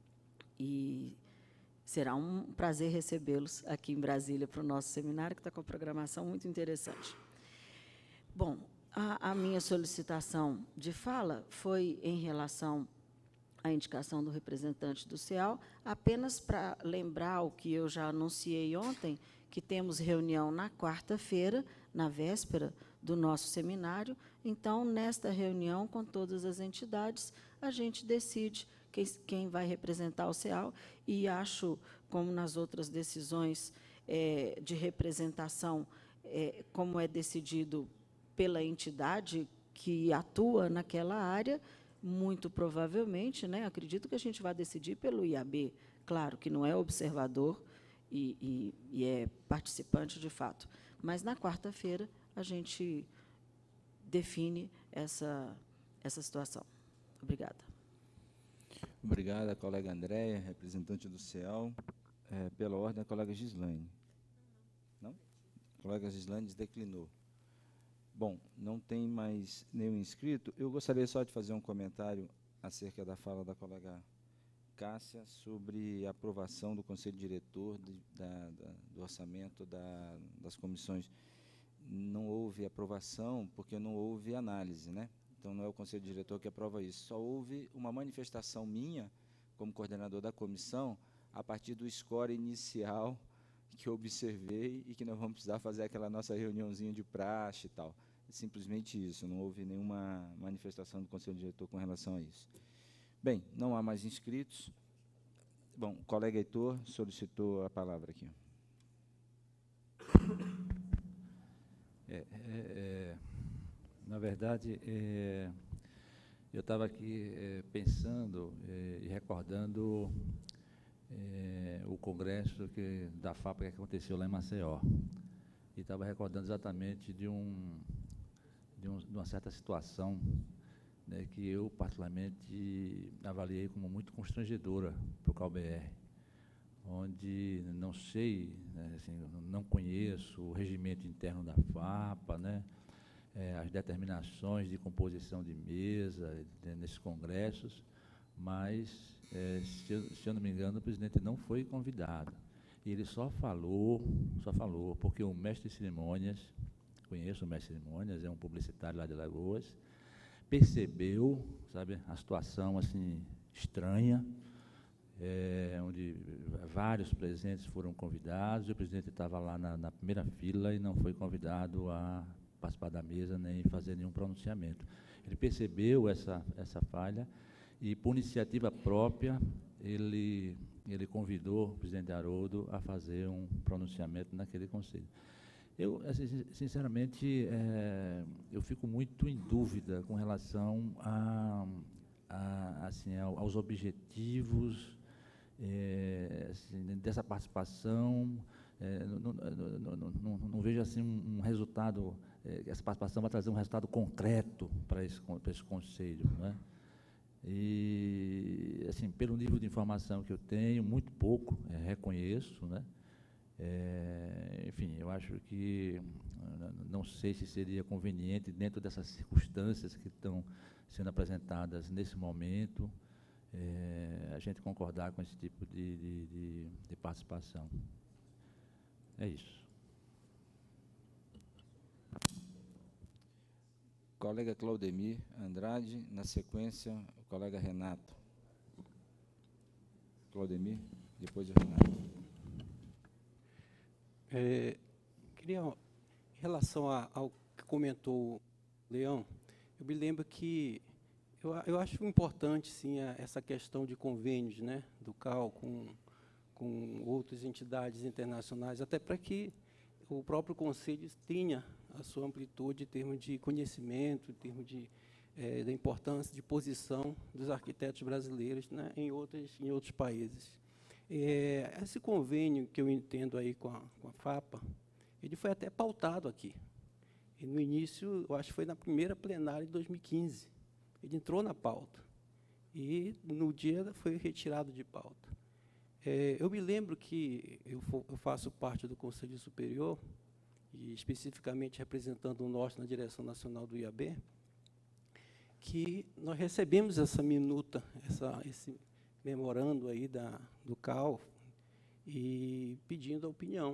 E será um prazer recebê-los aqui em Brasília para o nosso seminário, que está com a programação muito interessante. Bom, a, a minha solicitação de fala foi em relação a indicação do representante do CEAL, apenas para lembrar o que eu já anunciei ontem, que temos reunião na quarta-feira, na véspera do nosso seminário. Então, nesta reunião, com todas as entidades, a gente decide quem, quem vai representar o CEAL, e acho, como nas outras decisões é, de representação, é, como é decidido pela entidade que atua naquela área, muito provavelmente, né, acredito que a gente vai decidir pelo I A B, claro que não é observador e, e, e é participante de fato, mas na quarta-feira a gente define essa, essa situação. Obrigada. Obrigada, colega Andréia, representante do CEAL. É, pela ordem, a colega Gislaine. Não? A colega Gislaine declinou. Bom, não tem mais nenhum inscrito. Eu gostaria só de fazer um comentário acerca da fala da colega Cássia sobre a aprovação do Conselho Diretor de, da, da, do orçamento da, das comissões. Não houve aprovação porque não houve análise, né? Então, não é o Conselho Diretor que aprova isso. Só houve uma manifestação minha, como coordenador da comissão, a partir do score inicial que eu observei e que nós vamos precisar fazer aquela nossa reuniãozinha de praxe e tal. Simplesmente isso, não houve nenhuma manifestação do Conselho Diretor com relação a isso. Bem, não há mais inscritos. Bom, o colega Heitor solicitou a palavra aqui. É, é, é, na verdade, é, eu estava aqui é, pensando é, e recordando é, o congresso que, da F A P que aconteceu lá em Maceió. e estava recordando exatamente de, um, de, um, de uma certa situação, né, que eu, particularmente, avaliei como muito constrangedora para o CAU-B R, onde não sei, né, assim, não conheço o regimento interno da FAPA, né, é, as determinações de composição de mesa, né, nesses congressos, mas, é, se, eu, se eu não me engano, o presidente não foi convidado. E ele só falou, só falou, porque o mestre de cerimônias, conheço o mestre de cerimônias, é um publicitário lá de Alagoas, percebeu, sabe, a situação assim estranha, é, onde vários presentes foram convidados, e o presidente estava lá na, na primeira fila e não foi convidado a participar da mesa nem fazer nenhum pronunciamento. Ele percebeu essa, essa falha e, por iniciativa própria, ele, ele convidou o presidente Haroldo a fazer um pronunciamento naquele conselho. Eu, assim, sinceramente, é, eu fico muito em dúvida com relação a, a, assim, aos objetivos é, assim, dessa participação. É, não, não, não, não, não vejo assim um, um resultado, é, essa participação vai trazer um resultado concreto para esse, para esse conselho, né? E, assim, pelo nível de informação que eu tenho, muito pouco, é, reconheço, né? É, enfim, eu acho que, não sei se seria conveniente, dentro dessas circunstâncias que estão sendo apresentadas nesse momento, é, a gente concordar com esse tipo de, de, de, de participação. É isso. Colega Claudemir Andrade, na sequência, o colega Renato. Claudemir, depois o Renato. É, queria, em relação a, ao que comentou o Leão, eu me lembro que eu, eu acho importante, sim, a, essa questão de convênios, né, do CAU com, com outras entidades internacionais, até para que o próprio Conselho tenha a sua amplitude em termos de conhecimento, em termos de, é, da importância de posição dos arquitetos brasileiros, né, em, outras, em outros países. É, esse convênio que eu entendo aí com a, com a FAPA, ele foi até pautado aqui. E no início, eu acho que foi na primeira plenária de dois mil e quinze. Ele entrou na pauta. E, no dia, foi retirado de pauta. É, eu me lembro que eu, for, eu faço parte do Conselho Superior, e especificamente representando o Norte na direção nacional do I A B, que nós recebemos essa minuta, essa, esse memorando aí da, do CAU, e pedindo a opinião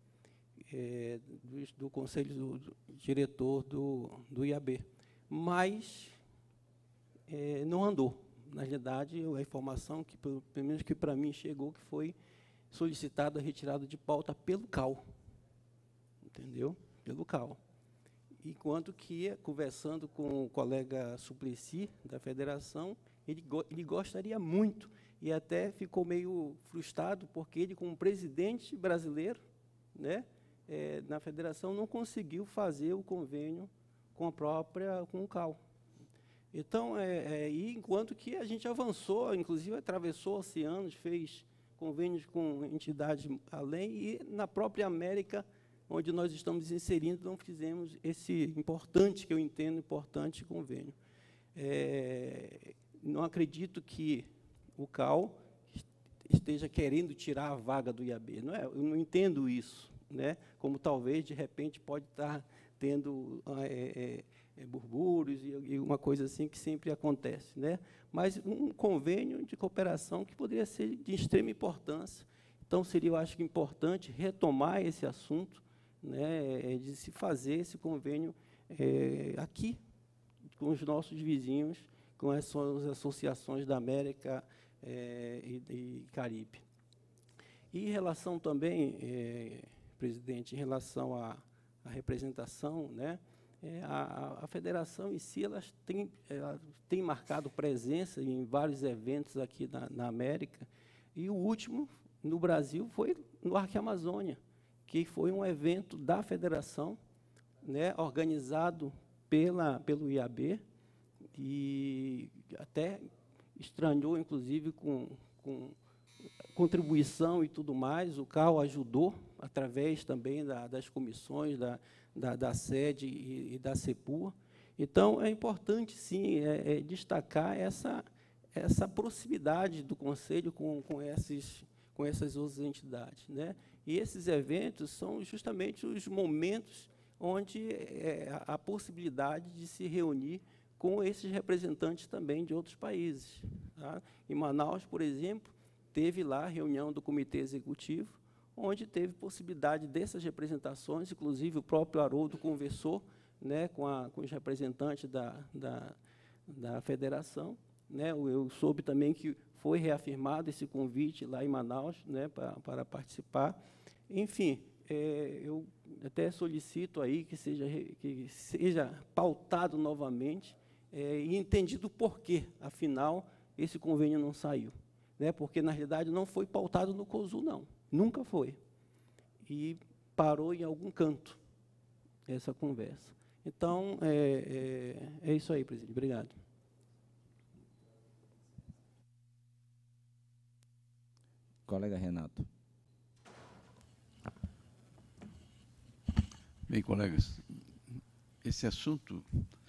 é, do, do Conselho do, do diretor do, do I A B. Mas é, não andou. Na verdade, a informação, que, pelo, pelo menos que para mim chegou, que foi solicitada a retirada de pauta pelo CAU. Entendeu? Pelo CAU. Enquanto que, conversando com o colega Suplicy, da federação, ele, go ele gostaria muito, e até ficou meio frustrado, porque ele, como presidente brasileiro, né, é, na federação, não conseguiu fazer o convênio com a própria, com o CAU. Então, é, é, e enquanto que a gente avançou, inclusive atravessou oceanos, fez convênios com entidades além, e na própria América, onde nós estamos inserindo, não fizemos esse importante, que eu entendo, importante convênio. É, não acredito que o CAU esteja querendo tirar a vaga do I A B. Não é, eu não entendo isso, né? Como talvez, de repente, pode estar tendo é, é, burburos e, e uma coisa assim que sempre acontece, né? Mas um convênio de cooperação que poderia ser de extrema importância. Então, seria, eu acho, importante retomar esse assunto, né, de se fazer esse convênio é, aqui, com os nossos vizinhos, com as associações da América é, e, e Caribe. E em relação também, é, presidente, em relação à, à representação, né, é, a, a federação em si ela tem, ela tem marcado presença em vários eventos aqui na, na América, e o último, no Brasil, foi no Arque Amazônia, que foi um evento da federação, né, organizado pela, pelo I A B, e até estranhou, inclusive, com, com contribuição e tudo mais. O CAU ajudou através também da, das comissões, da, da, da sede e, e da CEPUR. Então, é importante, sim, é, é destacar essa, essa proximidade do Conselho com, com, esses, com essas outras entidades, né? E esses eventos são justamente os momentos onde é, a possibilidade de se reunir com esses representantes também de outros países. Tá? Em Manaus, por exemplo, teve lá a reunião do Comitê Executivo, onde teve possibilidade dessas representações, inclusive o próprio Haroldo conversou, né, com, a, com os representantes da, da, da federação. Né? Eu soube também que foi reafirmado esse convite lá em Manaus, né, para, para participar. Enfim, é, eu até solicito aí que seja, que seja pautado novamente é, e entendido o porquê, afinal, esse convênio não saiu. Né? Porque, na realidade, não foi pautado no COSUL, não. Nunca foi. E parou em algum canto essa conversa. Então, é, é, é isso aí, presidente. Obrigado. Colega Renato. Bem, colegas, esse assunto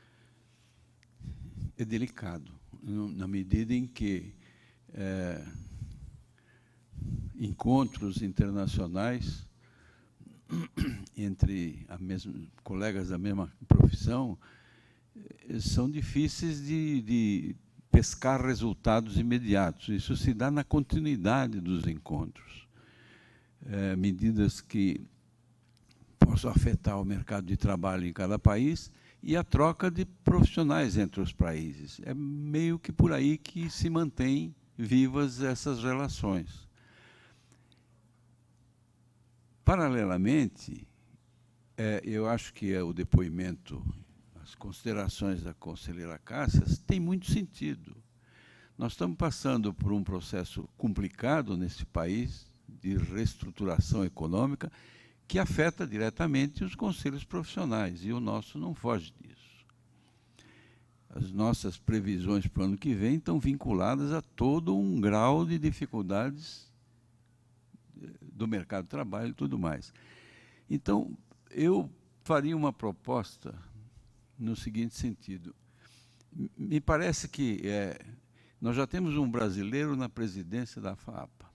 é delicado, na medida em que é, encontros internacionais entre a mesma, colegas da mesma profissão são difíceis de, de pescar resultados imediatos. Isso se dá na continuidade dos encontros. É, medidas que possam afetar o mercado de trabalho em cada país e a troca de profissionais entre os países. É meio que por aí que se mantém vivas essas relações. Paralelamente, é, eu acho que é o depoimento, as considerações da conselheira Cássias têm muito sentido. Nós estamos passando por um processo complicado nesse país de reestruturação econômica que afeta diretamente os conselhos profissionais, e o nosso não foge disso. As nossas previsões para o ano que vem estão vinculadas a todo um grau de dificuldades do mercado de trabalho e tudo mais. Então, eu faria uma proposta no seguinte sentido. Me parece que é, nós já temos um brasileiro na presidência da FAAPA,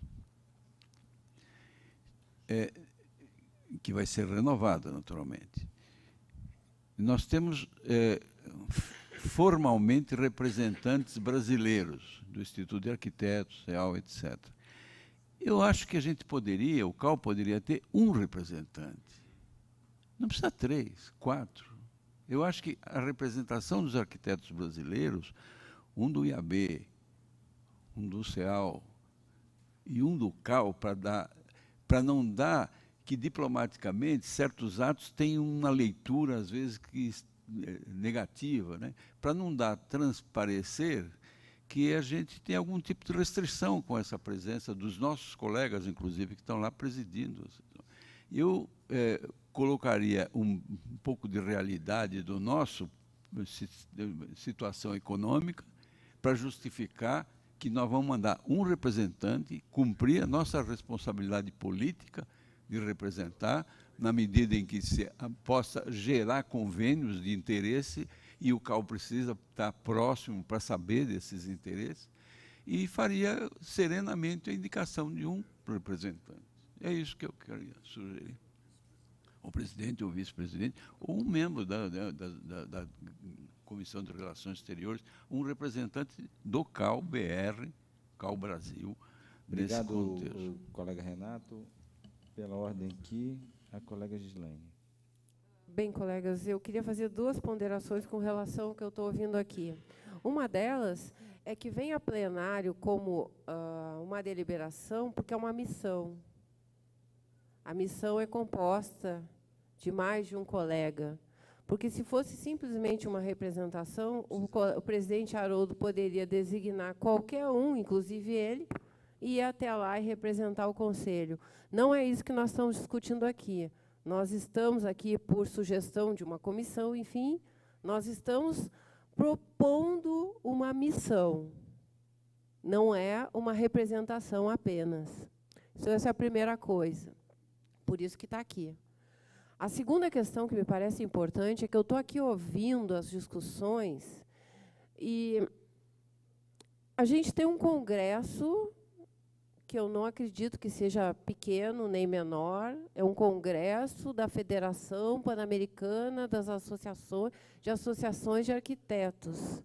é, que vai ser renovada, naturalmente. Nós temos é, formalmente representantes brasileiros do Instituto de Arquitetos, C E A L, etcétera. Eu acho que a gente poderia, o C A U poderia ter um representante. Não precisa três, quatro. Eu acho que a representação dos arquitetos brasileiros, um do I A B, um do C E A L e um do C A U, para dar, para não dar que diplomaticamente certos atos têm uma leitura, às vezes, que, negativa, né? Para não dar transparecer que a gente tem algum tipo de restrição com essa presença dos nossos colegas, inclusive, que estão lá presidindo. Eu é, colocaria um, um pouco de realidade do nosso situação econômica para justificar que nós vamos mandar um representante cumprir a nossa responsabilidade política de representar, na medida em que se possa gerar convênios de interesse, e o C A U precisa estar próximo para saber desses interesses, e faria serenamente a indicação de um representante. É isso que eu queria sugerir. O presidente ou o vice-presidente, ou um membro da, da, da, da Comissão de Relações Exteriores, um representante do C A U B R, C A U Brasil, nesse contexto. Obrigado, colega Renato. Pela ordem aqui, a colega Gislaine. Bem, colegas, eu queria fazer duas ponderações com relação ao que eu estou ouvindo aqui. Uma delas é que vem a plenário como uh, uma deliberação, porque é uma missão. A missão é composta de mais de um colega. Porque, se fosse simplesmente uma representação, o, o presidente Haroldo poderia designar qualquer um, inclusive ele, e ir até lá e representar o Conselho. Não é isso que nós estamos discutindo aqui. Nós estamos aqui por sugestão de uma comissão, enfim, nós estamos propondo uma missão. Não é uma representação apenas. Então, essa é a primeira coisa. por isso que está aqui. A segunda questão que me parece importante é que eu estou aqui ouvindo as discussões e a gente tem um congresso que eu não acredito que seja pequeno nem menor, é um congresso da Federação Pan-Americana das Associações de Associações de Arquitetos.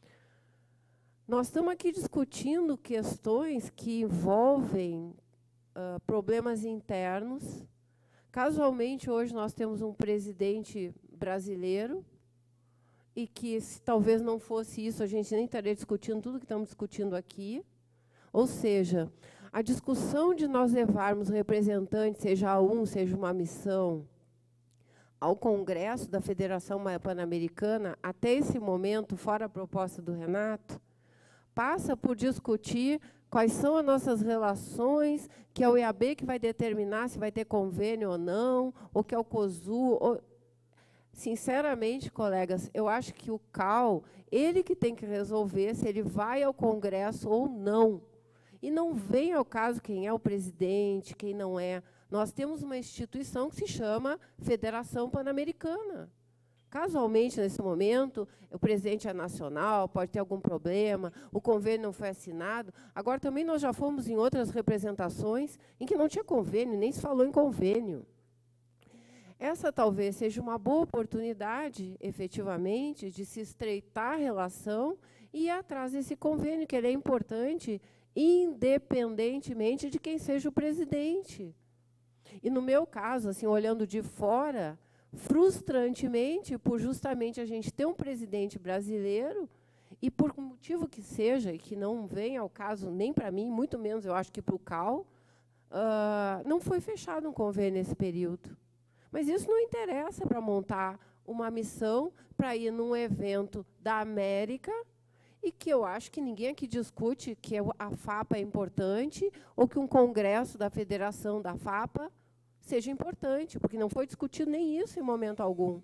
Nós estamos aqui discutindo questões que envolvem uh, problemas internos. Casualmente, hoje, nós temos um presidente brasileiro, e que, se talvez não fosse isso, a gente nem estaria discutindo tudo que estamos discutindo aqui. Ou seja, a discussão de nós levarmos representantes, seja um, seja uma missão, ao Congresso da Federação Pan-Americana, até esse momento, fora a proposta do Renato, passa por discutir quais são as nossas relações, que é o E A B que vai determinar se vai ter convênio ou não, ou que é o COSU. Ou... Sinceramente, colegas, eu acho que o C A U, ele que tem que resolver se ele vai ao Congresso ou não. E não vem ao caso quem é o presidente, quem não é. Nós temos uma instituição que se chama Federação Pan-Americana. Casualmente, nesse momento, o presidente é nacional, pode ter algum problema, o convênio não foi assinado. Agora, também, nós já fomos em outras representações em que não tinha convênio, nem se falou em convênio. Essa talvez seja uma boa oportunidade, efetivamente, de se estreitar a relação e ir atrás desse convênio, que ele é importante, independentemente de quem seja o presidente. E, no meu caso, assim, olhando de fora, frustrantemente, por justamente a gente ter um presidente brasileiro, e por motivo que seja, e que não vem ao caso nem para mim, muito menos, eu acho que para o C A U, uh, não foi fechado um convênio nesse período. Mas isso não interessa para montar uma missão para ir num evento da América, e que eu acho que ninguém aqui discute que a FAPA é importante, ou que um congresso da federação da FAPA seja importante, porque não foi discutido nem isso em momento algum.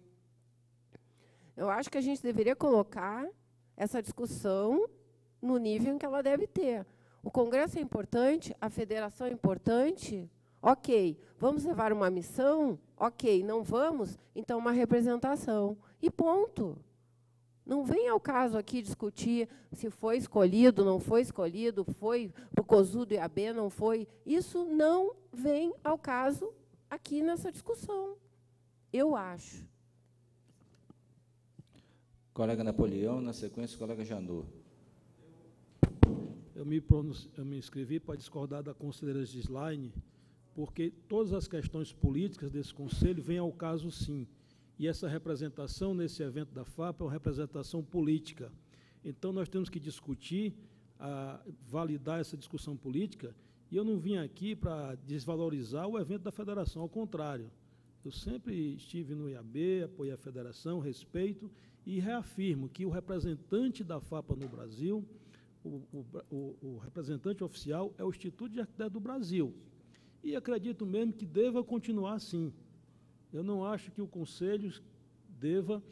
Eu acho que a gente deveria colocar essa discussão no nível em que ela deve ter. O congresso é importante, a federação é importante, ok. Vamos levar uma missão? Ok. Não vamos? Então, uma representação. E ponto. Não vem ao caso aqui discutir se foi escolhido, não foi escolhido, foi para o COSU do I A B, não foi. Isso não vem ao caso aqui nessa discussão, eu acho. Colega Napoleão, na sequência, colega Janot. Eu me, pronunci... eu me inscrevi para discordar da conselheira Gislaine, porque todas as questões políticas desse conselho vêm ao caso, sim. E essa representação nesse evento da FAPA é uma representação política. Então, nós temos que discutir, a, validar essa discussão política, e eu não vim aqui para desvalorizar o evento da federação, ao contrário. Eu sempre estive no I A B, apoiei a federação, respeito, e reafirmo que o representante da FAPA no Brasil, o, o, o, o representante oficial é o Instituto de Arquitetos do Brasil. E acredito mesmo que deva continuar assim. Eu não acho que o Conselho deva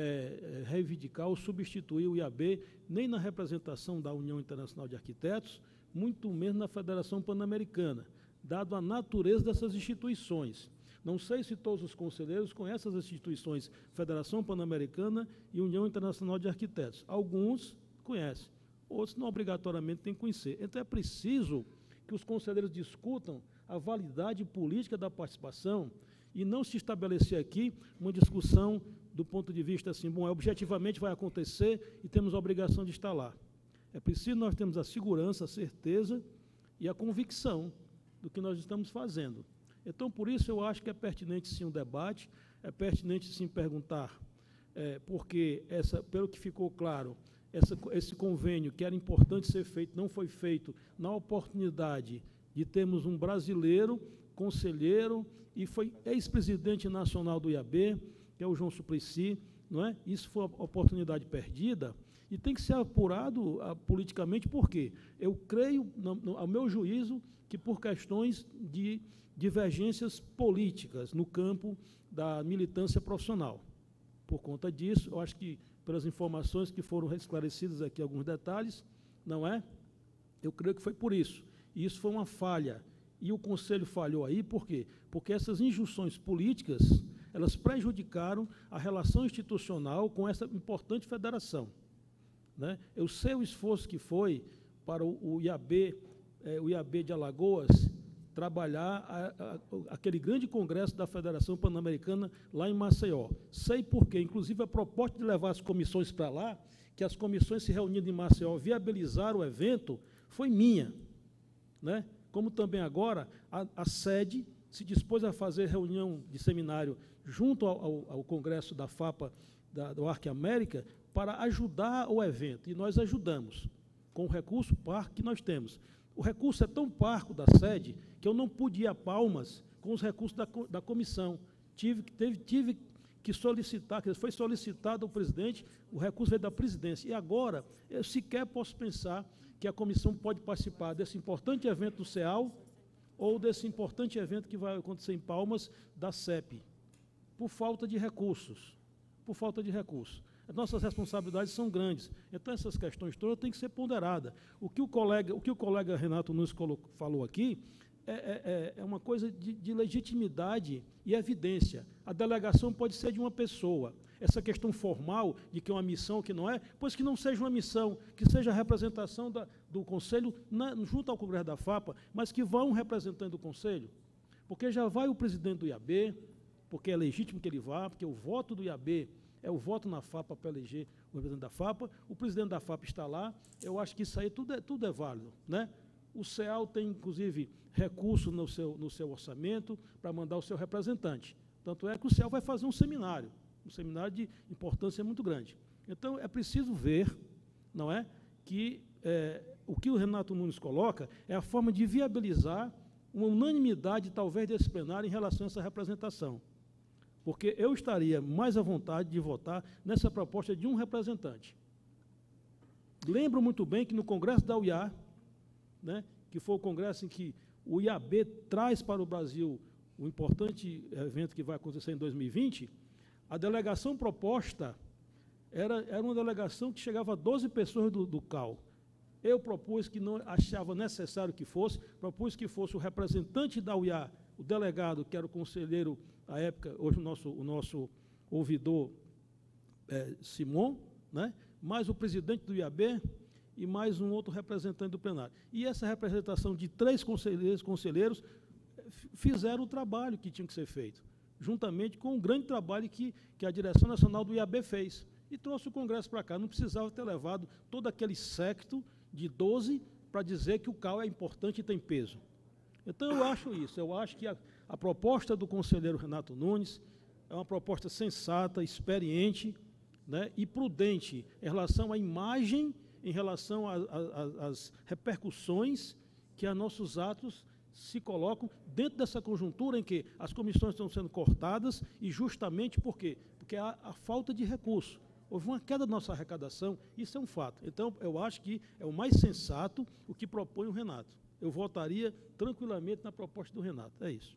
é, reivindicar ou substituir o I A B, nem na representação da União Internacional de Arquitetos, muito menos na Federação Pan-Americana, dado a natureza dessas instituições. Não sei se todos os conselheiros conhecem as instituições Federação Pan-Americana e União Internacional de Arquitetos. Alguns conhecem, outros não obrigatoriamente têm que conhecer. Então, é preciso que os conselheiros discutam a validade política da participação e não se estabelecer aqui uma discussão do ponto de vista assim, bom, objetivamente vai acontecer e temos a obrigação de estar lá. É preciso nós termos a segurança, a certeza e a convicção do que nós estamos fazendo. Então, por isso, eu acho que é pertinente, sim, um debate, é pertinente, sim, perguntar, é, porque, essa, pelo que ficou claro, essa, esse convênio, que era importante ser feito, não foi feito na oportunidade de termos um brasileiro, conselheiro, e foi ex-presidente nacional do I A B, que é o João Suplicy, não é? Isso foi uma oportunidade perdida, e tem que ser apurado a, politicamente, por quê? Eu creio, no, no, ao meu juízo, que por questões de divergências políticas no campo da militância profissional. Por conta disso, eu acho que, pelas informações que foram esclarecidas aqui, alguns detalhes, não é? Eu creio que foi por isso. E isso foi uma falha E o Conselho falhou aí, por quê? Porque essas injunções políticas, elas prejudicaram a relação institucional com essa importante federação. Né? Eu sei o esforço que foi para o, o I A B, eh, o I A B de Alagoas, trabalhar a, a, aquele grande congresso da Federação Pan-Americana lá em Maceió. Sei por quê. Inclusive, a proposta de levar as comissões para lá, que as comissões se reunindo em Maceió viabilizaram o evento, foi minha. Né? Como também agora, a, a sede se dispôs a fazer reunião de seminário junto ao, ao, ao Congresso da FAPA, da, do Arque América, para ajudar o evento. E nós ajudamos, com o recurso parco que nós temos. O recurso é tão parco da sede que eu não pude ir a Palmas com os recursos da, da comissão. Tive, teve, tive que solicitar, que foi solicitado ao presidente, o recurso veio da presidência. E agora, eu sequer posso pensar que a comissão pode participar desse importante evento do CEAL ou desse importante evento que vai acontecer em Palmas, da C E P, por falta de recursos. Por falta de recursos. As nossas responsabilidades são grandes. Então, essas questões todas têm que ser ponderadas. O que o colega, o que o colega Renato Nunes colocou, falou aqui é, é, é uma coisa de, de legitimidade e evidência. A delegação pode ser de uma pessoa. Essa questão formal de que é uma missão, que não é, pois que não seja uma missão, que seja a representação da, do Conselho na, junto ao Congresso da FAPA, mas que vá um representante do Conselho. Porque já vai o presidente do I A B, porque é legítimo que ele vá, porque o voto do I A B é o voto na FAPA para eleger o representante da FAPA, o presidente da FAPA está lá, eu acho que isso aí tudo é, tudo é válido. Né? O CEAL tem, inclusive, recurso no seu, no seu orçamento para mandar o seu representante. Tanto é que o CEAL vai fazer um seminário, um seminário de importância muito grande. Então, é preciso ver, não é, que é, o que o Renato Nunes coloca é a forma de viabilizar uma unanimidade, talvez, desse plenário em relação a essa representação. Porque eu estaria mais à vontade de votar nessa proposta de um representante. Lembro muito bem que no Congresso da U I A, né, que foi o congresso em que o I A B traz para o Brasil o importante evento que vai acontecer em dois mil e vinte, a delegação proposta era, era uma delegação que chegava a doze pessoas do, do C A U. Eu propus que não achava necessário que fosse, propus que fosse o representante da U I A, o delegado, que era o conselheiro, à época, hoje o nosso, o nosso ouvidor, é, Simon, né, mais o presidente do I A B e mais um outro representante do plenário. E essa representação de três conselheiros, conselheiros fizeram o trabalho que tinha que ser feito, juntamente com o grande trabalho que, que a direção nacional do I A B fez, e trouxe o Congresso para cá. Não precisava ter levado todo aquele séquito de doze para dizer que o C A U é importante e tem peso. Então, eu acho isso, eu acho que a, a proposta do conselheiro Renato Nunes é uma proposta sensata, experiente, né, e prudente em relação à imagem, em relação às repercussões que a nossos atos se colocam dentro dessa conjuntura em que as comissões estão sendo cortadas, e justamente por quê? Porque há a falta de recurso. Houve uma queda da nossa arrecadação, isso é um fato. Então, eu acho que é o mais sensato o que propõe o Renato. Eu votaria tranquilamente na proposta do Renato. É isso.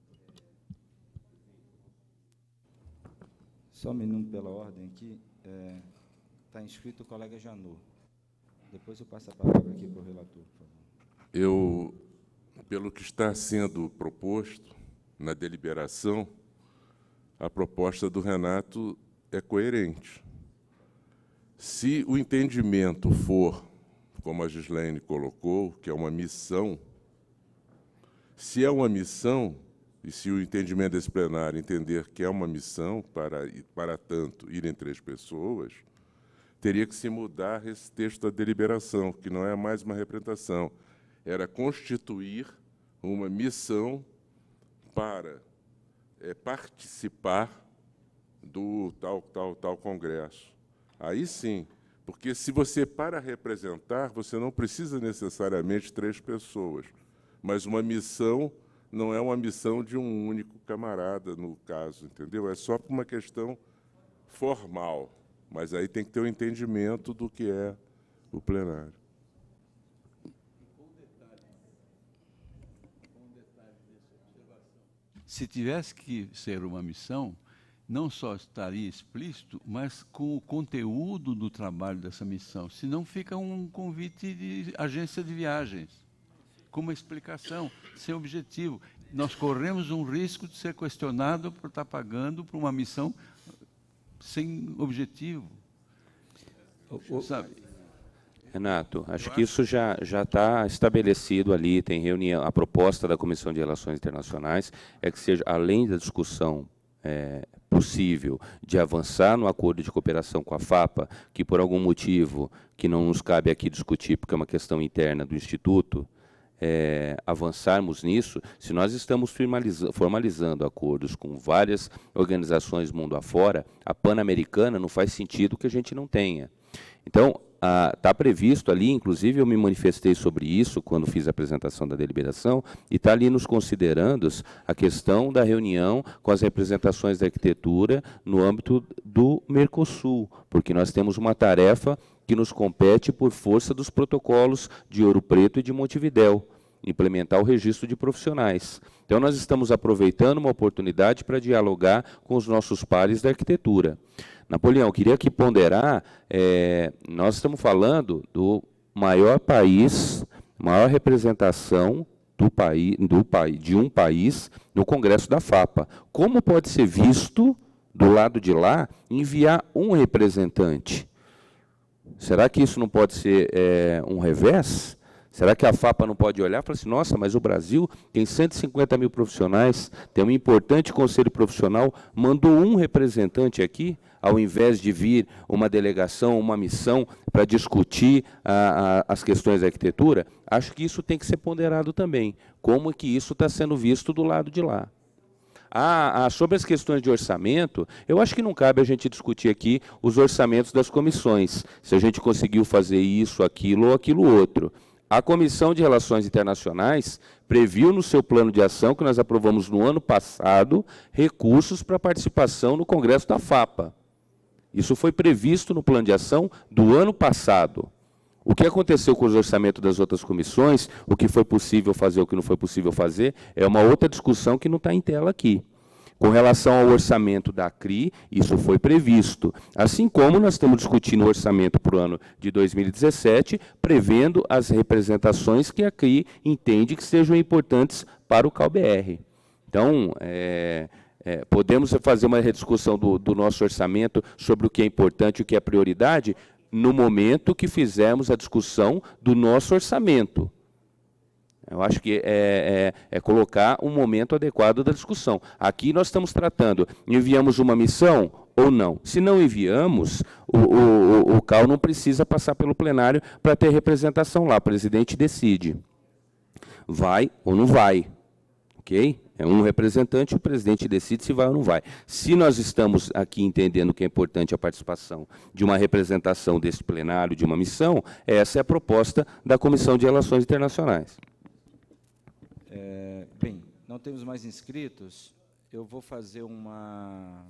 Só um minuto pela ordem aqui. Está é, inscrito o colega Janot. Depois eu passo a palavra aqui para o relator, por favor. Eu, pelo que está sendo proposto na deliberação, a proposta do Renato é coerente. Se o entendimento for, como a Gislaine colocou, que é uma missão, se é uma missão, e se o entendimento desse plenário entender que é uma missão, para, para tanto, irem três pessoas, teria que se mudar esse texto da deliberação, que não é mais uma representação, era constituir uma missão para é, participar do tal, tal, tal congresso. Aí sim, porque se você, para representar, você não precisa necessariamente três pessoas, mas uma missão não é uma missão de um único camarada, no caso, entendeu? É só por uma questão formal, mas aí tem que ter o um entendimento do que é o plenário. Se tivesse que ser uma missão, não só estaria explícito, mas com o conteúdo do trabalho dessa missão. Senão fica um convite de agência de viagens. com uma explicação, sem objetivo. Nós corremos um risco de ser questionado por estar pagando para uma missão sem objetivo. O, o, sabe? Renato, acho que isso já já está estabelecido ali, tem reunião, a proposta da Comissão de Relações Internacionais é que seja, além da discussão é, possível de avançar no acordo de cooperação com a FAPA, que por algum motivo que não nos cabe aqui discutir, porque é uma questão interna do Instituto, é, avançarmos nisso, se nós estamos formaliza formalizando acordos com várias organizações mundo afora, a Pan-Americana não faz sentido que a gente não tenha. Então, está previsto ali, inclusive eu me manifestei sobre isso quando fiz a apresentação da deliberação, e está ali nos considerandos a questão da reunião com as representações da arquitetura no âmbito do Mercosul, porque nós temos uma tarefa que nos compete por força dos protocolos de Ouro Preto e de Montevidéu, implementar o registro de profissionais. Então, nós estamos aproveitando uma oportunidade para dialogar com os nossos pares da arquitetura. Napoleão, eu queria aqui ponderar, é, nós estamos falando do maior país, maior representação do país, do país, de um país no Congresso da FAPA. Como pode ser visto, do lado de lá, enviar um representante? Será que isso não pode ser é, um revés? Será que a FAPA não pode olhar e falar assim, nossa, mas o Brasil tem cento e cinquenta mil profissionais, tem um importante conselho profissional, mandou um representante aqui, ao invés de vir uma delegação, uma missão para discutir a, a, as questões da arquitetura? Acho que isso tem que ser ponderado também, como que isso está sendo visto do lado de lá. Ah, ah, sobre as questões de orçamento, eu acho que não cabe a gente discutir aqui os orçamentos das comissões, se a gente conseguiu fazer isso, aquilo ou aquilo outro. A Comissão de Relações Internacionais previu no seu plano de ação, que nós aprovamos no ano passado, recursos para participação no Congresso da FAPA. Isso foi previsto no plano de ação do ano passado. O que aconteceu com os orçamentos das outras comissões, o que foi possível fazer, o que não foi possível fazer, é uma outra discussão que não está em tela aqui. Com relação ao orçamento da C R I, isso foi previsto. Assim como nós estamos discutindo o orçamento para o ano de dois mil e dezessete, prevendo as representações que a C R I entende que sejam importantes para o C A U-B R. Então, é, é, podemos fazer uma rediscussão do, do nosso orçamento sobre o que é importante e o que é prioridade no momento que fizermos a discussão do nosso orçamento. Eu acho que é, é, é colocar um momento adequado da discussão. Aqui nós estamos tratando, enviamos uma missão ou não? Se não enviamos, o, o, o C A U não precisa passar pelo plenário para ter representação lá, o presidente decide. Vai ou não vai, ok? É um representante, o presidente decide se vai ou não vai. Se nós estamos aqui entendendo que é importante a participação de uma representação desse plenário, de uma missão, essa é a proposta da Comissão de Relações Internacionais. É, bem, não temos mais inscritos. Eu vou fazer uma...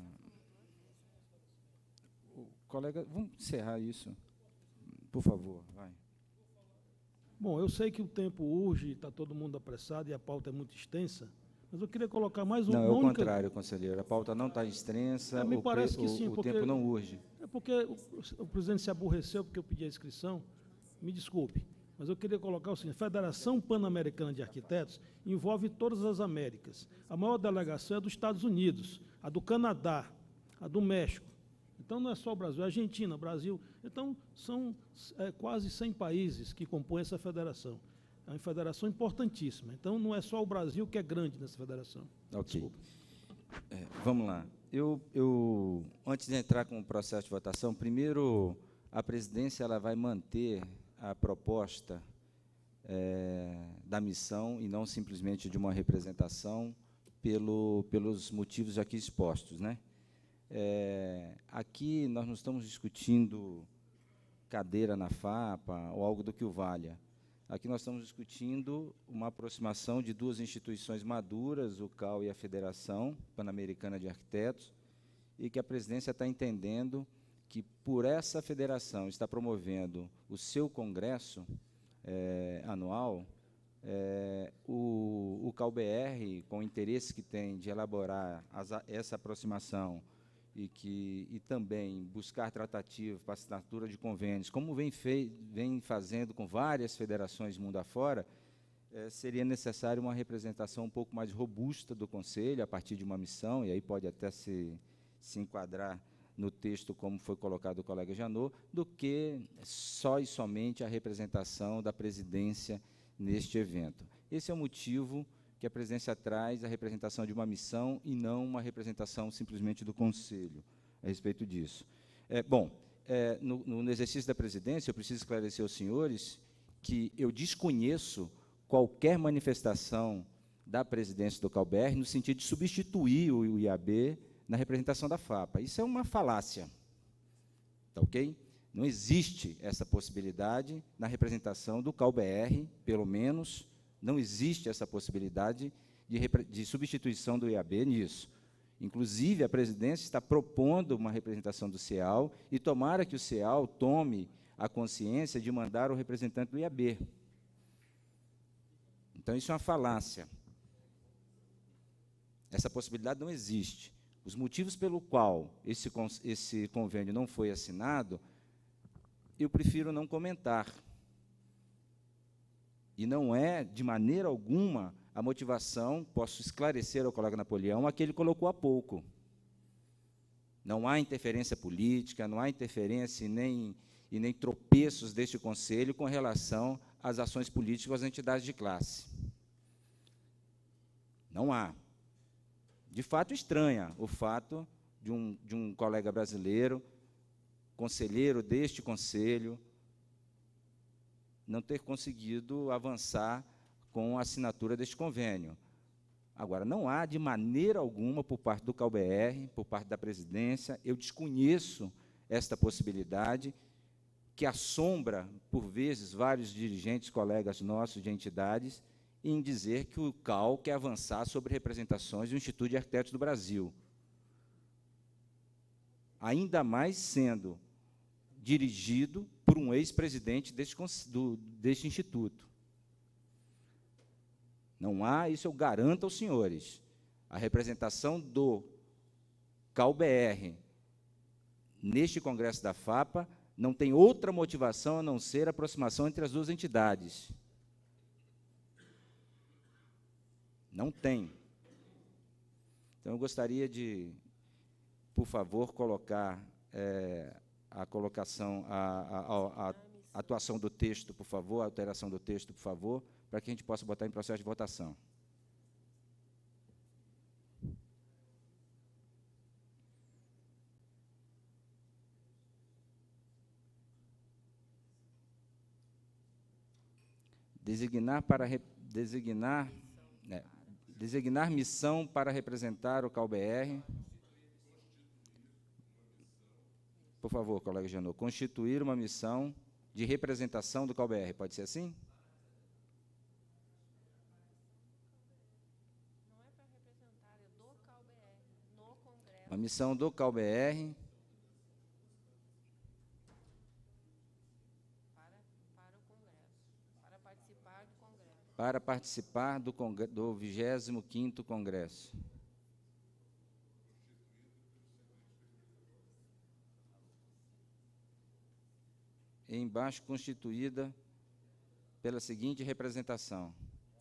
O colega, vamos encerrar isso, por favor. Vai. Bom, eu sei que o tempo urge, está todo mundo apressado e a pauta é muito extensa, mas eu queria colocar mais uma... Não, é o única... contrário, conselheiro. A pauta não está extensa, é, me o, parece que o, sim, o porque, tempo não urge. É porque o, o presidente se aborreceu porque eu pedi a inscrição. Me desculpe. Mas eu queria colocar o seguinte, a Federação Pan-Americana de Arquitetos envolve todas as Américas. A maior delegação é dos Estados Unidos, a do Canadá, a do México. Então, não é só o Brasil, é a Argentina, Brasil. Então, são é, quase cem países que compõem essa federação. É uma federação importantíssima. Então, não é só o Brasil que é grande nessa federação. Ok. É, vamos lá. Eu, eu, antes de entrar com o processo de votação, primeiro, a presidência ela vai manter a proposta é, da missão e não simplesmente de uma representação pelo, pelos motivos aqui expostos, né? É, aqui nós não estamos discutindo cadeira na FAPA ou algo do que o valha. Aqui nós estamos discutindo uma aproximação de duas instituições maduras, o C A U e a Federação Pan-Americana de Arquitetos, e que a presidência está entendendo que, por essa federação estar promovendo o seu congresso é, anual, é, o, o C A U-B R, com o interesse que tem de elaborar as, essa aproximação e, que, e também buscar tratativa para assinatura de convênios, como vem, fei, vem fazendo com várias federações mundo afora, eh, seria necessário uma representação um pouco mais robusta do Conselho, a partir de uma missão, e aí pode até se, se enquadrar no texto, como foi colocado o colega Janot, do que só e somente a representação da presidência neste evento. Esse é o motivo que a presidência traz a representação de uma missão e não uma representação simplesmente do Conselho a respeito disso. É, bom, é, no, no exercício da presidência, eu preciso esclarecer aos senhores que eu desconheço qualquer manifestação da presidência do CalBR no sentido de substituir o I A B na representação da FAPA. Isso é uma falácia, tá ok? Não existe essa possibilidade na representação do CalBR, pelo menos, não existe essa possibilidade de, de substituição do I A B nisso. Inclusive, a presidência está propondo uma representação do CEAL e tomara que o CEAL tome a consciência de mandar o representante do I A B. Então, isso é uma falácia. Essa possibilidade não existe. Os motivos pelo qual esse, esse convênio não foi assinado, eu prefiro não comentar. E não é, de maneira alguma, a motivação, posso esclarecer ao colega Napoleão, a que ele colocou há pouco. Não há interferência política, não há interferência e nem, e nem tropeços deste Conselho com relação às ações políticas das entidades de classe. Não há. De fato, estranha o fato de um, de um colega brasileiro, conselheiro deste Conselho, não ter conseguido avançar com a assinatura deste convênio. Agora, não há, de maneira alguma, por parte do CalBR, por parte da presidência, eu desconheço esta possibilidade, que assombra, por vezes, vários dirigentes, colegas nossos de entidades, em dizer que o Cal quer avançar sobre representações do Instituto de Arquitetos do Brasil. Ainda mais sendo dirigido por um ex-presidente deste, do, deste instituto. Não há, isso eu garanto aos senhores, a representação do CalBR neste Congresso da FAPA não tem outra motivação a não ser a aproximação entre as duas entidades. Não tem. Então, eu gostaria de, por favor, colocar é, a colocação, a, a, a, a atuação do texto, por favor, a alteração do texto, por favor, para que a gente possa botar em processo de votação. Designar para re, designar, né, designar missão para representar o CalBR. Por favor, colega Janot, constituir uma missão de representação do CalBR, pode ser assim? Uma missão do CalBR para, para o Congresso, para participar do Congresso. Para participar do, congre do vigésimo quinto Congresso. Embaixo constituída pela seguinte representação.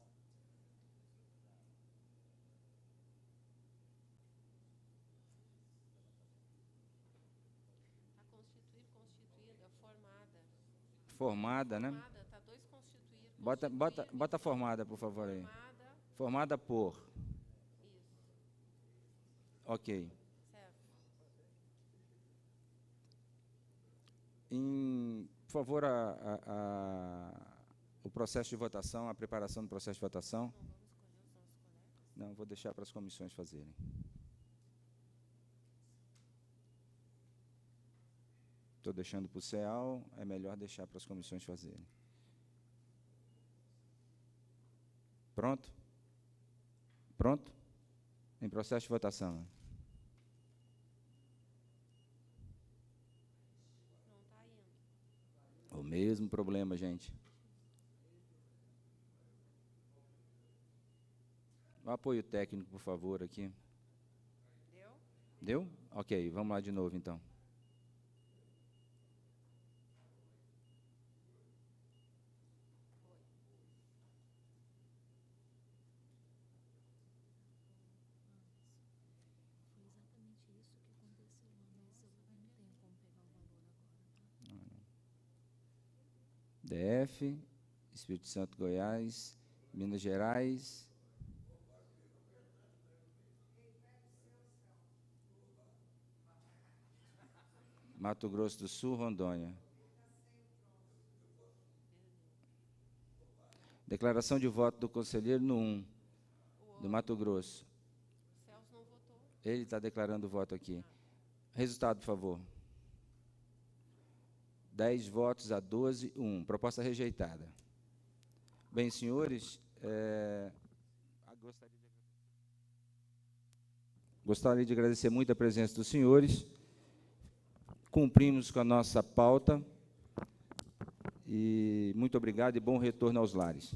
Formada, né? Formada, tá dois constituir, bota, bota, bota formada, por favor, aí. Formada. Formada por. Isso. Ok. Certo. Em, por favor, a, a, a, o processo de votação, a preparação do processo de votação. Não vamos escolher os nossos colegas? Não, vou deixar para as comissões fazerem. Estou deixando para o CEAL, é melhor deixar para as comissões fazerem. Pronto? Pronto? Em processo de votação. Não está indo. O mesmo problema, gente. O apoio técnico, por favor, aqui. Deu? Deu? Ok, vamos lá de novo, então. D F, Espírito Santo, Goiás, Minas Gerais, Mato Grosso do Sul, Rondônia. Declaração de voto do conselheiro no um, do Mato Grosso. Ele está declarando o voto aqui. Resultado, por favor. dez votos a doze, um. Proposta rejeitada. Bem, senhores, é, gostaria, de... gostaria de agradecer muito a presença dos senhores. Cumprimos com a nossa pauta. E muito obrigado e bom retorno aos lares.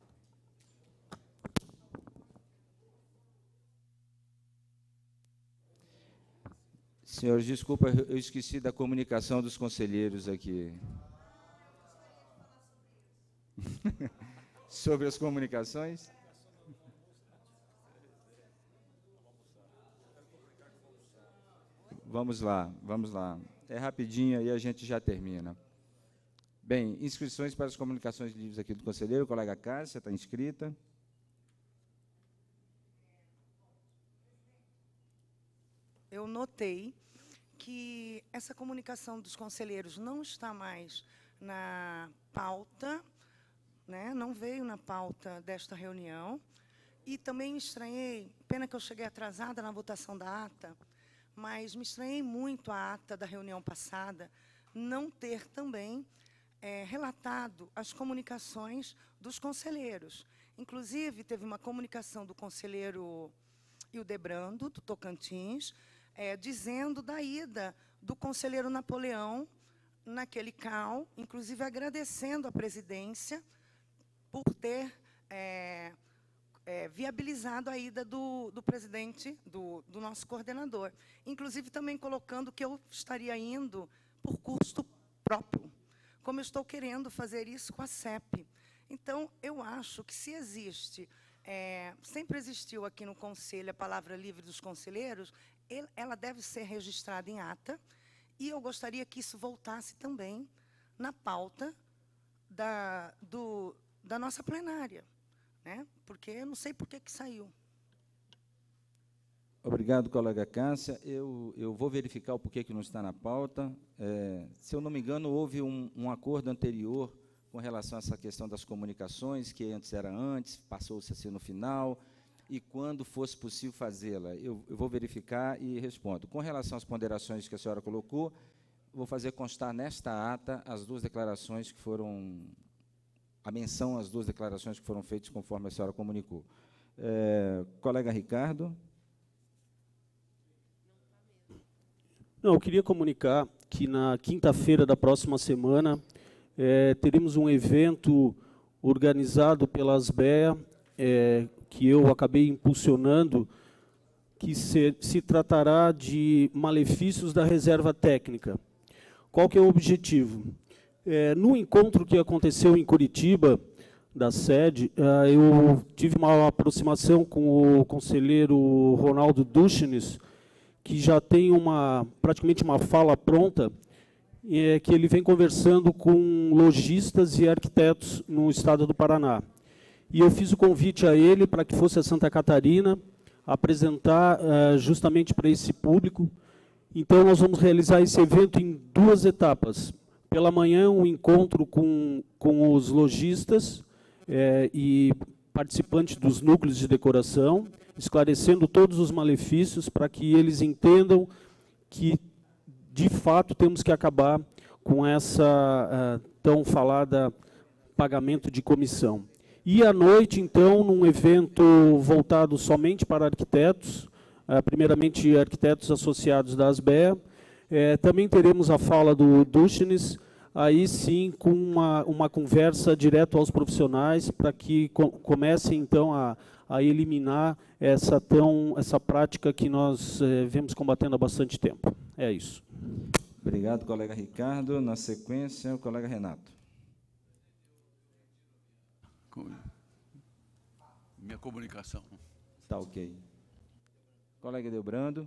Senhores, desculpa, eu esqueci da comunicação dos conselheiros aqui. Sobre as comunicações? Vamos lá, vamos lá. É rapidinho, aí a gente já termina. Bem, inscrições para as comunicações livres aqui do conselheiro. O colega Cássia está inscrita. Eu notei que essa comunicação dos conselheiros não está mais na pauta, né? Não veio na pauta desta reunião. E também me estranhei, pena que eu cheguei atrasada na votação da ata, mas me estranhei muito a ata da reunião passada não ter também é, relatado as comunicações dos conselheiros. Inclusive, teve uma comunicação do conselheiro Hildebrando, do Tocantins, é, dizendo da ida do conselheiro Napoleão naquele C A U, inclusive agradecendo à presidência por ter é, é, viabilizado a ida do, do presidente, do, do nosso coordenador. Inclusive, também colocando que eu estaria indo por custo próprio, como eu estou querendo fazer isso com a C E P. Então, eu acho que se existe, é, sempre existiu aqui no Conselho a palavra livre dos conselheiros, ele, ela deve ser registrada em ata, e eu gostaria que isso voltasse também na pauta da, do, da nossa plenária, né? Porque eu não sei por que que saiu. Obrigado, colega Cássia. Eu, eu vou verificar o porquê que não está na pauta. É, se eu não me engano, houve um, um acordo anterior com relação a essa questão das comunicações, que antes era antes, passou-se a ser no final, e quando fosse possível fazê-la. Eu, eu vou verificar e respondo. Com relação às ponderações que a senhora colocou, vou fazer constar nesta ata as duas declarações que foram, a menção às duas declarações que foram feitas conforme a senhora comunicou. É, colega Ricardo. Não, eu queria comunicar que na quinta-feira da próxima semana é, teremos um evento organizado pela ASBEA, é, que eu acabei impulsionando, que se, se tratará de malefícios da reserva técnica. Qual que é o objetivo? É, no encontro que aconteceu em Curitiba, da sede, é, eu tive uma aproximação com o conselheiro Ronaldo Duchenes, que já tem uma, praticamente uma fala pronta, é, que ele vem conversando com lojistas e arquitetos no estado do Paraná. E eu fiz o convite a ele para que fosse a Santa Catarina apresentar uh, justamente para esse público. Então, nós vamos realizar esse evento em duas etapas. Pela manhã, um encontro com, com os lojistas é, e participantes dos núcleos de decoração, esclarecendo todos os malefícios para que eles entendam que, de fato, temos que acabar com essa uh, tão falada pagamento de comissão. E à noite, então, num evento voltado somente para arquitetos, uh, primeiramente arquitetos associados da ASBEA, eh, também teremos a fala do Duchenes, aí sim com uma, uma conversa direto aos profissionais, para que co comecem, então, a, a eliminar essa, tão, essa prática que nós eh, vemos combatendo há bastante tempo. É isso. Obrigado, colega Ricardo. Na sequência, o colega Renato. Minha comunicação. Está ok. Colega Hildebrando.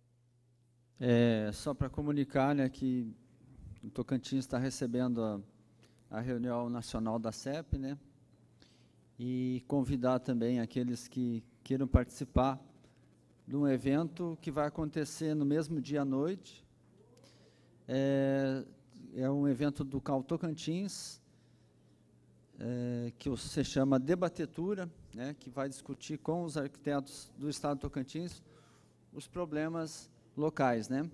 É, só para comunicar, né, que o Tocantins está recebendo a a reunião nacional da C E P, né? E convidar também aqueles que queiram participar de um evento que vai acontecer no mesmo dia à noite. É, é um evento do C A U Tocantins, é, que se chama Debatetura, né, que vai discutir com os arquitetos do Estado do Tocantins os problemas locais, né?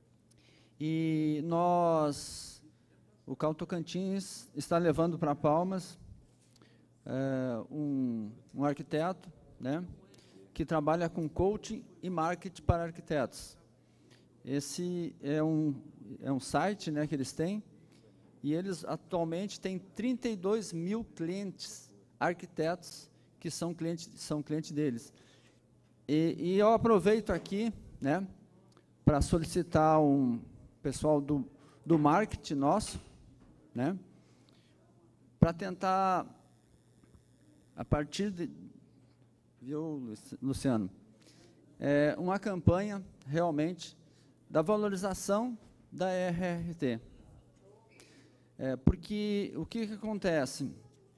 E nós, o C A U Tocantins, está levando para Palmas é, um, um arquiteto, né, que trabalha com coaching e marketing para arquitetos. Esse é um, é um site, né, que eles têm, e eles atualmente têm trinta e dois mil clientes, arquitetos, que são clientes, são clientes deles. E, e eu aproveito aqui, né, para solicitar um pessoal do, do marketing nosso, né, para tentar, a partir de, viu, Luciano, é uma campanha, realmente, da valorização da R R T. É, porque o que, que acontece?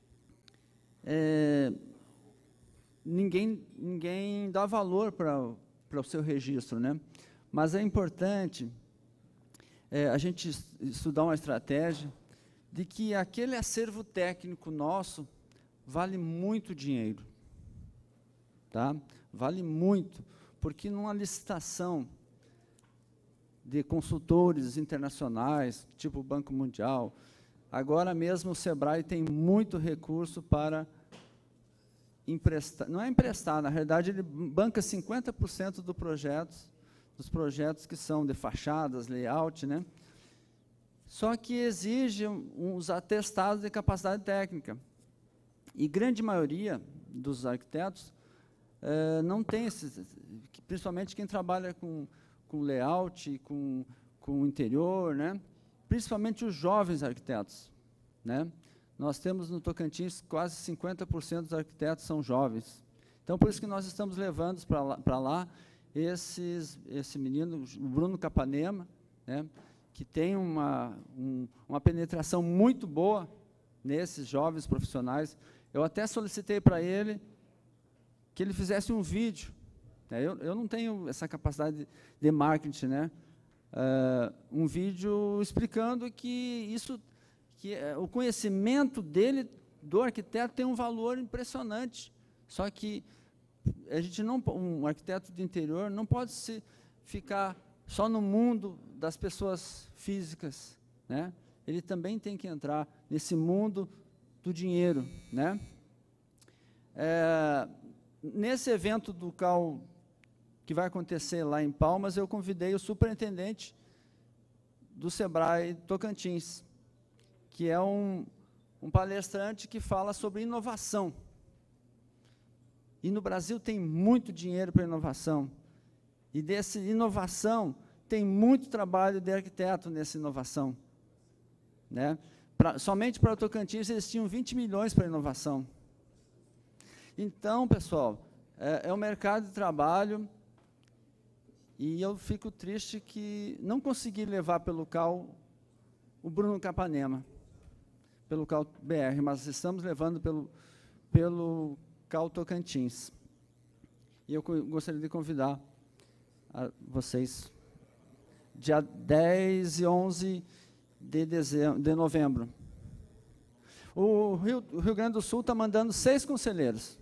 É, ninguém, ninguém dá valor para para o seu registro, né? Mas é importante é, a gente estudar uma estratégia de que aquele acervo técnico nosso vale muito dinheiro, tá? Vale muito, porque numa licitação de consultores internacionais, tipo o Banco Mundial, agora mesmo o Sebrae tem muito recurso para emprestar, não é emprestar, na realidade ele banca cinquenta por cento do projetos, dos projetos que são de fachadas, layout, né? Só que exige uns atestados de capacidade técnica. E grande maioria dos arquitetos eh, não tem esses, principalmente quem trabalha com, com layout, com, com interior, né? Principalmente os jovens arquitetos, né? Nós temos no Tocantins quase cinquenta por cento dos arquitetos são jovens. Então, por isso que nós estamos levando para lá, para lá esses, esse menino, o Bruno Capanema, né, que tem uma, um, uma penetração muito boa nesses jovens profissionais. Eu até solicitei para ele que ele fizesse um vídeo. Né, eu, eu não tenho essa capacidade de, de marketing, né? Uh, um vídeo explicando que isso, que uh, o conhecimento dele, do arquiteto, tem um valor impressionante. Só que a gente não, um arquiteto de interior não pode se ficar só no mundo das pessoas físicas, né? Ele também tem que entrar nesse mundo do dinheiro, né? É, nesse evento do C A U que vai acontecer lá em Palmas, eu convidei o superintendente do Sebrae Tocantins, que é um, um palestrante que fala sobre inovação. E no Brasil tem muito dinheiro para inovação. E dessa inovação, tem muito trabalho de arquiteto nessa inovação. Né? Pra, somente para o Tocantins, eles tinham vinte milhões para inovação. Então, pessoal, é, é um mercado de trabalho. E eu fico triste que não consegui levar pelo C A U o Bruno Capanema, pelo C A U B R, mas estamos levando pelo, pelo C A U Tocantins. E eu gostaria de convidar a vocês, dia dez e onze de, dezembro, de novembro. O Rio, o Rio Grande do Sul está mandando seis conselheiros.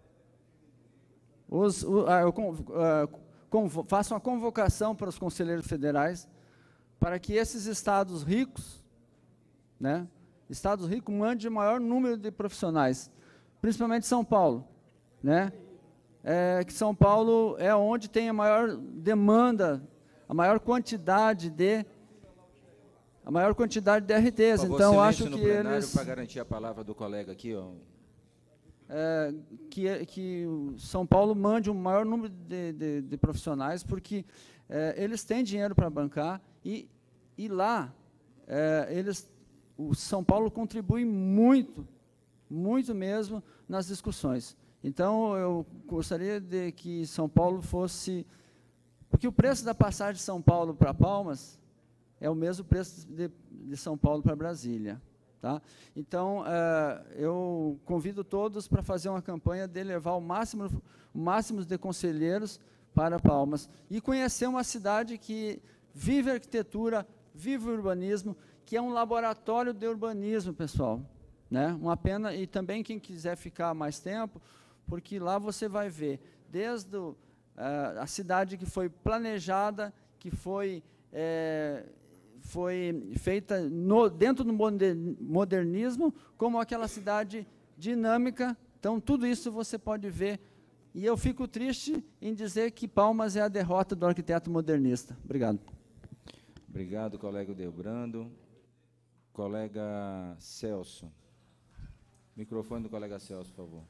Os, o, a, eu, a, faça uma convocação para os conselheiros federais, para que esses estados ricos, né, estados ricos mandem o maior número de profissionais, principalmente São Paulo, né, é, que São Paulo é onde tem a maior demanda, a maior quantidade de a maior quantidade de R Ts. Por favor, então acho no que plenário eles para garantir a palavra do colega aqui, ó. É, que, que São Paulo mande um maior número de, de, de profissionais, porque é, eles têm dinheiro para bancar, e, e lá, é, eles, o São Paulo contribui muito, muito mesmo, nas discussões. Então, eu gostaria de que São Paulo fosse... Porque o preço da passagem de São Paulo para Palmas é o mesmo preço de, de São Paulo para Brasília. Tá? Então, é, eu convido todos para fazer uma campanha de levar o máximo, o máximo de conselheiros para Palmas e conhecer uma cidade que vive arquitetura, vive urbanismo, que é um laboratório de urbanismo, pessoal. Né? Uma pena, e também quem quiser ficar mais tempo, porque lá você vai ver desde o, uh, a cidade que foi planejada, que foi, é, foi feita no, dentro do modernismo, como aquela cidade dinâmica. Então, tudo isso você pode ver. E eu fico triste em dizer que Palmas é a derrota do arquiteto modernista. Obrigado. Obrigado, colega Delbrando. Colega Celso. Microfone do colega Celso, por favor.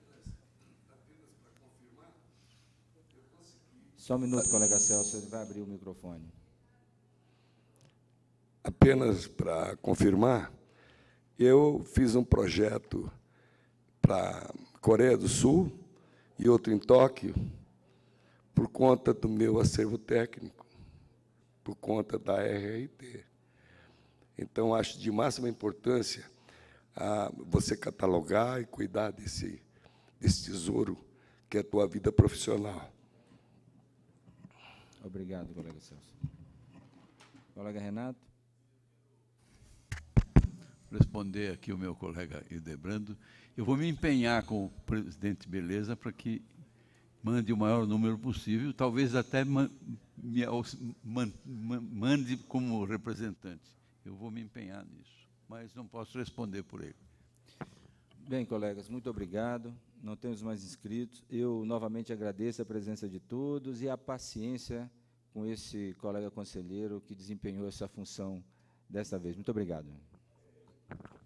Só um minuto, colega Celso, ele vai abrir o microfone. Apenas para confirmar, eu fiz um projeto para Coreia do Sul e outro em Tóquio, por conta do meu acervo técnico, por conta da R R T. Então, acho de máxima importância a você catalogar e cuidar desse, desse tesouro que é a tua vida profissional. Obrigado, colega Celso. Colega Renato. Responder aqui o meu colega Hildebrando. Eu vou me empenhar com o presidente Beleza para que mande o maior número possível, talvez até man, me, man, mande como representante. Eu vou me empenhar nisso, mas não posso responder por ele. Bem, colegas, muito obrigado. Não temos mais inscritos. Eu, novamente, agradeço a presença de todos e a paciência com esse colega conselheiro que desempenhou essa função desta vez. Muito obrigado.